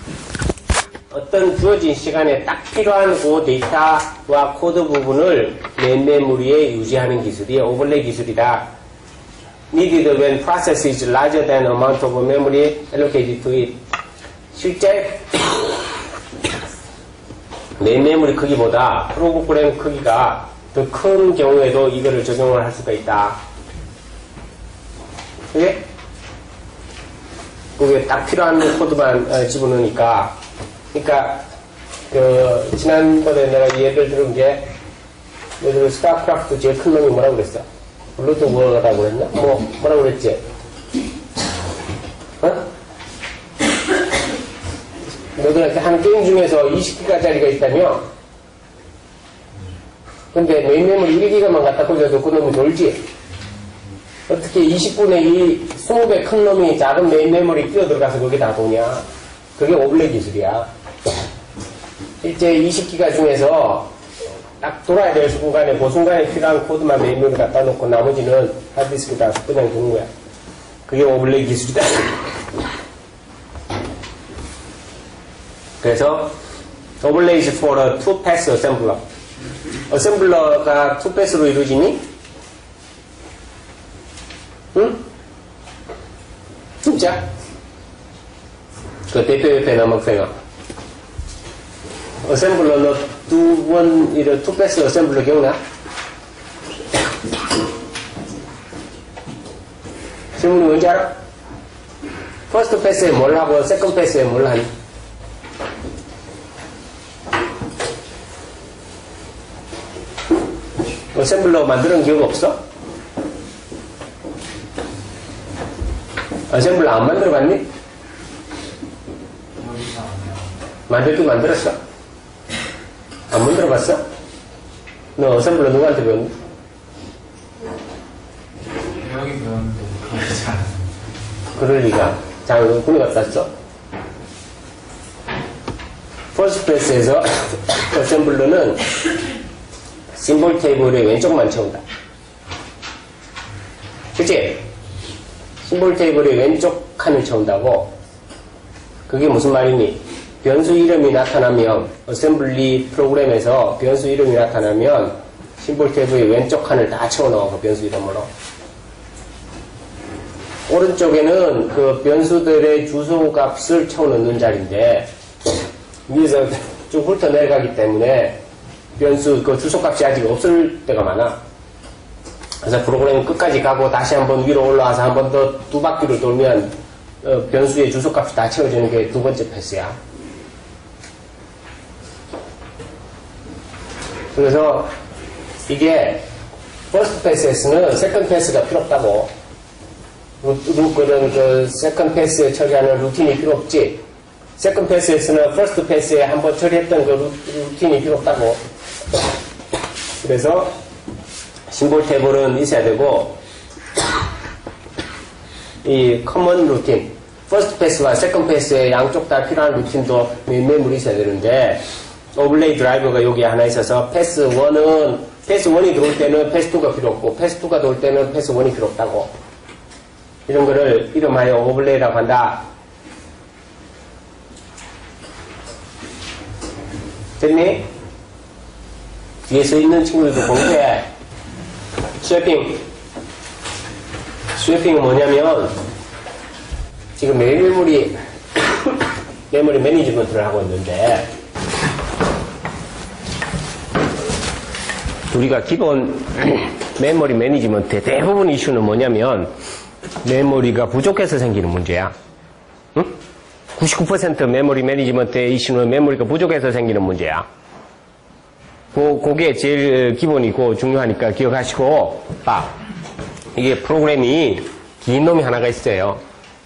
어떤 주어진 시간에 딱 필요한 그 데이터와 코드 부분을 메인 메모리에 유지하는 기술이 오버레이 기술이다. Needed when process is larger than amount of memory allocated to it. 실제 메인 메모리 크기보다 프로그램 크기가 더 큰 경우에도 이거를 적용을 할 수가 있다. 그게? 그게 딱 필요한 코드만 집어넣으니까. 그러니까 그 지난번에 내가 예를 들은 게 예를 들어 스타크래프트 제일 큰 놈이 뭐라고 그랬어? 블루투스 뭐라고 그랬나? 뭐 뭐라고 그랬지? 어? 너들한테 한 게임 중에서 이십 기가짜리가 있다며? 근데 메인 메모리 일 기가만 갖다 꽂아도 그 놈이 돌지? 어떻게 이십 분의 이 이십 배 큰 놈이 작은 메인 메모리 끼어 들어가서 그게 다 도냐? 그게 오버레이 기술이야. 실제 이십 기가 중에서 딱 돌아야 될 순간에 그 순간에 필요한 코드만 메인 메모리 갖다 놓고 나머지는 하드디스크에다 그냥 두는 거야. 그게 오버레이 기술이다. 그래서 overlay is for a two-pass assembler. 어셈블러가 투패스로 이루어지니? 응? 진짜? 그 대표 옆에 남학생아. 어셈블러 너 두 번, 이런 투 패스 어셈블러 기억나? 질문이 뭔지 알아? 퍼스트 패스에 뭘 하고 세컨드 패스에 뭘 하니? 어셈블러 만드는 기억 없어? 어셈블러 안 만들어봤니? 만들긴 만들었어? 안 만들어봤어? 너 어셈블러 누구한테 배웠니? 여기 배웠는데 그렇지 않아요. 그럴 리가. 자, 군에 갔다 왔어? 퍼스트 패스에서 어셈블러는 심볼 테이블의 왼쪽만 채운다. 그치? 심볼 테이블의 왼쪽 칸을 채운다고? 그게 무슨 말이니? 변수 이름이 나타나면, 어셈블리 프로그램에서 변수 이름이 나타나면, 심볼 테이블의 왼쪽 칸을 다 채워넣어, 그 변수 이름으로. 오른쪽에는 그 변수들의 주소 값을 채워넣는 자리인데, 위에서 쭉 훑어 내려가기 때문에, 변수, 그 주소 값이 아직 없을 때가 많아. 그래서 프로그램이 끝까지 가고 다시 한번 위로 올라와서 한 번 더 두 바퀴를 돌면 어, 변수의 주소 값이 다 채워지는 게 두 번째 패스야. 그래서 이게 퍼스트 패스에서는 세컨드 패스가 필요 없다고. 루, 그런 그 세컨드 패스에 처리하는 루틴이 필요 없지. 세컨드 패스에서는 퍼스트 패스에 한번 처리했던 그 루, 루틴이 필요 없다고. 그래서 심볼 테이블은 있어야 되고, 이 커먼 루틴, 퍼스트 패스와 세컨드 패스의 양쪽 다 필요한 루틴도 매물이 있어야 되는데, 오블레이 드라이버가 여기 하나 있어서 패스 일은, 패스 일이 들어올 때는 패스 이가 필요 없고, 패스 이가 들어올 때는 패스 일이 필요 없다고. 이런 거를 이름하여 오블레이라고 한다. 됐니? 뒤에 서 있는 친구들도 공부해. 스웨핑. 스웨핑은 뭐냐면, 지금 메모리, 메모리 매니지먼트를 하고 있는데, 우리가 기본 메모리 매니지먼트의 대부분 이슈는 뭐냐면, 메모리가 부족해서 생기는 문제야. 응? 구십구 퍼센트 메모리 매니지먼트의 이슈는 메모리가 부족해서 생기는 문제야. 그, 그게 제일 기본이고 중요하니까 기억하시고, 봐. 이게 프로그램이 긴 놈이 하나가 있어요.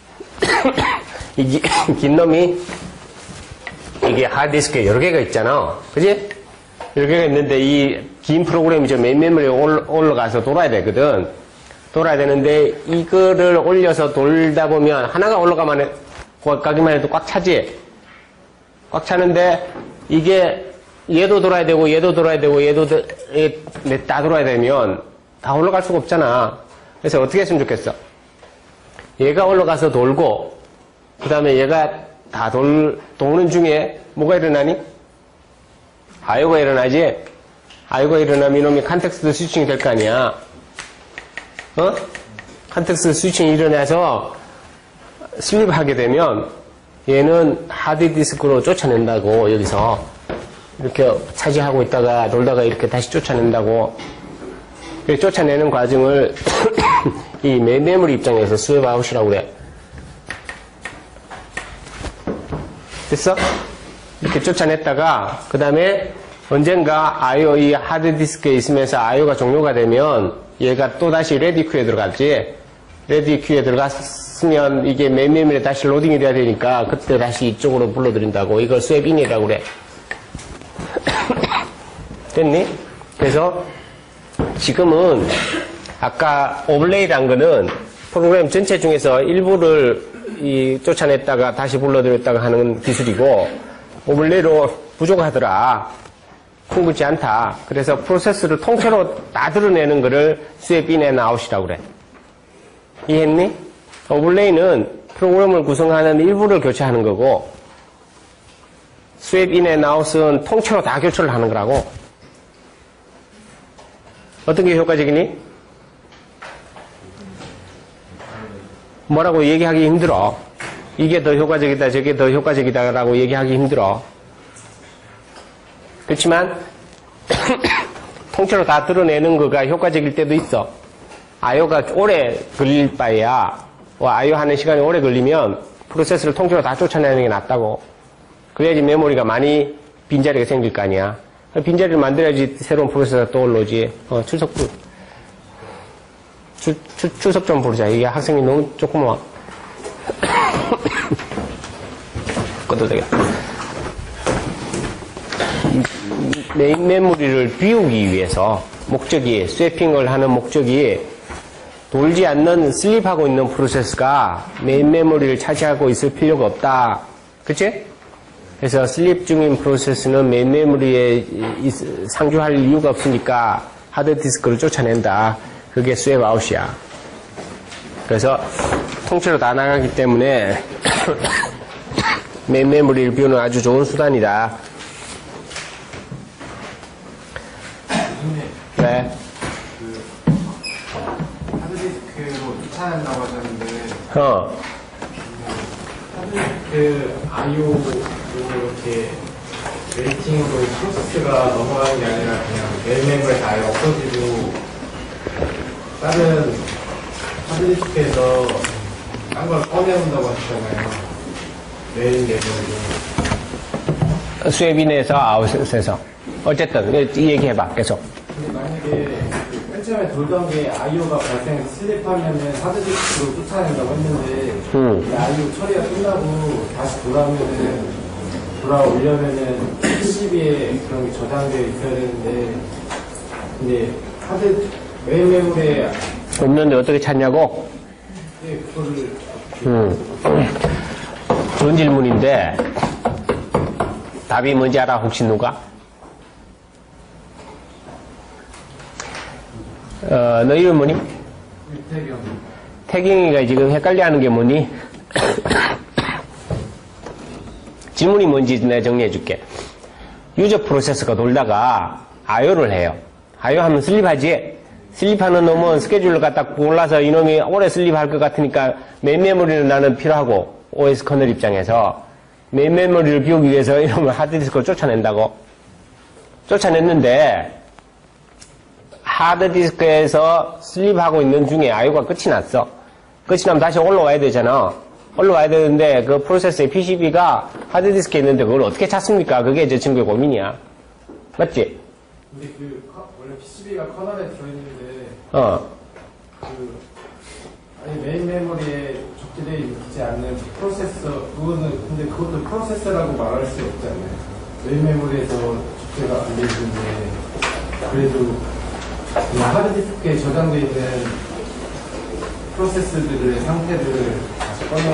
이 긴 놈이, 이게 하드디스크에 여러 개가 있잖아. 그지? 여러 개가 있는데 이 긴 프로그램이 저 메인 메모리에 올라가서 돌아야 되거든. 돌아야 되는데 이거를 올려서 돌다 보면 하나가 올라가면, 가기만 해도 꽉 차지? 꽉 차는데 이게 얘도 돌아야 되고 얘도 돌아야 되고 얘도 다 돌아야 되면 다 올라갈 수가 없잖아. 그래서 어떻게 했으면 좋겠어? 얘가 올라가서 돌고 그 다음에 얘가 다 돌, 도는 중에 뭐가 일어나니? 아이오가 일어나지? 아이오가 일어나면 이놈이 컨텍스트 스위칭이 될 거 아니야. 어? 컨텍스트 스위칭이 일어나서 슬립하게 되면 얘는 하드디스크로 쫓아낸다고. 여기서 이렇게 차지하고 있다가 놀다가 이렇게 다시 쫓아낸다고. 쫓아내는 과정을 이 메모리 입장에서 스왑 아웃이라고 그래. 됐어? 이렇게 쫓아냈다가 그 다음에 언젠가 아이오 이 하드디스크에 있으면서 아이오가 종료가 되면 얘가 또다시 레디 큐에 들어갔지. 레디 큐에 들어갔으면 이게 메인 메모리에 다시 로딩이 돼야 되니까 그때 다시 이쪽으로 불러들인다고. 이걸 스왑인이라고 그래. 됐니? 그래서 지금은 아까 오블레이란 거는 프로그램 전체 중에서 일부를 이 쫓아냈다가 다시 불러들였다가 하는 기술이고, 오블레이로 부족하더라. 풍부지 않다. 그래서 프로세스를 통째로 다 드러내는 거를 스왑 인 앤 아웃이라고 그래. 이해했니? 오블레이는 프로그램을 구성하는 일부를 교체하는 거고, 스왑 인 앤 아웃은 통째로 다 교체를 하는 거라고. 어떤 게 효과적이니? 뭐라고 얘기하기 힘들어. 이게 더 효과적이다, 저게 더 효과적이다라고 얘기하기 힘들어. 그렇지만 통째로 다 드러내는 거가 효과적일 때도 있어. 아이오가 오래 걸릴 바에야 아이오 하는 시간이 오래 걸리면 프로세스를 통째로 다 쫓아내는 게 낫다고. 그래야지 메모리가 많이 빈자리가 생길 거 아니야. 빈자리를 만들어야지 새로운 프로세서가 떠올라오지. 어, 출석 부 출, 출, 출석 좀 부르자. 이게 학생이 너무 조금 와. 꺼도 되겠다. 메인 메모리를 비우기 위해서 목적이, 스웨핑을 하는 목적이 돌지 않는 슬립하고 있는 프로세스가 메인 메모리를 차지하고 있을 필요가 없다. 그치? 그래서 슬립 중인 프로세스는 메인 메모리에 상주할 이유가 없으니까 하드디스크를 쫓아낸다. 그게 스웩 아웃이야. 그래서 통째로 다 나가기 때문에 메인 메모리를 비우는 아주 좋은 수단이다. 네. 그 하드디스크로 쫓아낸다고 하셨는데 어. 하드디스크 아이오로 이렇게 웨이팅으로 프로세스가 넘어가는 게 아니라 그냥 메인 메모리 다 아예 없어지고 다른 하드디스크에서 딴 걸 꺼내온다고 하셨잖아요. 메인 메모리로. 스웩인에서 아웃에서. 어쨌든 이 얘기해봐 계속. 근데 만약에 맨 처음에 돌던 게 아이오가 발생 슬립하면은 하드디스크로 쫓아낸다고 했는데 음. 이 아이오 처리가 끝나고 다시 돌아오면은 돌아오려면은 피시비에 그런 게 저장되어 있어야 되는데 근데 하드 메인 메모리에 없는데 어떻게 찾냐고? 예, 그거를 음. 좋은 질문인데 답이 뭔지 알아? 혹시 누가? 어, 너 이름 뭐니? 태경 태경이가 지금 헷갈려하는 게 뭐니? 질문이 뭔지 내가 정리해줄게. 유저 프로세스가 돌다가 아이오를 해요. 아이오 하면 슬립하지? 슬립하는 놈은 스케줄을 갖다 골라서 이놈이 오래 슬립할 것 같으니까 메인 메모리는 나는 필요하고 오에스 커널 입장에서 메인 메모리를 비우기 위해서 이놈을 하드디스크를 쫓아낸다고. 쫓아냈는데 하드디스크에서 슬립하고 있는 중에 아이오가 끝이 났어. 끝이 나면 다시 올라와야 되잖아. 올라와야 되는데 그 프로세스의 피시비가 하드디스크에 있는데 그걸 어떻게 찾습니까? 그게 저 친구의 고민이야. 맞지? 근데 그 커- 원래 피시비가 커널에 들어있는데 어. 그 아니 메인 메모리에 적재되어 있지 않는 프로세서 그거는 근데 그것도 프로세서라고 말할 수 없잖아요. 메인 메모리에서 적재가 안 돼 있는데 그래도 그냥 하드디스크에 저장되어 있는 프로세스들의 상태들을 다시 꺼내올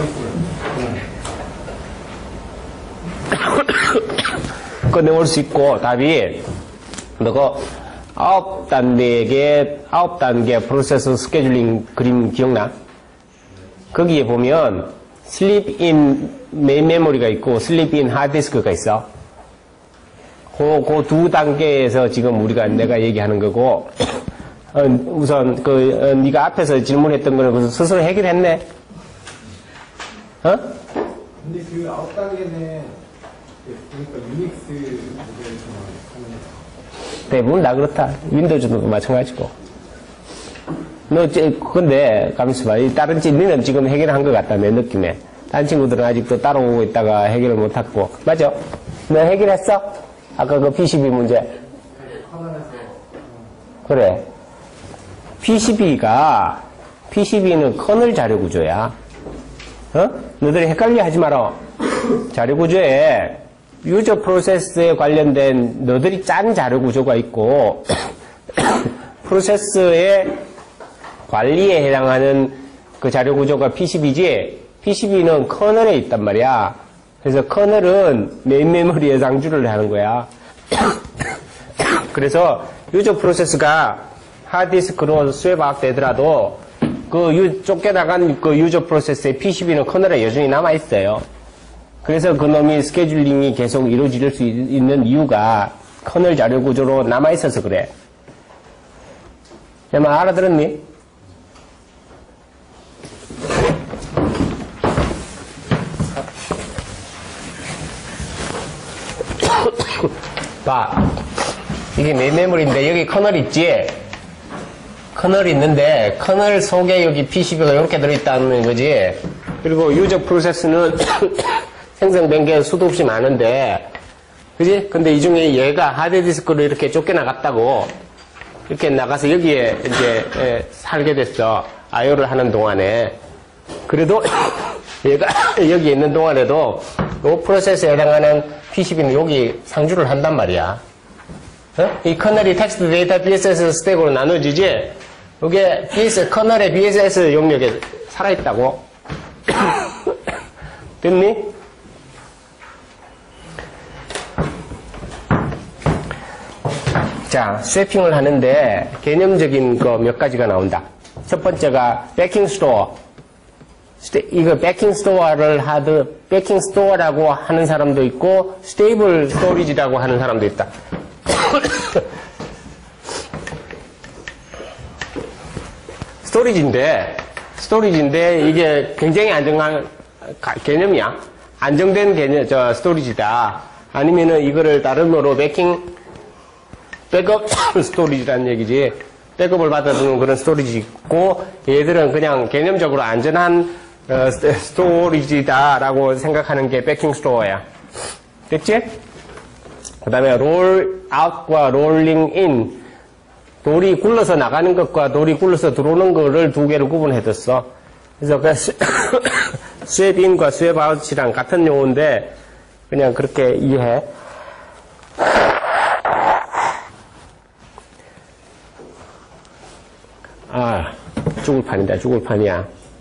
수가 있어요. 꺼내올 수 있고 답이 너가 아홉 단계의 아홉 단계 프로세스 스케줄링 그림 기억나? 거기에 보면 슬립 인 메인 메모리가 있고 슬립 인 하드디스크가 있어. 그, 그 두 단계에서 지금 우리가 내가 얘기하는 거고 어, 우선 그 어, 네가 앞에서 질문했던 거는 스스로 해결했네. 어? 근데 그 아홉 단계는 보니까 유닉스 모델에서만 하는 대부분 다 그렇다. 윈도우즈도 마찬가지고. 너, 이제, 근데, 가만있어 봐. 이 다른 집, 너는 지금 해결한 것 같다, 내 느낌에. 다른 친구들은 아직도 따라오고 있다가 해결을 못했고. 맞아? 너 해결했어? 아까 그 피시비 문제. 그래. 피시비가, 피시비는 커널 자료 구조야. 어? 너희들이 헷갈려 하지 마라. 자료 구조에 유저 프로세스에 관련된 너희들이 짠 자료 구조가 있고 프로세스의 관리에 해당하는 그 자료 구조가 피시비지 피시비는 커널에 있단 말이야. 그래서 커널은 메인 메모리에 상주를 하는 거야. 그래서 유저 프로세스가 하드디스크로 스웩 되더라도 그 유, 쫓겨나간 그 유저 프로세스의 피시비는 커널에 여전히 남아있어요. 그래서 그놈이 스케줄링이 계속 이루어질 수 있는 이유가 커널 자료 구조로 남아있어서 그래. 내 말 알아들었니? 봐. 이게 메인 메모리인데 여기 커널 있지? 커널이 있는데 커널 속에 여기 피시비가 이렇게 들어있다는 거지. 그리고 유저 프로세스는 생성된 게 수도 없이 많은데, 그지? 근데 이 중에 얘가 하드디스크로 이렇게 쫓겨나갔다고, 이렇게 나가서 여기에 이제 에, 살게 됐어. 아이오를 하는 동안에. 그래도 얘가 여기 있는 동안에도 이 프로세스에 해당하는 피시비는 여기 상주를 한단 말이야. 어? 이 커널이 텍스트 데이터 비에스에스 스택으로 나눠지지? 이게 비에스, 커널의 비에스에스 용역에 살아있다고. 됐니? 자, 스웨핑을 하는데 개념적인 거 몇 가지가 나온다. 첫 번째가 베킹 스토어. 이거 베킹 스토어를 하드, 베킹 스토어라고 하는 사람도 있고 스테이블 스토리지라고 하는 사람도 있다. 스토리지인데, 스토리지인데 이게 굉장히 안정한 개념이야. 안정된 개념, 저 스토리지다. 아니면은 이거를 다른으로 베킹 백업 스토리지라는 얘기지. 백업을 받아두는 그런 스토리지 있고, 얘들은 그냥 개념적으로 안전한 어, 스토리지다라고 생각하는 게 베킹 스토어야. 됐지? 그 다음에 롤 아웃과 롤링 인. 돌이 굴러서 나가는 것과 돌이 굴러서 들어오는 거를 두 개를 구분해뒀어. 그래서 그 스왑 인과 스왑 아웃이랑 같은 용어인데, 그냥 그렇게 이해해. 아, 죽을 판이다, 죽을 판이야.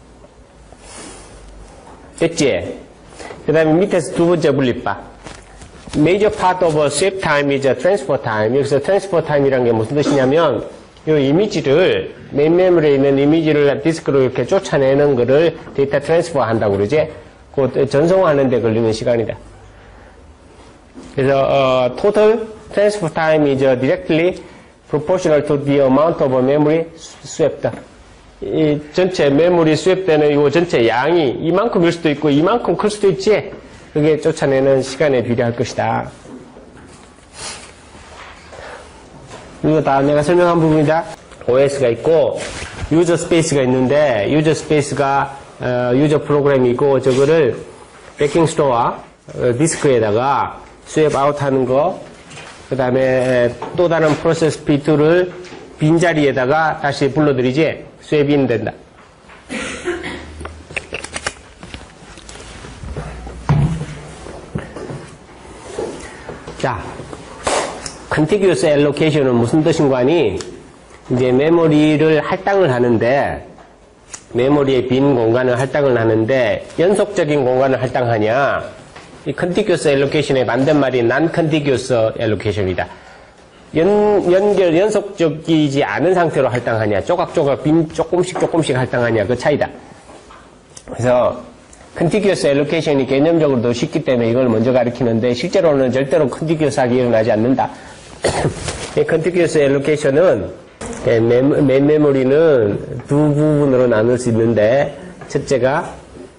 됐지? 그 다음에 밑에서 두 번째 분립봐. Major part of a sweep time is a transfer time. 여기서 transfer time이란 게 무슨 뜻이냐면, 이 이미지를, 메인 메모리에 있는 이미지를 디스크로 이렇게 쫓아내는 거를 데이터 트랜스퍼 한다고 그러지? 그 전송하는 데 걸리는 시간이다. 그래서, 어, total transfer time is directly proportional to the amount of memory swept. 이 전체 메모리 스왑되는 이 전체 양이 이만큼일 수도 있고 이만큼 클 수도 있지. 그게 쫓아내는 시간에 비례할 것이다. 이거 다 내가 설명한 부분이다. 오에스가 있고 유저 스페이스가 있는데 유저 스페이스가 어, 유저 프로그램이고 저거를 베킹 스토어 어, 디스크에다가 스왑 아웃하는 거, 그 다음에 또 다른 프로세스 피 투를 빈자리에다가 다시 불러들이지. 스왑 인 된다. 자, contiguous allocation은 무슨 뜻인가 하니, 이제 메모리를 할당을 하는데, 메모리의 빈 공간을 할당을 하는데, 연속적인 공간을 할당하냐, 이 contiguous allocation의 반대말이 non-contiguous allocation이다. 연, 연결, 연속적이지 않은 상태로 할당하냐, 조각조각 빈 조금씩 조금씩 할당하냐, 그 차이다. 그래서, contiguous allocation이 개념적으로도 쉽기 때문에 이걸 먼저 가리키는데, 실제로는 절대로 contiguous하게 일어나지 않는다. 이 contiguous allocation은, 메인 메모리는 두 부분으로 나눌 수 있는데, 첫째가,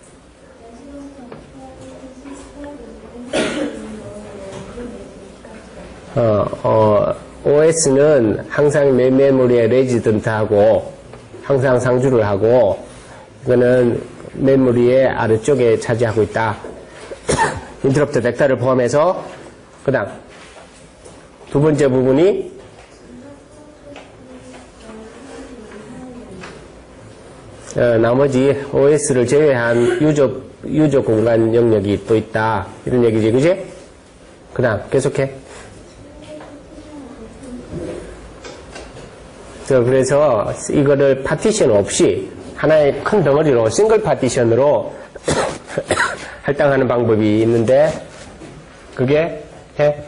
어, 어, 오에스는 항상 메인 메모리에 레지던트하고 항상 상주를 하고 이거는 메모리의 아래쪽에 차지하고 있다. 인터럽트 벡터를 포함해서 그 다음 두 번째 부분이 어, 나머지 오에스를 제외한 유저, 유저 공간 영역이 또 있다. 이런 얘기지, 그지? 그 다음 계속해. 그래서 이거를 파티션 없이 하나의 큰 덩어리로 싱글 파티션으로 할당하는 방법이 있는데 그게 해.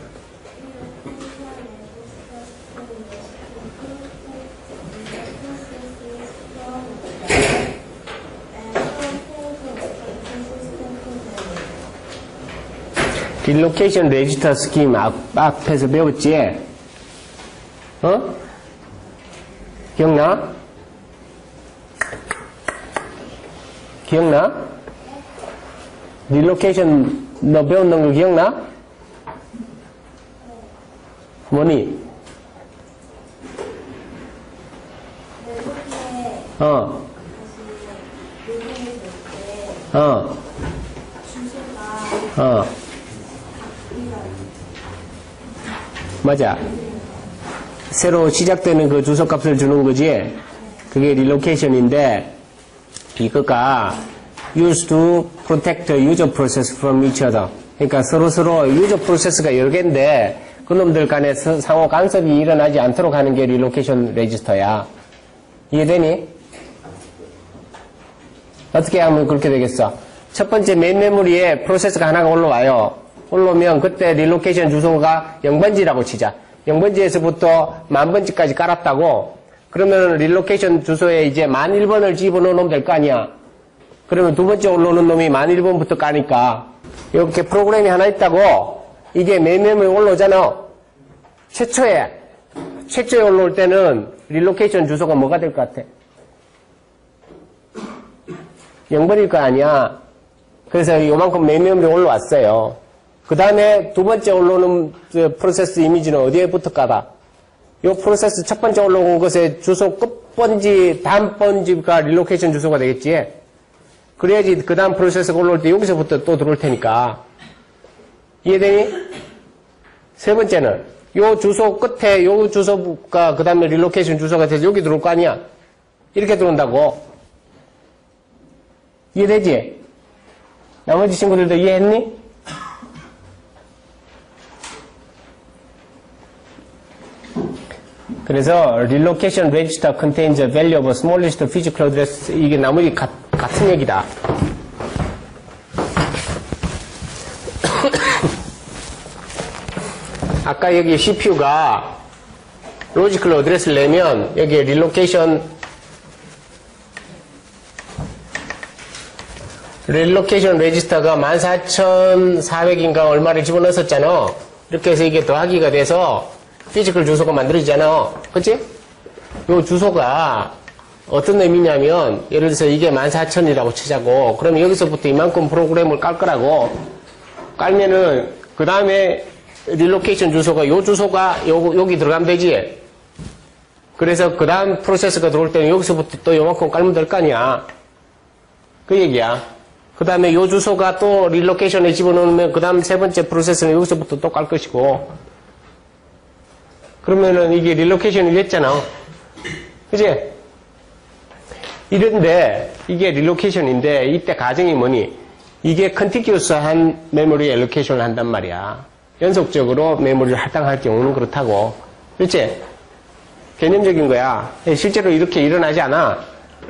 딜로케이션 레지스터 스킴 앞, 앞에서 배웠지? 어? 기억나? 기억나? 딜로케이션 너 배웠는 거 기억나? 뭐니? 어. 어. 어. 맞아. 새로 시작되는 그 주소 값을 주는 거지. 그게 릴로케이션인데, 이거가 used to protect the user process from each other. 그러니까 서로서로 유저 프로세스가 여러 개인데, 그놈들 간에 상호 간섭이 일어나지 않도록 하는 게 릴로케이션 레지스터야. 이해되니? 어떻게 하면 그렇게 되겠어? 첫 번째 메인 메모리에 프로세스가 하나가 올라와요. 올라오면 그때 릴로케이션 주소가 영 번지라고 치자. 영 번지에서부터 만 번지까지 깔았다고. 그러면 릴로케이션 주소에 이제 만 일 번을 집어넣으면 될 거 아니야. 그러면 두 번째 올라오는 놈이 만 일 번부터 까니까 이렇게 프로그램이 하나 있다고. 이게 메인 메모리에 올라오잖아. 최초에 최초에 올라올 때는 릴로케이션 주소가 뭐가 될 것 같아? 영 번일 거 아니야. 그래서 요만큼 메인 메모리에 올라왔어요. 그 다음에 두 번째 올라오는 프로세스 이미지는 어디에 붙을까봐? 요 프로세스 첫 번째 올라온 것의 주소 끝번지, 다음 번지가 릴로케이션 주소가 되겠지? 그래야지 그 다음 프로세스가 올라올 때 여기서부터 또 들어올 테니까. 이해되니? 세 번째는 요 주소 끝에 요 주소가 그 다음에 릴로케이션 주소가 돼서 여기 들어올 거 아니야? 이렇게 들어온다고. 이해되지? 나머지 친구들도 이해했니? 그래서 relocation register contains a value of a smallest physical address. 이게 나머지 가, 같은 얘기다. 아까 여기 씨피유가 로지컬 어드레스를 내면 여기에 relocation relocation register가 만 사천사백인가 얼마를 집어넣었었잖아. 이렇게 해서 이게 더하기가 돼서 피지컬 주소가 만들어지잖아. 그치? 요 주소가 어떤 의미냐면, 예를 들어서 이게 만 사천이라고 치자고, 그러면 여기서부터 이만큼 프로그램을 깔 거라고, 깔면은, 그 다음에 릴로케이션 주소가, 요 주소가 요, 여기 들어가면 되지? 그래서 그 다음 프로세스가 들어올 때는 여기서부터 또 요만큼 깔면 될 거 아니야. 그 얘기야. 그 다음에 요 주소가 또 릴로케이션에 집어넣으면, 그 다음 세 번째 프로세스는 여기서부터 또 깔 것이고, 그러면은 이게 릴로케이션이 됐잖아. 그치? 이런데, 이게 릴로케이션인데, 이때 가정이 뭐니? 이게 컨티기우스한 메모리 엘로케이션을 한단 말이야. 연속적으로 메모리를 할당할 경우는 그렇다고. 그렇지? 개념적인 거야. 실제로 이렇게 일어나지 않아.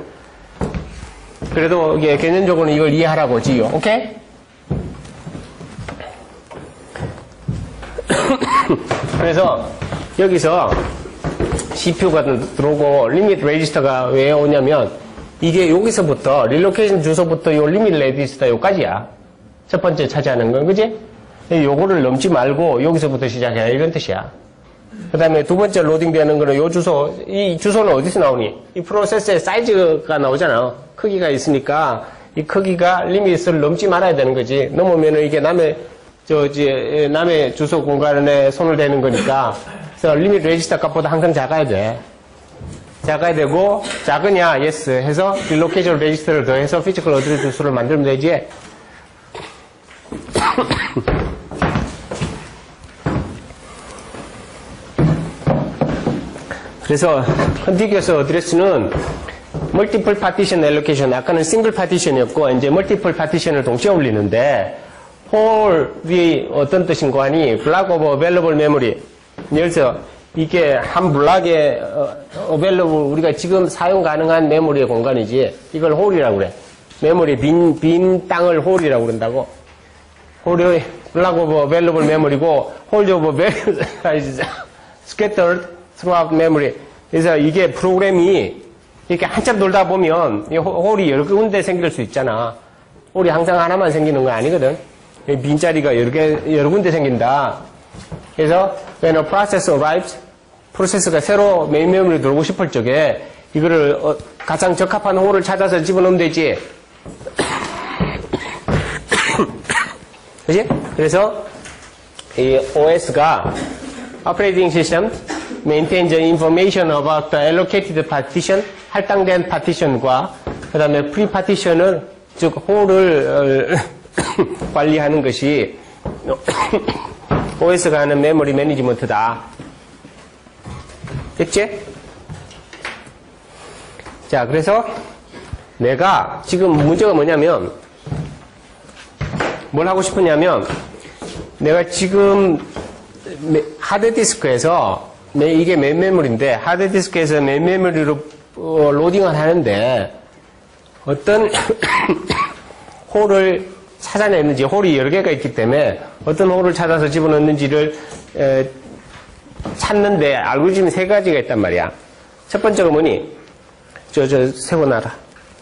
그래도 이게 개념적으로는 이걸 이해하라고, 지요. 오케이? 그래서, 여기서 씨피유가 들어오고 리밋 레지스터가 왜 오냐면 이게 여기서부터 릴로케이션 주소부터 요 리밋 레지스터 요까지야. 첫 번째 차지하는 건 그지? 요거를 넘지 말고 여기서부터 시작해야 이런 뜻이야. 그 다음에 두 번째 로딩되는 거는 요 주소, 이 주소는 어디서 나오니? 이 프로세스의 사이즈가 나오잖아. 크기가 있으니까 이 크기가 리밋을 넘지 말아야 되는 거지. 넘으면은 이게 남의 저, 이제, 남의 주소 공간에 손을 대는 거니까. 그래서 리밋 레지스터 값보다 항상 작아야 돼. 작아야 되고, 작으냐, yes 해서 릴로케이션 레지스터를 더해서 피지컬 어드레스 주소를 만들면 되지. 그래서 컨티기어스 어드레스는 멀티플 파티션 엘로케이션, 아까는 싱글 파티션이었고, 이제 멀티플 파티션을 동시에 올리는데, 홀이 어떤 뜻인가 하니, 블락 오브 어베일러블 메모리. 예를 들어서, 이게 한 블락에, 어베일러블, 우리가 지금 사용 가능한 메모리의 공간이지, 이걸 홀이라고 그래. 메모리 빈, 빈 땅을 홀이라고 그런다고. 홀이 블락 오브 어베일러블 메모리고, 홀 오브 어베일러블, scattered throughout memory. 그래서 이게 프로그램이 이렇게 한참 돌다 보면, 이 홀이 여러 군데 생길 수 있잖아. 홀이 항상 하나만 생기는 거 아니거든. 빈자리가 여러 개, 여러 군데 생긴다. 그래서, when a process arrives, 프로세스가 새로 메인 메모리로 들어오고 싶을 적에, 이거를, 어, 가장 적합한 홀을 찾아서 집어넣으면 되지. 그지? 그래서, 이 오에스가, operating system maintains the information about the allocated partition, 할당된 파티션과 그 다음에 프리 파티션을 즉 홀을 관리하는 것이 오에스가 하는 메모리 매니지먼트다. 됐지? 자, 그래서 내가 지금 문제가 뭐냐면 뭘 하고 싶으냐면 내가 지금 하드디스크에서 이게 맨 메모리인데 하드디스크에서 맨 메모리로 로딩을 하는데 어떤 홀을 찾아냈는지 홀이 여러 개가 있기 때문에 어떤 홀을 찾아서 집어넣는지를 에, 찾는데 알고리즘이 세 가지가 있단 말이야. 첫 번째가 뭐니? 저, 저, 세워놔라.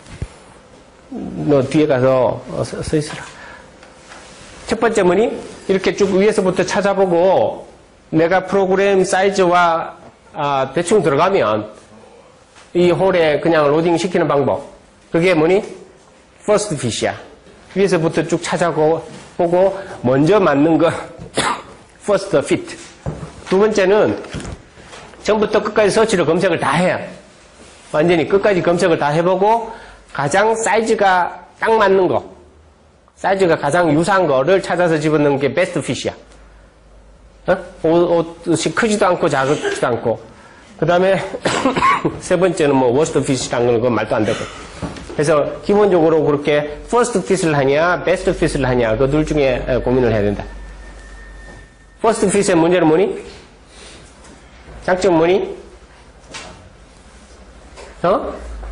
너 뒤에 가서 어, 서, 서 있어라. 첫 번째 뭐니? 이렇게 쭉 위에서부터 찾아보고 내가 프로그램 사이즈와 아, 대충 들어가면 이 홀에 그냥 로딩 시키는 방법. 그게 뭐니? first fit이야. 위에서부터 쭉 찾아보고 먼저 맞는 거 first fit. 두 번째는 처음부터 끝까지 서치를 검색을 다 해야 완전히 끝까지 검색을 다 해보고 가장 사이즈가 딱 맞는 거, 사이즈가 가장 유사한 거를 찾아서 집어넣는 게 베스트 핏이야. 어? 옷, 옷이 크지도 않고 작지도 않고. 그 다음에 세 번째는 뭐 워스트 핏이라는 건 그건 말도 안 되고. 그래서 기본적으로 그렇게 퍼스트 핏을 하냐 베스트 핏을 하냐 그 둘 중에 고민을 해야 된다. 퍼스트 핏의 문제는 뭐니? 장점 뭐니? 어?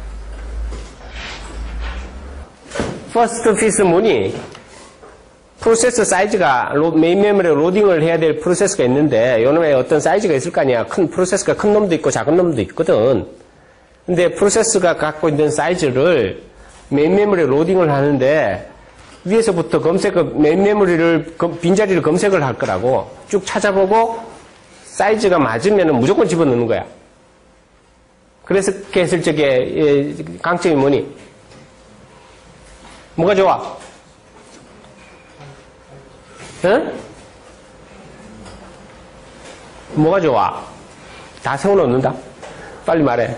퍼스트 핏은 뭐니? 프로세서 사이즈가 메인 메모리에 로딩을 해야 될 프로세서가 있는데 요놈에 어떤 사이즈가 있을 거 아니야. 큰 프로세서가 큰 놈도 있고 작은 놈도 있거든. 근데 프로세서가 갖고 있는 사이즈를 메인 메모리에 로딩을 하는데 위에서부터 검색을 메인 메모리를 빈자리를 검색을 할 거라고 쭉 찾아보고 사이즈가 맞으면 무조건 집어넣는 거야. 그래서 했을 적에 강점이 뭐니? 뭐가 좋아? 응? 뭐가 좋아? 다 세워놓는다. 빨리 말해.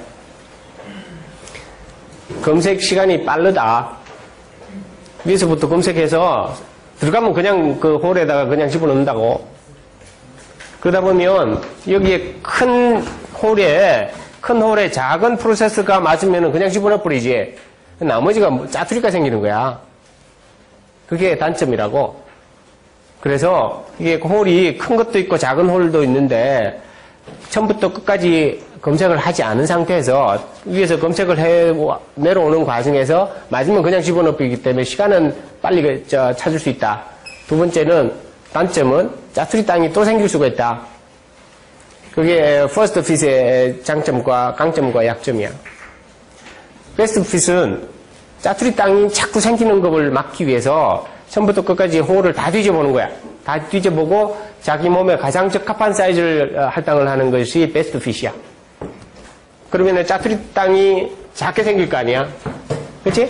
검색 시간이 빠르다. 위에서부터 검색해서 들어가면 그냥 그 홀에다가 그냥 집어넣는다고. 그러다 보면 여기에 큰 홀에 큰 홀에 작은 프로세서가 맞으면 그냥 집어넣어버리지. 나머지가 짜투리가 생기는 거야. 그게 단점이라고. 그래서 이게 홀이 큰 것도 있고 작은 홀도 있는데 처음부터 끝까지 검색을 하지 않은 상태에서 위에서 검색을 해 내려오는 과정에서 맞으면 그냥 집어넣기 때문에 시간은 빨리 저 찾을 수 있다. 두 번째는 단점은 짜투리 땅이 또 생길 수가 있다. 그게 퍼스트 핏의 장점과 강점과 약점이야. 베스트 핏은 짜투리 땅이 자꾸 생기는 것을 막기 위해서 처음부터 끝까지 홀을 다 뒤져보는 거야. 다 뒤져보고 자기 몸에 가장 적합한 사이즈를 할당을 하는 것이 베스트 핏이야. 그러면 짜투리 땅이 작게 생길 거 아니야? 그치?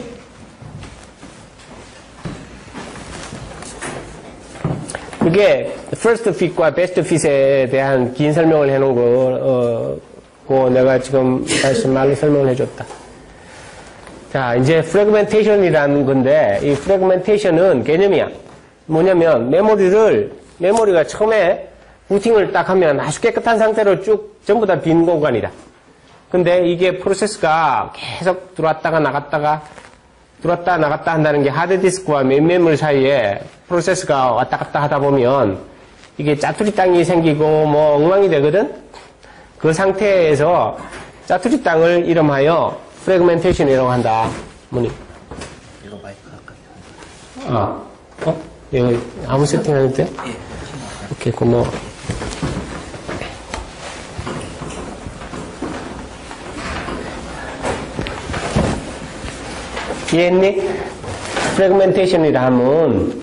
그게 first fit과 best fit에 대한 긴 설명을 해놓은 거, 어, 그 내가 지금 다시 말로 설명을 해줬다. 자, 이제 fragmentation이라는 건데, 이 fragmentation은 개념이야. 뭐냐면, 메모리를, 메모리가 처음에 부팅을 딱 하면 아주 깨끗한 상태로 쭉 전부 다 빈 공간이다. 근데 이게 프로세스가 계속 들어왔다가 나갔다가, 들어왔다 나갔다 한다는 게 하드디스크와 메인 메모리 사이에 프로세스가 왔다 갔다 하다 보면, 이게 짜투리 땅이 생기고 뭐 엉망이 되거든? 그 상태에서 짜투리 땅을 이름하여 프래그멘테이션이라고 한다. 뭐니? 이거 마이크 가까이. 아, 어? 이거 아무 세팅 안 해도 돼? 예. 오케이, 고마워. 이해했니? 프래그멘테이션이라 하면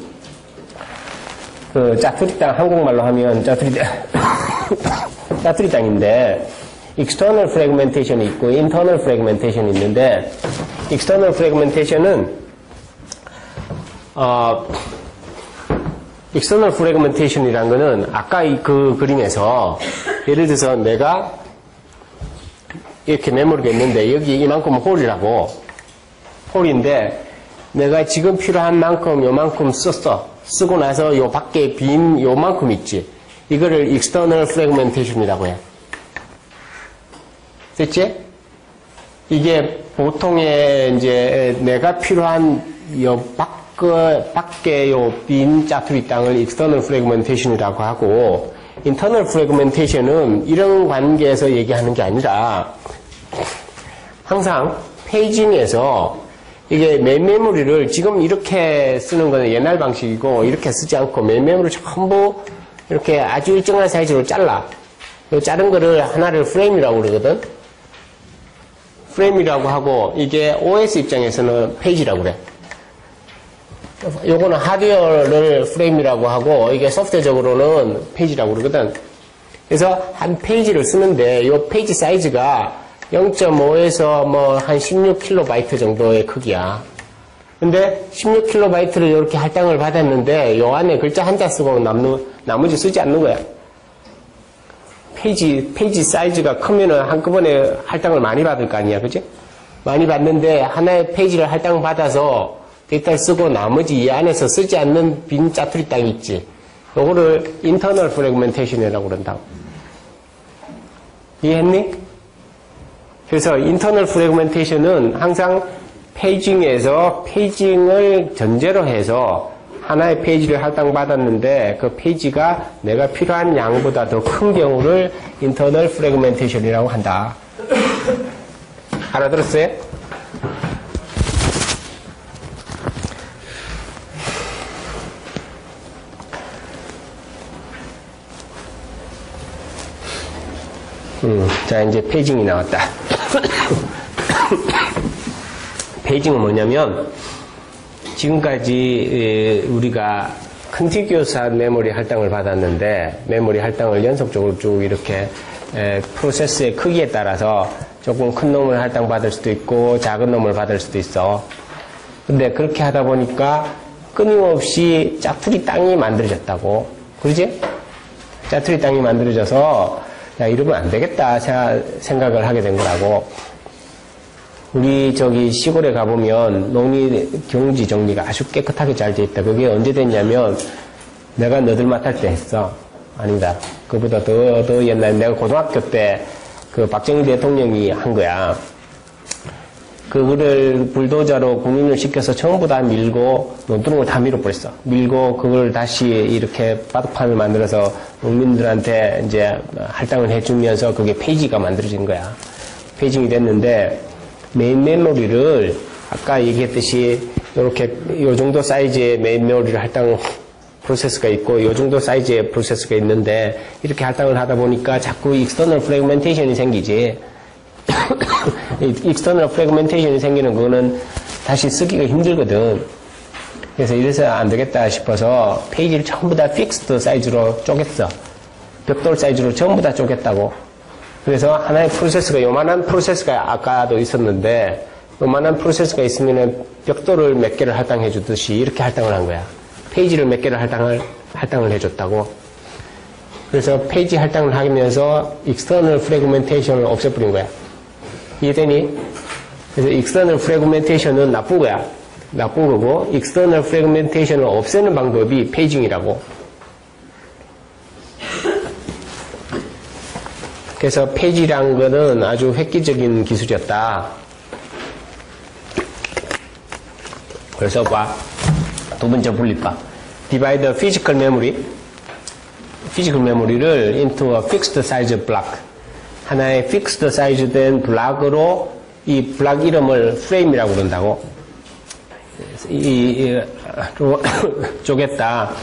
그 짜투리 땅, 한국말로 하면 짜투리 땅, 짜투리 땅인데 external fragmentation이 있고 internal fragmentation이 있는데 external fragmentation은 어, external fragmentation이란 거는 아까 이 그 그림에서 예를 들어서 내가 이렇게 메모리가 있는데 여기 이만큼 홀이라고 홀인데 내가 지금 필요한 만큼 요만큼 썼어. 쓰고 나서 요 밖에 빈 요만큼 있지. 이거를 external fragmentation이라고 해. 됐지? 이게 보통의 이제 내가 필요한 요 밖, 밖에 요 빈 짜투리 땅을 external fragmentation이라고 하고 internal fragmentation은 이런 관계에서 얘기하는 게 아니라 항상 페이징에서 이게 메인 메모리를 지금 이렇게 쓰는 거는 옛날 방식이고 이렇게 쓰지 않고 메인 메모리를 전부 이렇게 아주 일정한 사이즈로 잘라. 이 자른 거를 하나를 프레임이라고 그러거든. 프레임이라고 하고 이게 오에스 입장에서는 페이지라고 그래. 요거는 하드웨어를 프레임이라고 하고 이게 소프트웨어적으로는 페이지라고 그러거든. 그래서 한 페이지를 쓰는데 이 페이지 사이즈가 영 점 오에서 뭐 한 십육 킬로바이트 정도의 크기야. 근데 십육 킬로바이트를 이렇게 할당을 받았는데 요 안에 글자 한자 쓰고 남는, 나머지 쓰지 않는 거야. 페이지, 페이지 사이즈가 크면은 한꺼번에 할당을 많이 받을 거 아니야. 그치? 많이 받는데 하나의 페이지를 할당 받아서 데이터를 쓰고 나머지 이 안에서 쓰지 않는 빈 짜투리 땅이 있지. 요거를 internal fragmentation이라고 그런다고. 이해했니? 그래서 internal fragmentation은 항상 페이징에서 페이징을 전제로 해서 하나의 페이지를 할당받았는데 그 페이지가 내가 필요한 양보다 더 큰 경우를 internal fragmentation이라고 한다. 알아들었어요? 음, 자, 이제 페이징이 나왔다. 페이징은 뭐냐면, 지금까지 우리가 컨티규어스한 메모리 할당을 받았는데, 메모리 할당을 연속적으로 쭉 이렇게 프로세스의 크기에 따라서 조금 큰 놈을 할당 받을 수도 있고, 작은 놈을 받을 수도 있어. 근데 그렇게 하다 보니까 끊임없이 짜투리 땅이 만들어졌다고. 그러지? 짜투리 땅이 만들어져서, 야, 이러면 안 되겠다 생각을 하게 된 거라고. 우리 저기 시골에 가보면 농이 경지 정리가 아주 깨끗하게 잘 돼 있다. 그게 언제 됐냐면 내가 너들 맡을 때 했어. 아니다. 그보다 더, 더 옛날 내가 고등학교 때 그 박정희 대통령이 한 거야. 그거를 불도저로 군인을 시켜서 전부 다 밀고 논두렁을 다 밀어버렸어. 밀고 그걸 다시 이렇게 바둑판을 만들어서 농민들한테 이제 할당을 해주면서 그게 페이지가 만들어진 거야. 페이징이 됐는데 메인 메모리를 아까 얘기했듯이 이렇게 요 정도 사이즈의 메인 메모리를 할당 프로세스가 있고 요 정도 사이즈의 프로세스가 있는데 이렇게 할당을 하다 보니까 자꾸 external fragmentation이 생기지. external fragmentation이 생기는 거는 다시 쓰기가 힘들거든. 그래서 이래서 안 되겠다 싶어서 페이지를 전부 다 fixed 사이즈로 쪼갰어. 벽돌 사이즈로 전부 다 쪼갰다고. 그래서 하나의 프로세스가 요만한 프로세스가 아까도 있었는데 요만한 프로세스가 있으면은 벽돌을 몇 개를 할당해 주듯이 이렇게 할당을 한 거야. 페이지를 몇 개를 할당을 할당을 해줬다고. 그래서 페이지 할당을 하면서 external fragmentation을 없애버린 거야. 이해되니? 그래서 external fragmentation은 나쁜 거야. 나쁜 거고 external fragmentation을 없애는 방법이 페이징이라고. 그래서 페이지란 거는 아주 획기적인 기술이었다. 그래서 봐. 두 번째 분립법. Divide the physical memory. physical memory를 into a fixed size block. 하나의 fixed size 된 블락으로 이 블락 이름을 frame이라고 그런다고. 이, 이, 쪼갰다.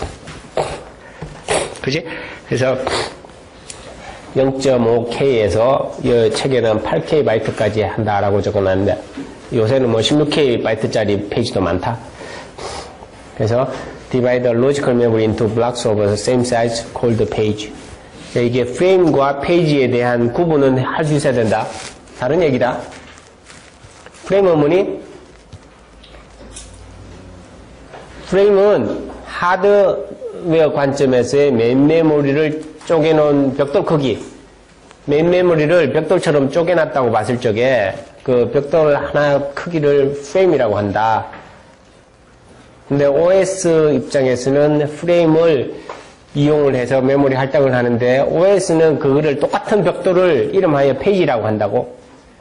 그지? 그래서 영 점 오 케이에서 이 책에는 팔 케이 바이트까지 한다라고 적어놨는데 요새는 뭐 십육 케이 바이트짜리 페이지도 많다. 그래서 divide the logical memory into blocks of the same size called page. 이게 프레임과 페이지에 대한 구분은 할 수 있어야 된다. 다른 얘기다. 프레임은 뭐니? 프레임은 하드웨어 관점에서의 메인 메모리를 쪼개놓은 벽돌 크기, 메인 메모리를 벽돌처럼 쪼개놨다고 봤을 적에 그 벽돌 하나 크기를 프레임이라고 한다. 근데 오에스 입장에서는 프레임을 이용을 해서 메모리 할당을 하는데 오에스는 그거를 똑같은 벽돌을 이름하여 페이지라고 한다고.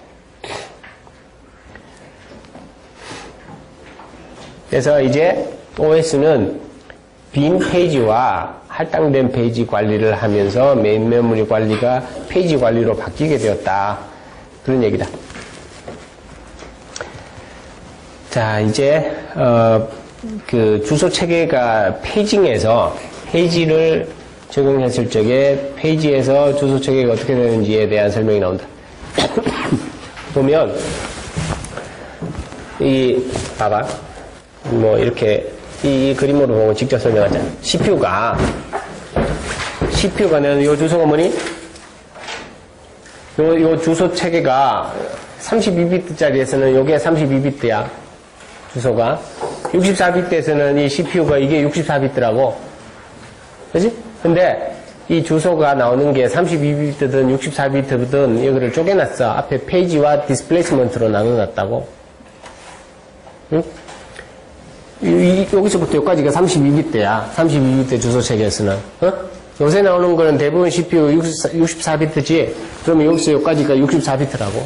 그래서 이제 오에스는 빈 페이지와 할당된 페이지 관리를 하면서 메인 메모리 관리가 페이지 관리로 바뀌게 되었다. 그런 얘기다. 자, 이제 어, 그 주소 체계가 페이징에서 페이지를 적용했을 적에 페이지에서 주소 체계가 어떻게 되는지에 대한 설명이 나온다. 보면 이 봐봐. 뭐 이렇게 이, 이 그림으로 보면 직접 설명하자. 씨피유가 씨피유가 내는 요 주소가 뭐니? 요, 요 주소 체계가 삼십이 비트짜리에서는 요게 삼십이 비트야. 주소가. 육십사 비트에서는 이 씨피유가 이게 육십사 비트라고. 그지? 근데 이 주소가 나오는 게 삼십이 비트든 육십사 비트든 여기를 쪼개놨어. 앞에 페이지와 디스플레이스먼트로 나눠놨다고. 응? 이, 여기서부터 여기까지가 삼십이 비트야. 삼십이 비트 주소 체계에서는. 어? 요새 나오는 거는 대부분 씨피유 육십사 비트지? 그러면 여기서 여기까지가 육십사 비트라고.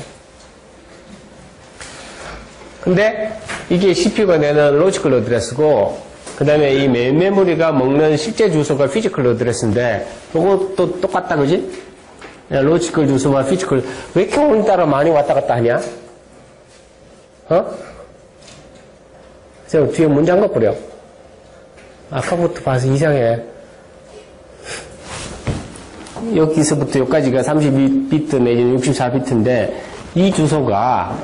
근데 이게 씨피유가 내는 로지컬 어드레스고, 그 다음에 이 메인 메모리가 먹는 실제 주소가 피지컬 어드레스인데, 요것도 똑같다, 그지? 로지컬 주소와 피지컬. 왜 이렇게 오늘따라 많이 왔다 갔다 하냐? 어? 저 뒤에 문 잠가버려. 아까부터 봐서 이상해. 여기서부터 여기까지가 삼십이 비트 내지는 육십사 비트인데 이 주소가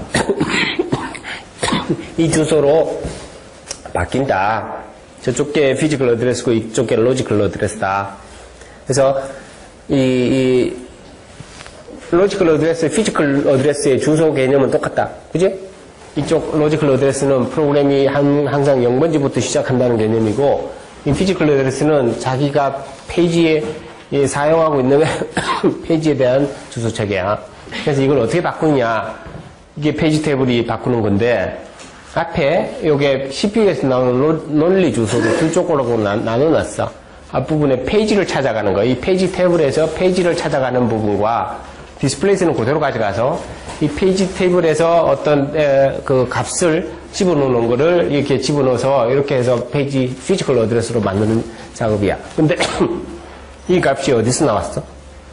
이 주소로 바뀐다. 저쪽 게 피지컬 어드레스고 이쪽 게 로지컬 어드레스다. 그래서 이, 이 로지컬 어드레스, 피지컬 어드레스의 주소 개념은 똑같다. 그지? 이쪽 로지컬 어드레스는 프로그램이 항상 영 번지부터 시작한다는 개념이고, 이 피지컬 어드레스는 자기가 페이지에 사용하고 있는 페이지에 대한 주소 체계야. 그래서 이걸 어떻게 바꾸느냐. 이게 페이지 테이블이 바꾸는 건데, 앞에 요게 씨피유에서 나오는 논리 주소를 두 쪽으로 나눠놨어. 앞부분에 페이지를 찾아가는 거. 이 페이지 테이블에서 페이지를 찾아가는 부분과 디스플레이스는 그대로 가져가서 이 페이지 테이블에서 어떤 에, 그 값을 집어넣는 거를 이렇게 집어넣어서 이렇게 해서 페이지 피지컬 어드레스로 만드는 작업이야. 근데 이 값이 어디서 나왔어?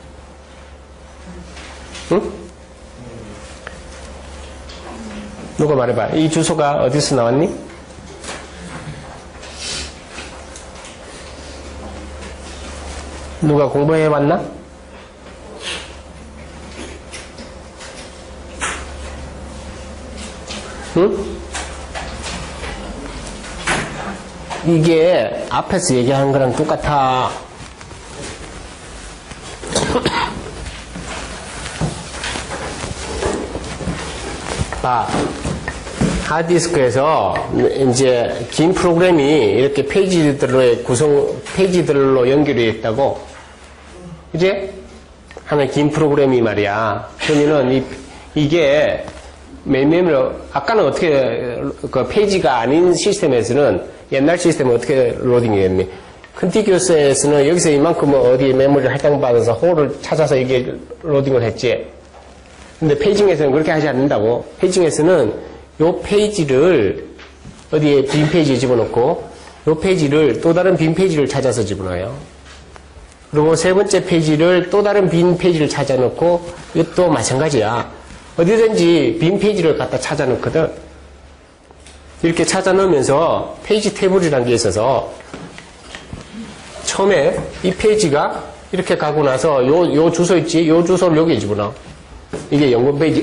응? 누가 말해봐. 이 주소가 어디서 나왔니? 누가 공부해봤나? 응? 이게 앞에서 얘기하는 거랑 똑같아. 봐. 하드디스크에서 이제 긴 프로그램이 이렇게 페이지들의 구성, 페이지들로 연결이 있다고. 이제 하나의 긴 프로그램이 말이야. 그러면은 이, 이게 메모리로, 아까는 어떻게, 그 페이지가 아닌 시스템에서는 옛날 시스템은 어떻게 로딩이 됐니? 컨티기우스에서는 여기서 이만큼 어디에 메모리를 할당받아서 홀을 찾아서 이게 로딩을 했지. 근데 페이징에서는 그렇게 하지 않는다고. 페이징에서는 요 페이지를 어디에 빈 페이지에 집어넣고 요 페이지를 또 다른 빈 페이지를 찾아서 집어넣어요. 그리고 세 번째 페이지를 또 다른 빈 페이지를 찾아놓고 이것도 마찬가지야. 어디든지 빈 페이지를 갖다 찾아놓거든. 이렇게 찾아놓으면서 페이지 테이블이라는 게 있어서 처음에 이 페이지가 이렇게 가고 나서 요, 요 주소 있지? 요 주소를 여기에 집어넣어. 이게 연관 페이지.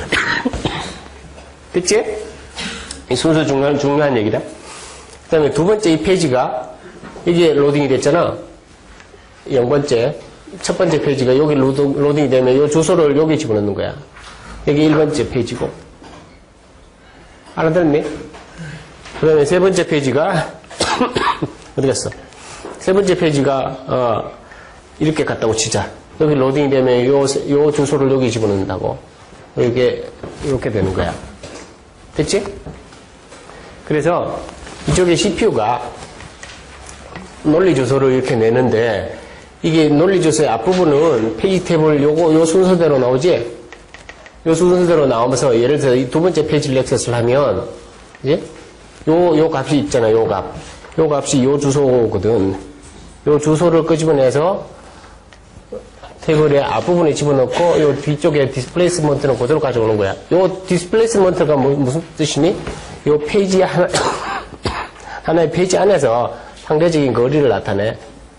됐지? 이 순서 중요한, 중요한 얘기다. 그 다음에 두 번째 이 페이지가 이게 로딩이 됐잖아. 영 번째. 첫 번째 페이지가 여기 로딩, 로딩이 되면 이 주소를 여기 집어넣는 거야. 여기 일 번째 페이지고. 알아들었니? 그 다음에 세 번째 페이지가 어디 갔어? 세 번째 페이지가, 어, 이렇게 갔다고 치자. 여기 로딩이 되면 요, 요 주소를 여기 집어넣는다고. 이게, 이렇게 되는 거야. 됐지? 그래서 이쪽에 씨피유가 논리 주소를 이렇게 내는데, 이게 논리 주소의 앞부분은 페이지 탭을 요거, 요 순서대로 나오지? 요 순서대로 나오면서, 예를 들어서 이 두 번째 페이지를 액세스를 하면, 이제, 요, 요 값이 있잖아, 요 값. 요 값이 요 주소거든. 요 주소를 끄집어내서 테이블의 앞부분에 집어넣고, 요 뒤쪽에 디스플레이스먼트는 그대로 가져오는 거야. 요 디스플레이스먼트가 뭐, 무슨 뜻이니? 요 페이지 하나, 하나의 페이지 안에서 상대적인 거리를 나타내.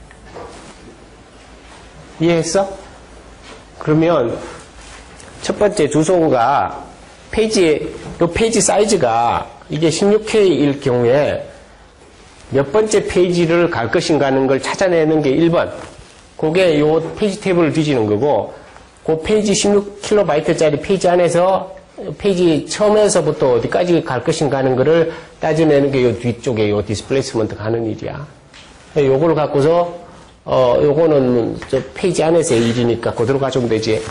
이해했어? 그러면 첫 번째 주소가 페이지, 요 페이지 사이즈가 이게 십육 케이일 경우에 몇 번째 페이지를 갈 것인가 하는 걸 찾아내는 게 일 번. 그게 요 페이지 탭을 뒤지는 거고, 그 페이지 십육 킬로바이트짜리 페이지 안에서 페이지 처음에서부터 어디까지 갈 것인가 하는 거를 따져내는 게 요 뒤쪽에 요 디스플레이스먼트가 하는 일이야. 요걸 갖고서, 어, 요거는 저 페이지 안에서의 일이니까 그대로 가져오면 되지.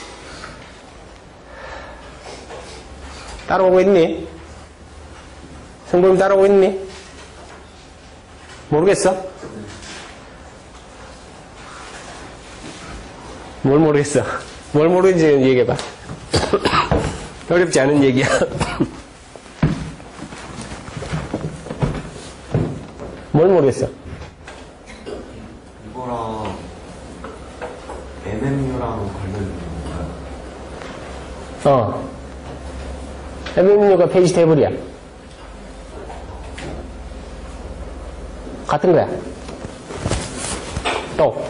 따라오고 있니? 성범이 따라오고 있니? 모르겠어? 뭘 모르겠어? 뭘 모르는지 얘기해봐. 어렵지 않은 얘기야. 뭘 모르겠어? 이거랑 엠엠유랑 관련된 건가요? 어. 엠엠유가 페이지 테이블이야. 같은 거야. 또.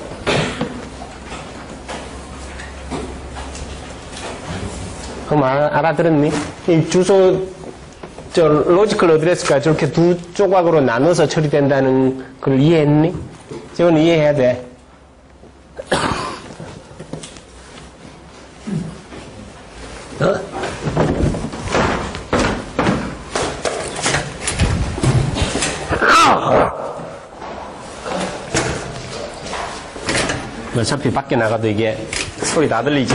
그럼 알아, 알아들었니? 이 주소, 저, 로지컬 어드레스가 저렇게 두 조각으로 나눠서 처리된다는 걸 이해했니? 저건 이해해야 돼. 어? 어차피 밖에 나가도 이게 소리 다 들리지?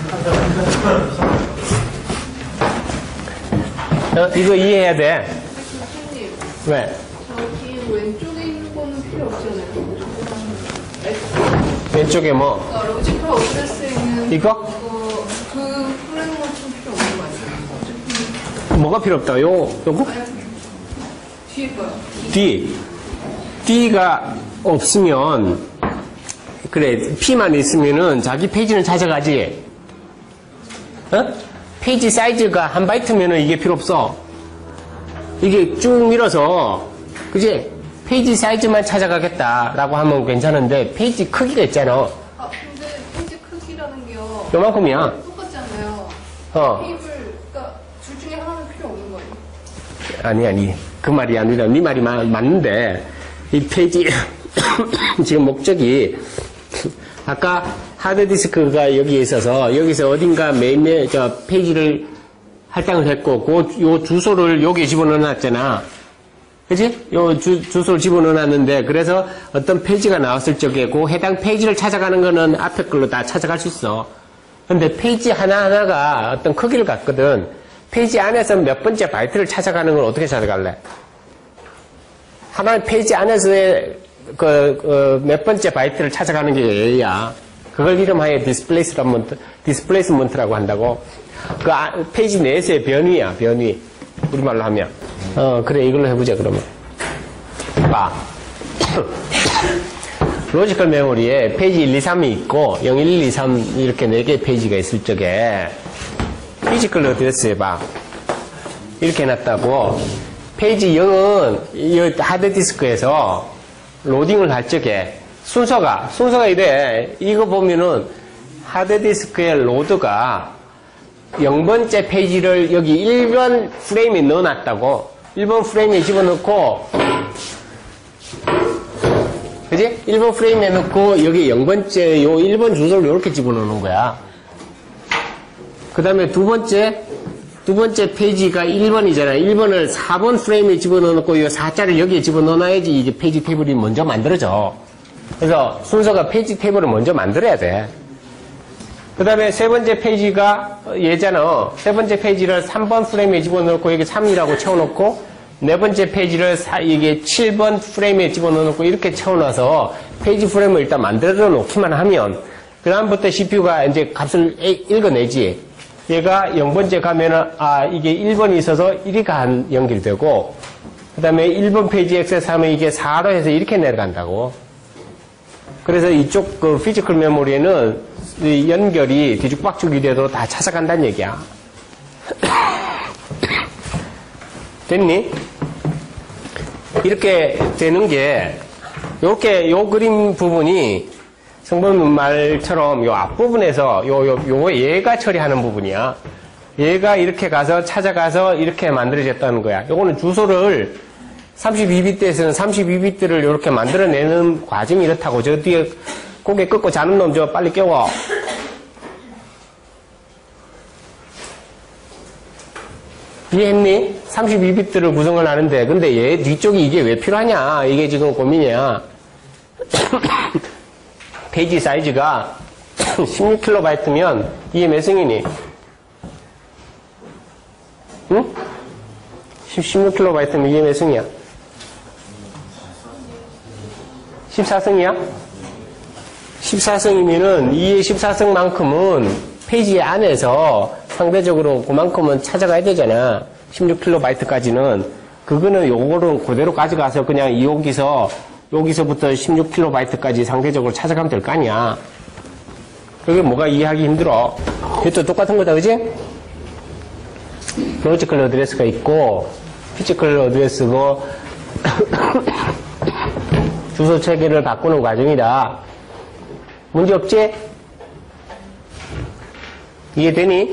어, 이거 이해해야 돼. 교수님, 왜? 저기 왼쪽에 있는 거는 필요 없잖아요. 왼쪽에 뭐? 그러니까 로지컬 어드레스에 있는 이거? 그, 그 프레임워크는 필요 없는 거 아니에요? 뭐가 필요 없다? 요, 요거? 뒤에 거요. D. D가 없으면, 그래, P만 있으면은 자기 페이지는 찾아가지. 어? 페이지 사이즈가 한 바이트면은 이게 필요 없어. 이게 쭉 밀어서, 그지? 페이지 사이즈만 찾아가겠다라고 하면 괜찮은데, 페이지 크기가 있잖아. 아, 근데 페이지 크기라는 게요. 요만큼이야. 똑같잖아요. 어. 테이블, 그러니까 둘 중에 하나는 필요 없는 거예요. 아니, 아니. 그 말이 아니라, 네 말이 마, 맞는데, 이 페이지, 지금 목적이, 아까 하드디스크가 여기에 있어서, 여기서 어딘가 메인, 메, 저, 페이지를 할당을 했고, 그, 요 주소를 여기에 집어넣어 놨잖아. 그치? 요 주, 주소를 집어넣어 놨는데, 그래서 어떤 페이지가 나왔을 적에, 그 해당 페이지를 찾아가는 거는 앞에 걸로 다 찾아갈 수 있어. 근데 페이지 하나하나가 어떤 크기를 갖거든. 페이지 안에서 몇 번째 바이트를 찾아가는 걸 어떻게 찾아갈래? 하나의 페이지 안에서의 그, 그, 몇 번째 바이트를 찾아가는 게 A야. 그걸 이름하여 디스플레이스먼트, 디스플레이스먼트라고 한다고. 그 아, 페이지 내에서의 변위야, 변위. 우리말로 하면. 어, 그래, 이걸로 해보자, 그러면. 봐. 로지컬 메모리에 페이지 일, 이, 삼이 있고, 영, 일, 이, 삼 이렇게 네 개의 페이지가 있을 적에, 피지컬 어드레스 해봐. 이렇게 해놨다고. 페이지 영은 이 하드디스크에서 로딩을 할 적에 순서가, 순서가 이래. 이거 보면은 하드디스크의 로드가 영 번째 페이지를 여기 일 번 프레임에 넣어놨다고. 일 번 프레임에 집어넣고, 그지? 일 번 프레임에 넣고 여기 영 번째 요 일 번 주소를 이렇게 집어넣는 거야. 그 다음에 두 번째 두 번째 페이지가 일 번이잖아. 일 번을 사 번 프레임에 집어넣고 이 사자를 여기에 집어넣어야지 이게 페이지 테이블이 먼저 만들어져. 그래서 순서가 페이지 테이블을 먼저 만들어야 돼. 그 다음에 세 번째 페이지가 얘잖아. 세 번째 페이지를 삼 번 프레임에 집어넣고 여기 삼이라고 채워놓고 네 번째 페이지를 사, 이게 칠 번 프레임에 집어넣고 이렇게 채워놔서 페이지 프레임을 일단 만들어 놓기만 하면 그 다음부터 씨피유가 이제 값을 읽어내지. 얘가 영 번째 가면은 아 이게 일 번이 있어서 일이 간 연결되고 그 다음에 일 번 페이지 액세스하면 이게 사로 해서 이렇게 내려간다고. 그래서 이쪽 그 피지컬 메모리에는 이 연결이 뒤죽박죽이 돼도 다 찾아간다는 얘기야. 됐니? 이렇게 되는 게 요렇게 요 그림 부분이 성범 말처럼 요 앞부분에서 요, 요, 요 얘가 처리하는 부분이야. 얘가 이렇게 가서 찾아가서 이렇게 만들어졌다는 거야. 요거는 주소를 삼십이 비트에서는 삼십이 비트를 이렇게 만들어내는 과정이 이렇다고. 저 뒤에 고개 끄고 자는 놈 저 빨리 깨워. 이해했니? 삼십이 비트를 구성을 하는데 근데 얘 뒤쪽이 이게 왜 필요하냐 이게 지금 고민이야. 페이지 사이즈가 십육 킬로바이트면 이게 몇 승이니? 응? 십육 킬로바이트면 이게 몇 승이야? 십사 승이야? 십사 승이면은 이의 십사 승만큼은 페이지 안에서 상대적으로 그만큼은 찾아가야 되잖아. 십육 킬로바이트까지는. 그거는 요거를 그대로 가져가서 그냥 여기서, 여기서부터 십육 킬로바이트까지 상대적으로 찾아가면 될 거 아니야. 그게 뭐가 이해하기 힘들어. 이것도 똑같은 거다, 그지? 로지컬 어드레스가 있고, 피지컬 어드레스고, 주소 체계를 바꾸는 과정이다. 문제 없지? 이해되니?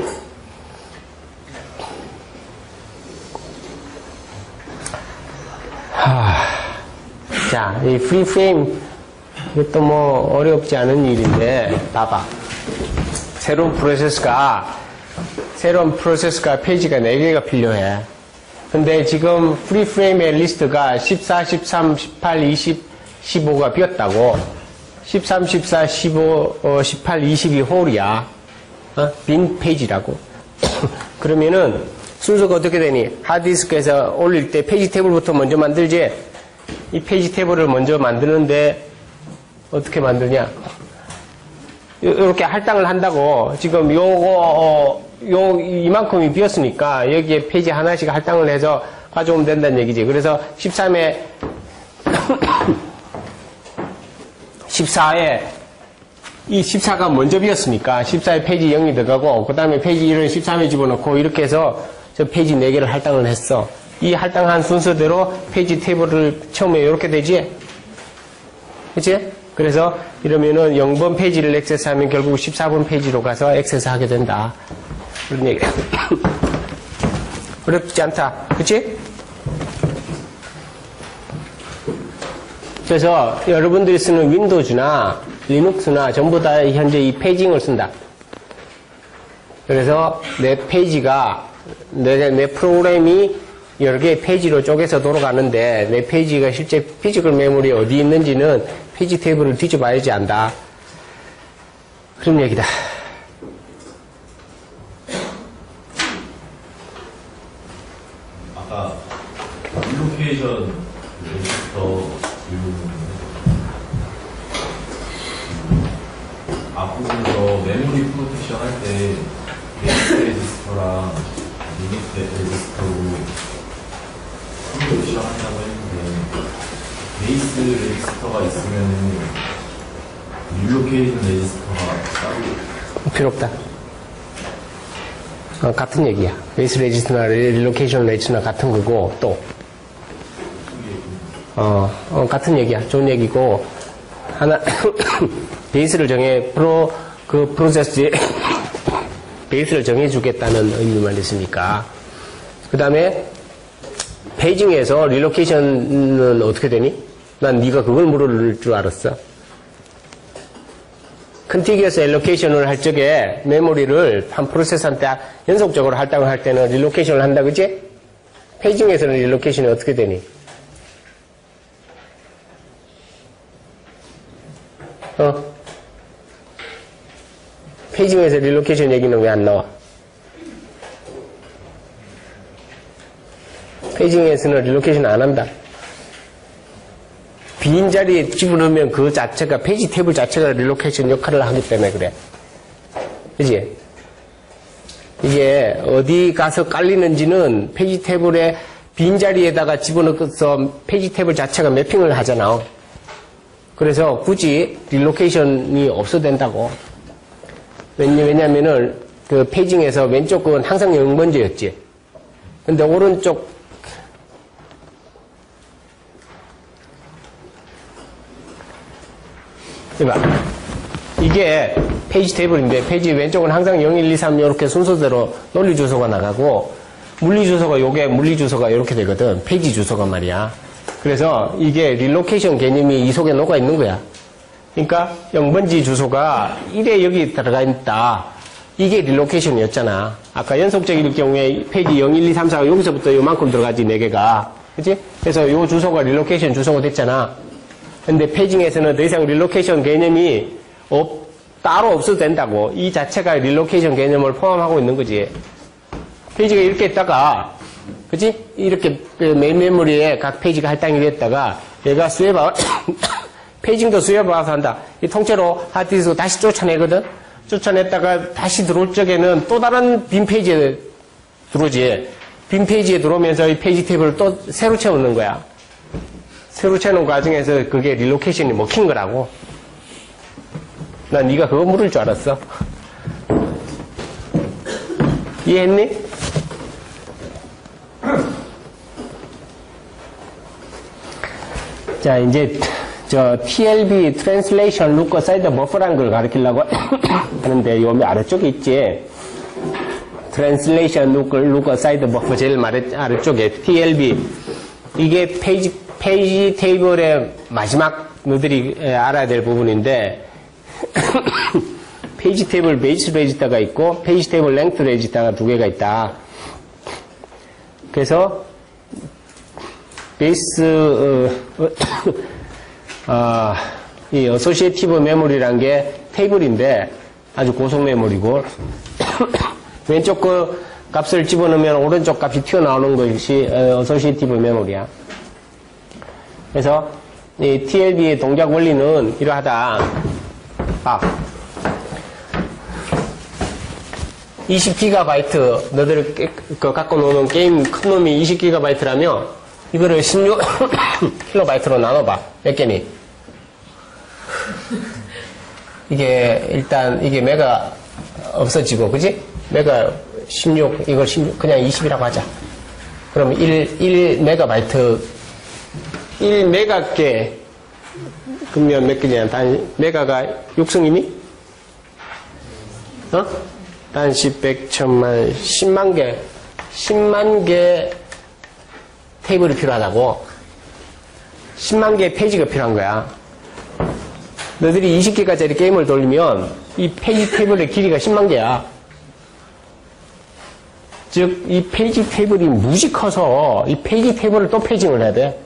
하... 자, 이 프리 프레임, 이것도 뭐 어렵지 않은 일인데, 봐봐. 새로운 프로세스가, 새로운 프로세스가 페이지가 네 개가 필요해. 근데 지금 프리 프레임의 리스트가 십사, 십삼, 십팔, 이십, 십오가 비었다고. 십삼, 십사, 십오, 어, 십팔, 이십이 홀이야. 어? 빈 페이지라고. 그러면은 순서가 어떻게 되니? 하드디스크에서 올릴 때 페이지 테이블부터 먼저 만들지? 이 페이지 테이블을 먼저 만드는데 어떻게 만드냐? 이렇게 할당을 한다고. 지금 요거 어, 요 이만큼이 비었으니까 여기에 페이지 하나씩 할당을 해서 가져오면 된다는 얘기지. 그래서 십삼에 십사에 이 십사가 먼저 비었으니까 십사에 페이지 영이 들어가고 그 다음에 페이지 일을 십삼에 집어넣고 이렇게 해서 저 페이지 네 개를 할당을 했어. 이 할당한 순서대로 페이지 테이블을 처음에 이렇게 되지? 그치? 그래서 이러면은 영 번 페이지를 액세스하면 결국 십사 번 페이지로 가서 액세스하게 된다. 그런 얘기야. 어렵지 않다. 그치? 그래서 여러분들이 쓰는 윈도우즈나 리눅스나 전부 다 현재 이 페이징을 쓴다. 그래서 내 페이지가, 내, 내 프로그램이 여러 개의 페이지로 쪼개서 돌아가는데 내 페이지가 실제 피지컬 메모리에 어디 있는지는 페이지 테이블을 뒤져봐야지 안다. 그런 얘기다. 아까 리로케이션 레지스터 앞부분에서 메모리 프로텍션 할 때 베이스 레지스터랑 리미트 레지스터로 프로텍션 한다고 했는데 베이스 레지스터가 있으면 릴로케이션 레지스터가 따로 필요 없다. 어, 같은 얘기야. 베이스 레지스터나 릴로케이션 레지스터나 같은 거고 또 어, 어, 같은 얘기야. 좋은 얘기고 하나 베이스를 정해 프로 그 프로세스 베이스를 정해주겠다는 의미만 있으니까. 그 다음에 페이징에서 릴로케이션은 어떻게 되니? 난 네가 그걸 물을 줄 알았어. 컨티기어스 엘로케이션을 할 적에 메모리를 한 프로세서한테 연속적으로 할당을 할 때는 릴로케이션을 한다, 그치? 페이징에서는 릴로케이션이 어떻게 되니? 어? 페이징에서 릴로케이션 얘기는 왜 안 나와? 페이징에서는 릴로케이션 안 한다. 빈 자리에 집어넣으면 그 자체가, 페이지 테이블 자체가 릴로케이션 역할을 하기 때문에 그래. 그지? 이게 어디 가서 깔리는지는 페이지 테이블에 빈 자리에다가 집어넣어서 페이지 테이블 자체가 매핑을 하잖아. 그래서 굳이 릴로케이션이 없어도 된다고. 왜냐면은 그 페이징에서 왼쪽 건 항상 영 번째였지. 근데 오른쪽 이봐. 이게 페이지 테이블인데 페이지 왼쪽은 항상 영, 일, 이, 삼 이렇게 순서대로 논리 주소가 나가고 물리 주소가 요게 물리 주소가 이렇게 되거든. 페이지 주소가 말이야. 그래서 이게 릴로케이션 개념이 이 속에 녹아 있는 거야. 그러니까 영 번지 주소가 일에 여기 들어가 있다. 이게 릴로케이션이었잖아. 아까 연속적일 경우에 페이지 영, 일, 이, 삼, 사가 여기서부터 요만큼 들어가지 네 개가. 그치? 그래서 요 주소가 릴로케이션 주소가 됐잖아. 근데 페이징에서는 더 이상 릴로케이션 개념이 없, 따로 없어도 된다고. 이 자체가 릴로케이션 개념을 포함하고 있는 거지. 페이지가 이렇게 있다가, 그치? 이렇게 메인 메모리에 각 페이지가 할당이 됐다가, 얘가 수혜봐, 페이징도 수혜봐서 한다. 이 통째로 하드디스크 다시 쫓아내거든? 쫓아냈다가 다시 들어올 적에는 또 다른 빈 페이지에 들어오지. 빈 페이지에 들어오면서 이 페이지 테이블을 또 새로 채우는 거야. 새로 채우는 과정에서 그게 릴로케이션이 먹힌 거라고. 난 네가 그거 물을 줄 알았어. 이해했니? 자, 이제 저 티엘비 Translation Look Aside Buffer라는 걸 가르치려고 하는데 요 아래쪽에 있지. Translation Look, Look Aside Buffer 제일 아래쪽에 티엘비. 이게 페이지 페이지 테이블의 마지막 너희들이 알아야 될 부분인데 페이지 테이블 베이스 레지스터가 있고 페이지 테이블 랭스 레지스터가 두 개가 있다. 그래서 베이스 어, 어, 이 어소시에이티브 메모리라는 게 테이블인데 아주 고속 메모리고 왼쪽 그 값을 집어넣으면 오른쪽 값이 튀어나오는 것이 어소시에이티브 메모리야. 그래서 이 티엘비의 동작 원리는 이러하다. 아, 이십 기가바이트 너들 그 갖고 노는 게임 큰 놈이 이십 기가바이트라면 이거를 십육 킬로바이트로 나눠봐. 몇 개니? 이게 일단 이게 메가 없어지고, 그지? 메가 십육, 이걸 십육, 그냥 이십이라고 하자. 그럼 일, 일 메가바이트, 일 메가께, 그러면 몇 개냐? 단, 메가가 육승이니? 어? 단십, 백, 천만, 십만 개, 십만 개 테이블이 필요하다고. 십만 개의 페이지가 필요한 거야. 너희들이 이십 개가짜리 게임을 돌리면 이 페이지 테이블의 길이가 십만 개야. 즉, 이 페이지 테이블이 무지 커서 이 페이지 테이블을 또 페이징을 해야 돼.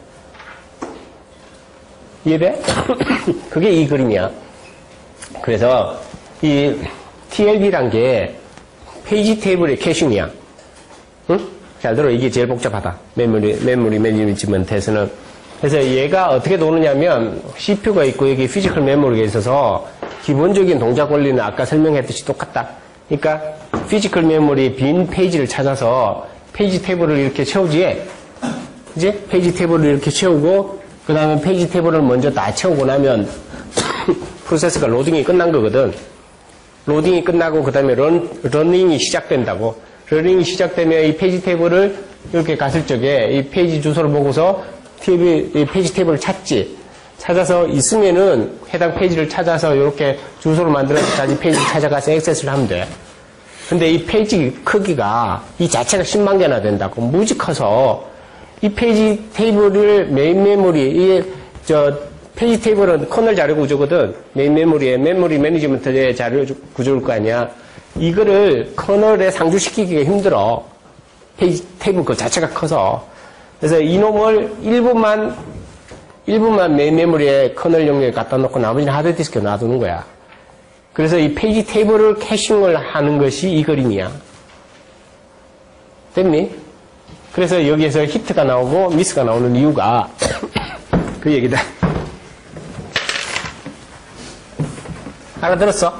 이해돼? 그게 이 그림이야. 그래서 이 티엘비란 게 페이지 테이블의 캐싱이야. 응? 잘 들어. 이게 제일 복잡하다. 메모리, 메모리 매니지먼트에서는. 그래서 얘가 어떻게 노느냐면 씨피유가 있고 여기 피지컬 메모리가 있어서 기본적인 동작 원리는 아까 설명했듯이 똑같다. 그러니까 피지컬 메모리 빈 페이지를 찾아서 페이지 테이블을 이렇게 채우지. 그지? 페이지 테이블을 이렇게 채우고 그 다음에 페이지 테이블을 먼저 다 채우고 나면 프로세스가 로딩이 끝난 거거든. 로딩이 끝나고 그 다음에 런, 러닝이 시작된다고. 러닝이 시작되면 이 페이지 테이블을 이렇게 갔을 적에 이 페이지 주소를 보고서 티비, 이 페이지 테이블을 찾지. 찾아서 있으면은 해당 페이지를 찾아서 이렇게 주소를 만들어서 다시 페이지를 찾아가서 액세스를 하면 돼. 근데 이 페이지 크기가 이 자체가 십만 개나 된다고. 무지 커서 이 페이지 테이블을 메인 메모리, 이, 저, 페이지 테이블은 커널 자료 구조거든. 메인 메모리에 메모리 매니지먼트의 자료 구조일 거 아니야. 이거를 커널에 상주시키기가 힘들어. 페이지 테이블 그 자체가 커서. 그래서 이놈을 일부만, 일부만 메인 메모리에 커널 영역에 갖다 놓고 나머지는 하드디스크에 놔두는 거야. 그래서 이 페이지 테이블을 캐싱을 하는 것이 이 그림이야. 됐니? 그래서 여기에서 히트가 나오고 미스가 나오는 이유가 그 얘기다. 알아들었어?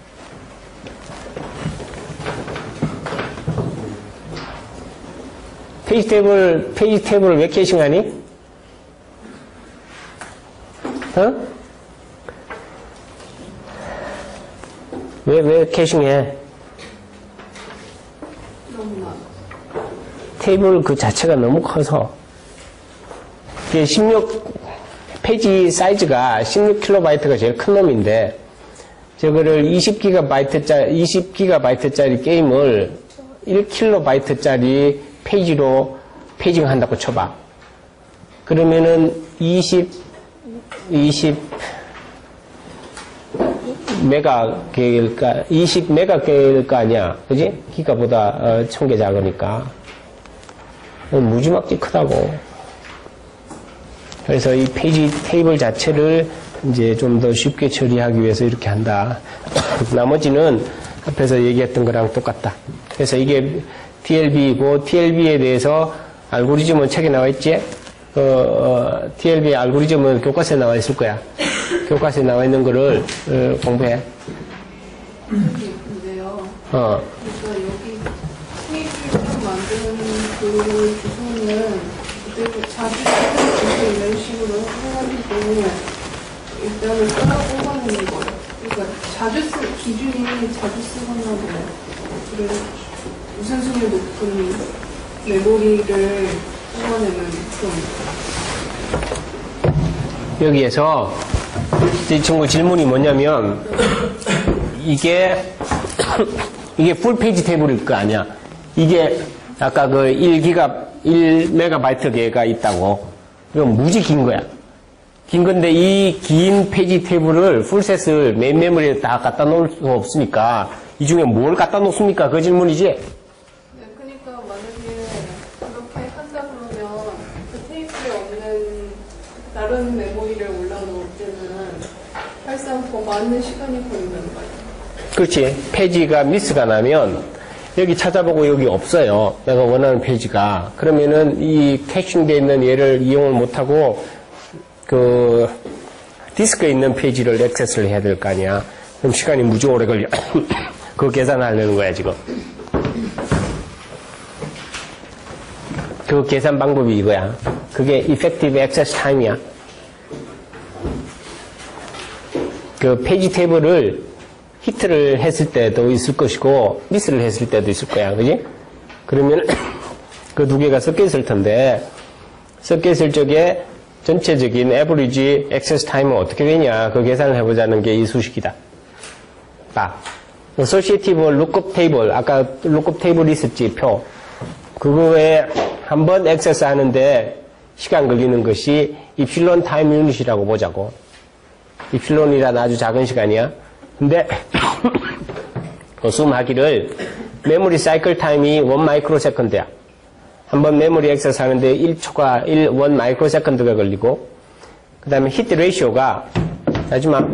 페이지 테이블, 페이지 테이블을 왜 캐싱하니? 어? 왜, 왜 캐싱해? 너무나. 테이블 그 자체가 너무 커서. 이게 십육, 페이지 사이즈가 십육 킬로바이트가 제일 큰 놈인데, 저거를 이십 기가바이트짜리, 이십 기가바이트짜리 게임을 일 킬로바이트짜리 페이지로 페이징 한다고 쳐봐. 그러면은 이십, 이십 메가일까, 이십 메가일 거 아니야. 그지? 기가보다 어, 천 개 작으니까. 무지막지 크다고. 그래서 이 페이지 테이블 자체를 이제 좀 더 쉽게 처리하기 위해서 이렇게 한다. 나머지는 앞에서 얘기했던 거랑 똑같다. 그래서 이게 티엘비이고, 티엘비에 대해서 알고리즘은 책에 나와 있지? 어, 어, 티엘비 알고리즘은 교과서에 나와 있을 거야. 교과서에 나와 있는 거를 어, 공부해. 근데요. 어. 그러니까 여기 페이지를 만드는 그 기준은 그대로 자주 쓰는 이런 식으로 해가지고 일단은 따라 뽑아내는 거예요. 그러니까 자주 쓰 기준이 자주 쓰거나 뭐 그런 우선순위 높은 메모리를 뽑아내는 좀. 여기에서 이 친구 질문이 뭐냐면 이게 이게 풀 페이지 테이블일 거 아니야. 이게 아까 그 일 기가 일 메가바이트 개가 있다고. 이건 무지 긴 거야. 긴 건데 이 긴 페이지 테이블을 풀셋을 메인 메모리에 다 갖다 놓을 수 없으니까 이 중에 뭘 갖다 놓습니까? 그 질문이지? 네, 그러니까 만약에 그렇게 한다 그러면 그 테이블에 없는 다른 메모리를 올려놓을 때는 사실상 더 많은 시간이 걸린다는 거예요. 그렇지. 페이지가 미스가 나면 여기 찾아보고 여기 없어요. 내가 원하는 페이지가. 그러면은 이 캐싱되어 있는 얘를 이용을 못하고 그 디스크에 있는 페이지를 액세스를 해야 될 거 아니야. 그럼 시간이 무지 오래 걸려. 그거 계산하려는 거야 지금. 그 계산 방법이 이거야. 그게 effective access time이야. 그 페이지 테이블을 히트를 했을 때도 있을 것이고 미스를 했을 때도 있을 거야. 그지? 그러면 그 두 개가 섞여 있을 텐데 섞여 있을 적에 전체적인 average access time은 어떻게 되냐 그 계산을 해보자는 게 이 수식이다. 봐. associative lookup table 아까 lookup table 있었지 표 그거에 한번 액세스 하는데 시간 걸리는 것이 epsilon time unit이라고 보자고. epsilon이란 아주 작은 시간이야. 근데 어수하기를 메모리 사이클 타임이 일 마이크로세컨드야. 한번 메모리 액세스 하는데 일 초가 일 마이크로세컨드가 걸리고 그 다음에 히트 레이시오가 하지마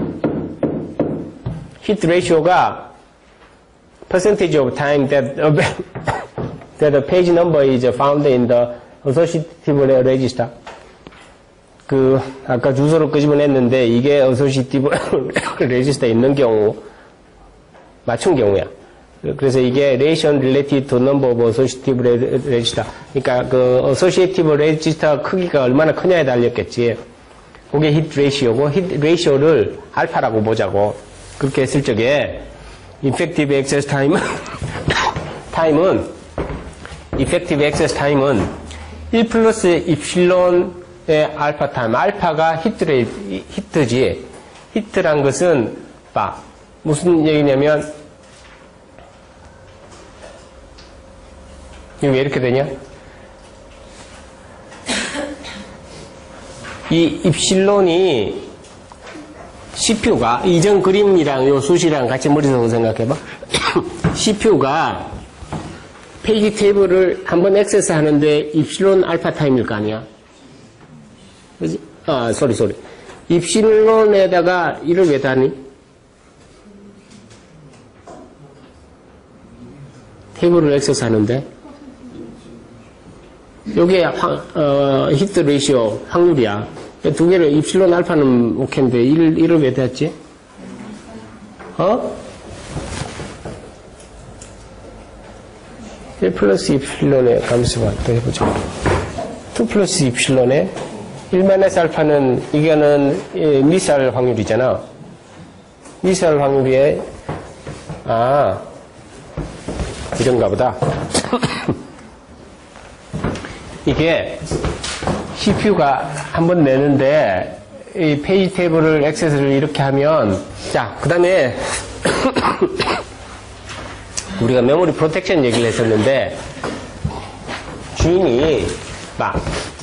히트 레이시오가 percentage of time that, that the page number is found in the associative register. 그 아까 주소를 끄집어냈는데 이게 associative register에 있는 경우 맞춘 경우야. 그래서 이게 relation related to number of associative register. 그러니까 그 associative register 크기가 얼마나 크냐에 달렸겠지. 그게 hit ratio고 hit ratio를 알파라고 보자고. 그렇게 했을 적에 effective access time time은 effective access time은 일 플러스 epsilon의 알파 타임. 알파가 히트레 히트지. 히트란 것은 봐. 무슨 얘기냐면 이게 왜 이렇게 되냐? 이 입실론이 씨피유가 이전 그림이랑 요 수식이랑 같이 머릿속으로 생각해봐. 씨피유가 페이지 테이블을 한번 액세스 하는데 입실론 알파 타임일 거 아니야? 그지? 아, 소리, 소리. 입실론에다가 이를 왜 다니? 테이블을 액세스 하는데 요게 확, 어, 히트 레이시오 확률이야. 두 개를 입실론 알파는 오케인데 일, 일을 왜 대했지? 어? 일 플러스 입실론의 감수가 또 해보자. 이 플러스 입실론의 일 마이너스 알파는 이거는 예, 미스할 확률이잖아. 미스할 확률이 아 이런가 보다. 이게 씨피유가 한번 내는데 이 페이지 테이블을 액세스를 이렇게 하면 자, 그 다음에 우리가 메모리 프로텍션 얘기를 했었는데 주인이 막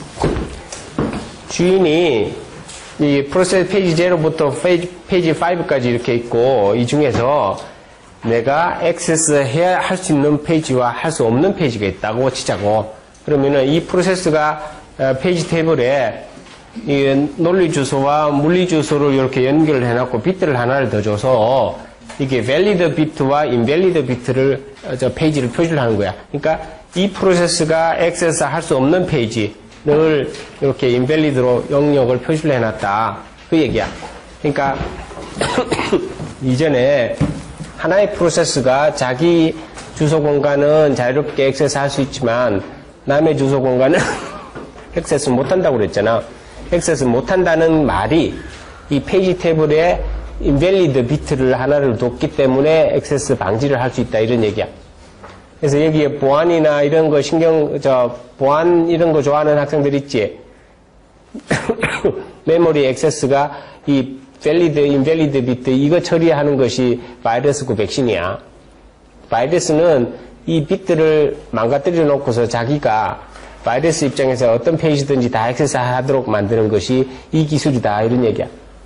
주인이 이 프로세스 페이지 제로부터 페이지, 페이지 오까지 이렇게 있고 이 중에서 내가 액세스 해야 할 수 있는 페이지와 할 수 없는 페이지가 있다고 치자고. 그러면은 이 프로세스가 페이지 테이블에 이 논리 주소와 물리 주소를 이렇게 연결을 해놨고 비트를 하나를 더 줘서 이게 valid 비트와 invalid 비트를 저 페이지를 표시를 하는 거야. 그러니까 이 프로세스가 액세스 할 수 없는 페이지를 이렇게 invalid로 영역을 표시를 해놨다. 그 얘기야. 그러니까 이전에 하나의 프로세스가 자기 주소 공간은 자유롭게 액세스 할 수 있지만 남의 주소 공간은 액세스 못한다고 그랬잖아. 액세스 못한다는 말이 이 페이지 테이블에 invalid 비트를 하나를 뒀기 때문에 액세스 방지를 할 수 있다 이런 얘기야. 그래서 여기에 보안이나 이런 거 신경, 저, 보안 이런 거 좋아하는 학생들 있지? 메모리 액세스가 이 valid, invalid 비트 이거 처리하는 것이 바이러스고 백신이야. 바이러스는 이 비트를 망가뜨려 놓고서 자기가 바이러스 입장에서 어떤 페이지든지 다 액세스 하도록 만드는 것이 이 기술이다 이런 얘기야.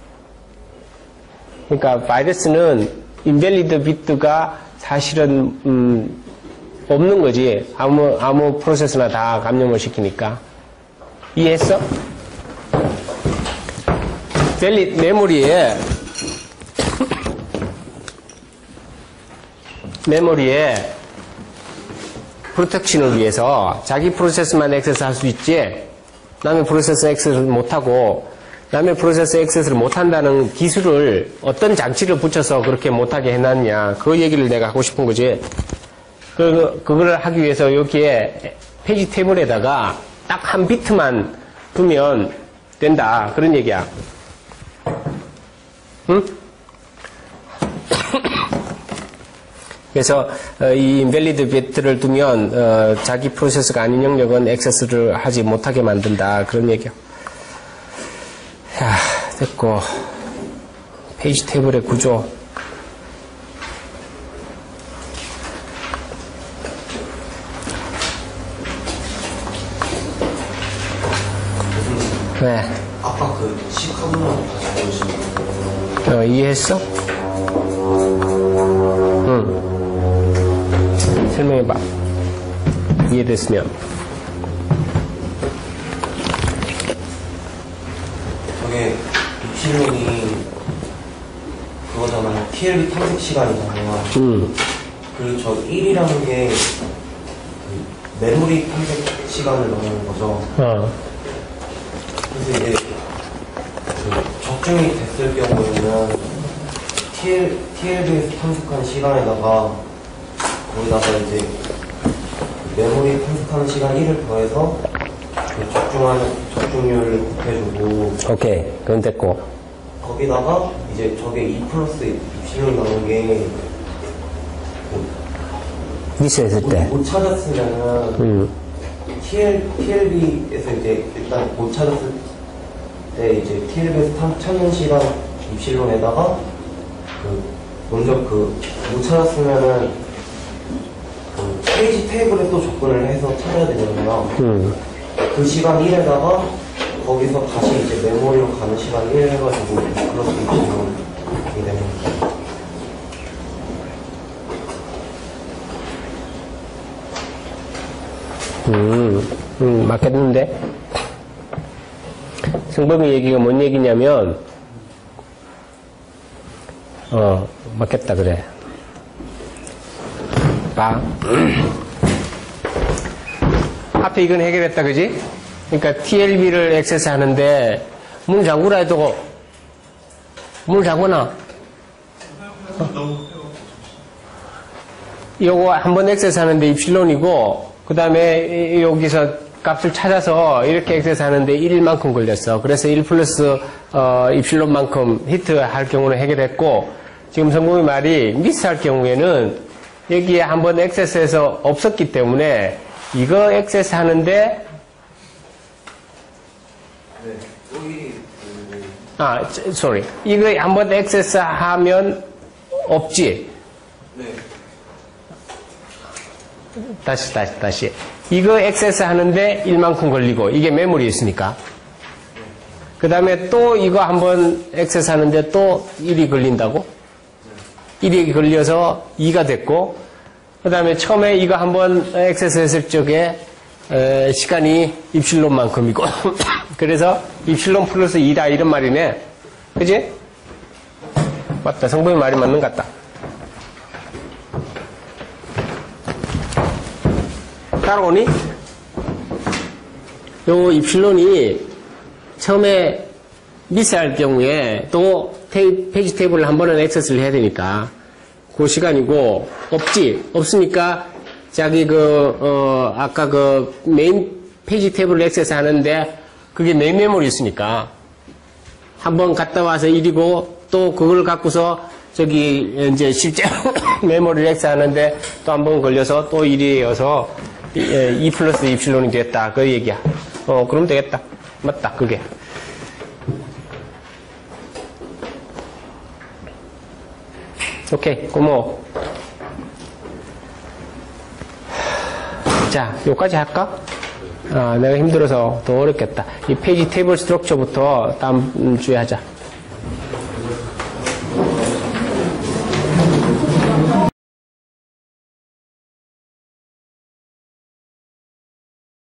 그러니까 바이러스는 invalid 비트가 사실은 음, 없는 거지. 아무 아무 프로세스나 다 감염을 시키니까. 이해했어? valid 메모리에 메모리에 프로텍션을 위해서 자기 프로세스만 액세스 할 수 있지 남의 프로세스 액세스를 못하고 남의 프로세스 액세스를 못한다는 기술을 어떤 장치를 붙여서 그렇게 못하게 해놨냐 그 얘기를 내가 하고 싶은 거지. 그, 그걸 하기 위해서 여기에 페이지 테이블에다가 딱 한 비트만 두면 된다 그런 얘기야. 응? 그래서 이 invalid 비트를 두면 어, 자기 프로세스가 아닌 영역은 액세스를 하지 못하게 만든다 그런 얘기야. 자, 됐고 페이지 테이블의 구조. 왜? 아까 그 시카고만 다시 보여주신 거 어, 이해했어? 응. 설명해봐. 이해됐으면. 저게 입실론이 그거잖아요. 티엘비 탐색 시간이잖아요. 응. 그리고 저 일이라는 게 그 메모리 탐색 시간을 넣는 거죠. 어. 그래서 이제 그 적중이 됐을 경우에는 티엘, 티엘비에서 탐색한 시간에다가 거기다가 이제 그 메모리 탐색하는 시간 일을 더해서 그 적중하는 적중률을 곱해주고 오케이. 그건 됐고. 거기다가 이제 저게 이 플러스 입실론 나오는 게 미스했을 때. 못 찾았으면은 음. 티엘, 티엘비에서 이제 일단 못 찾았을 때 이제 티엘비에서 탐, 찾는 시간 입실론에다가 그 먼저 그 못 찾았으면은 그 페이지 테이블에 또 접근을 해서 찾아야 되잖아요. 음. 그 시간 일에다가 거기서 다시 이제 메모리로 가는 시간이 일 해가지고 플러스 이십은 이게 되는 거죠. 음, 음, 맞겠는데? 성범이 얘기가 뭔 얘기냐면, 어, 맞겠다, 그래. 봐. 앞에 이건 해결했다, 그지? 그러니까 티엘비를 액세스 하는데, 문 잠그라 해도, 문 잠그나? 어? 요거 한번 액세스 하는데 입실론이고, 그 다음에 여기서 값을 찾아서 이렇게 액세스 하는데 일만큼 걸렸어. 그래서 일 플러스 어, 입실론만큼 히트할 경우는 해결했고, 지금 성공의 말이 미스할 경우에는 여기에 한번 액세스해서 없었기 때문에 이거 액세스 하는데 아, sorry. 이거 한번 액세스 하면 없지? 네. 다시, 다시, 다시. 이거 액세스 하는데 일만큼 걸리고, 이게 메모리에 있으니까. 그 다음에 또 이거 한번 액세스 하는데 또 일이 걸린다고? 일이 걸려서 이가 됐고, 그 다음에 처음에 이거 한번 액세스 했을 적에, 에, 시간이 입실론만큼이고, 그래서 입실론 플러스 이다, 이런 말이네. 그지? 맞다. 성범이 말이 맞는 것 같다. 따라오니? 요 입실론이 처음에 미스할 경우에 또 테이, 페이지 테이블을 한 번은 액세스를 해야 되니까 그 시간이고, 없지? 없으니까 자기 그, 어, 아까 그 메인 페이지 테이블을 액세스 하는데 그게 메인 메모리 있으니까 한 번 갔다 와서 일이고 또 그걸 갖고서 저기 이제 실제 메모리를 액세스 하는데 또 한 번 걸려서 또 일이어서 이 플러스 입실론이 됐다. 그 얘기야. 어, 그러면 되겠다. 맞다. 그게. 오케이. 고마워. 자, 요까지 할까? 아, 내가 힘들어서 더 어렵겠다. 이 페이지 테이블 스트럭처부터 다음 주에 하자.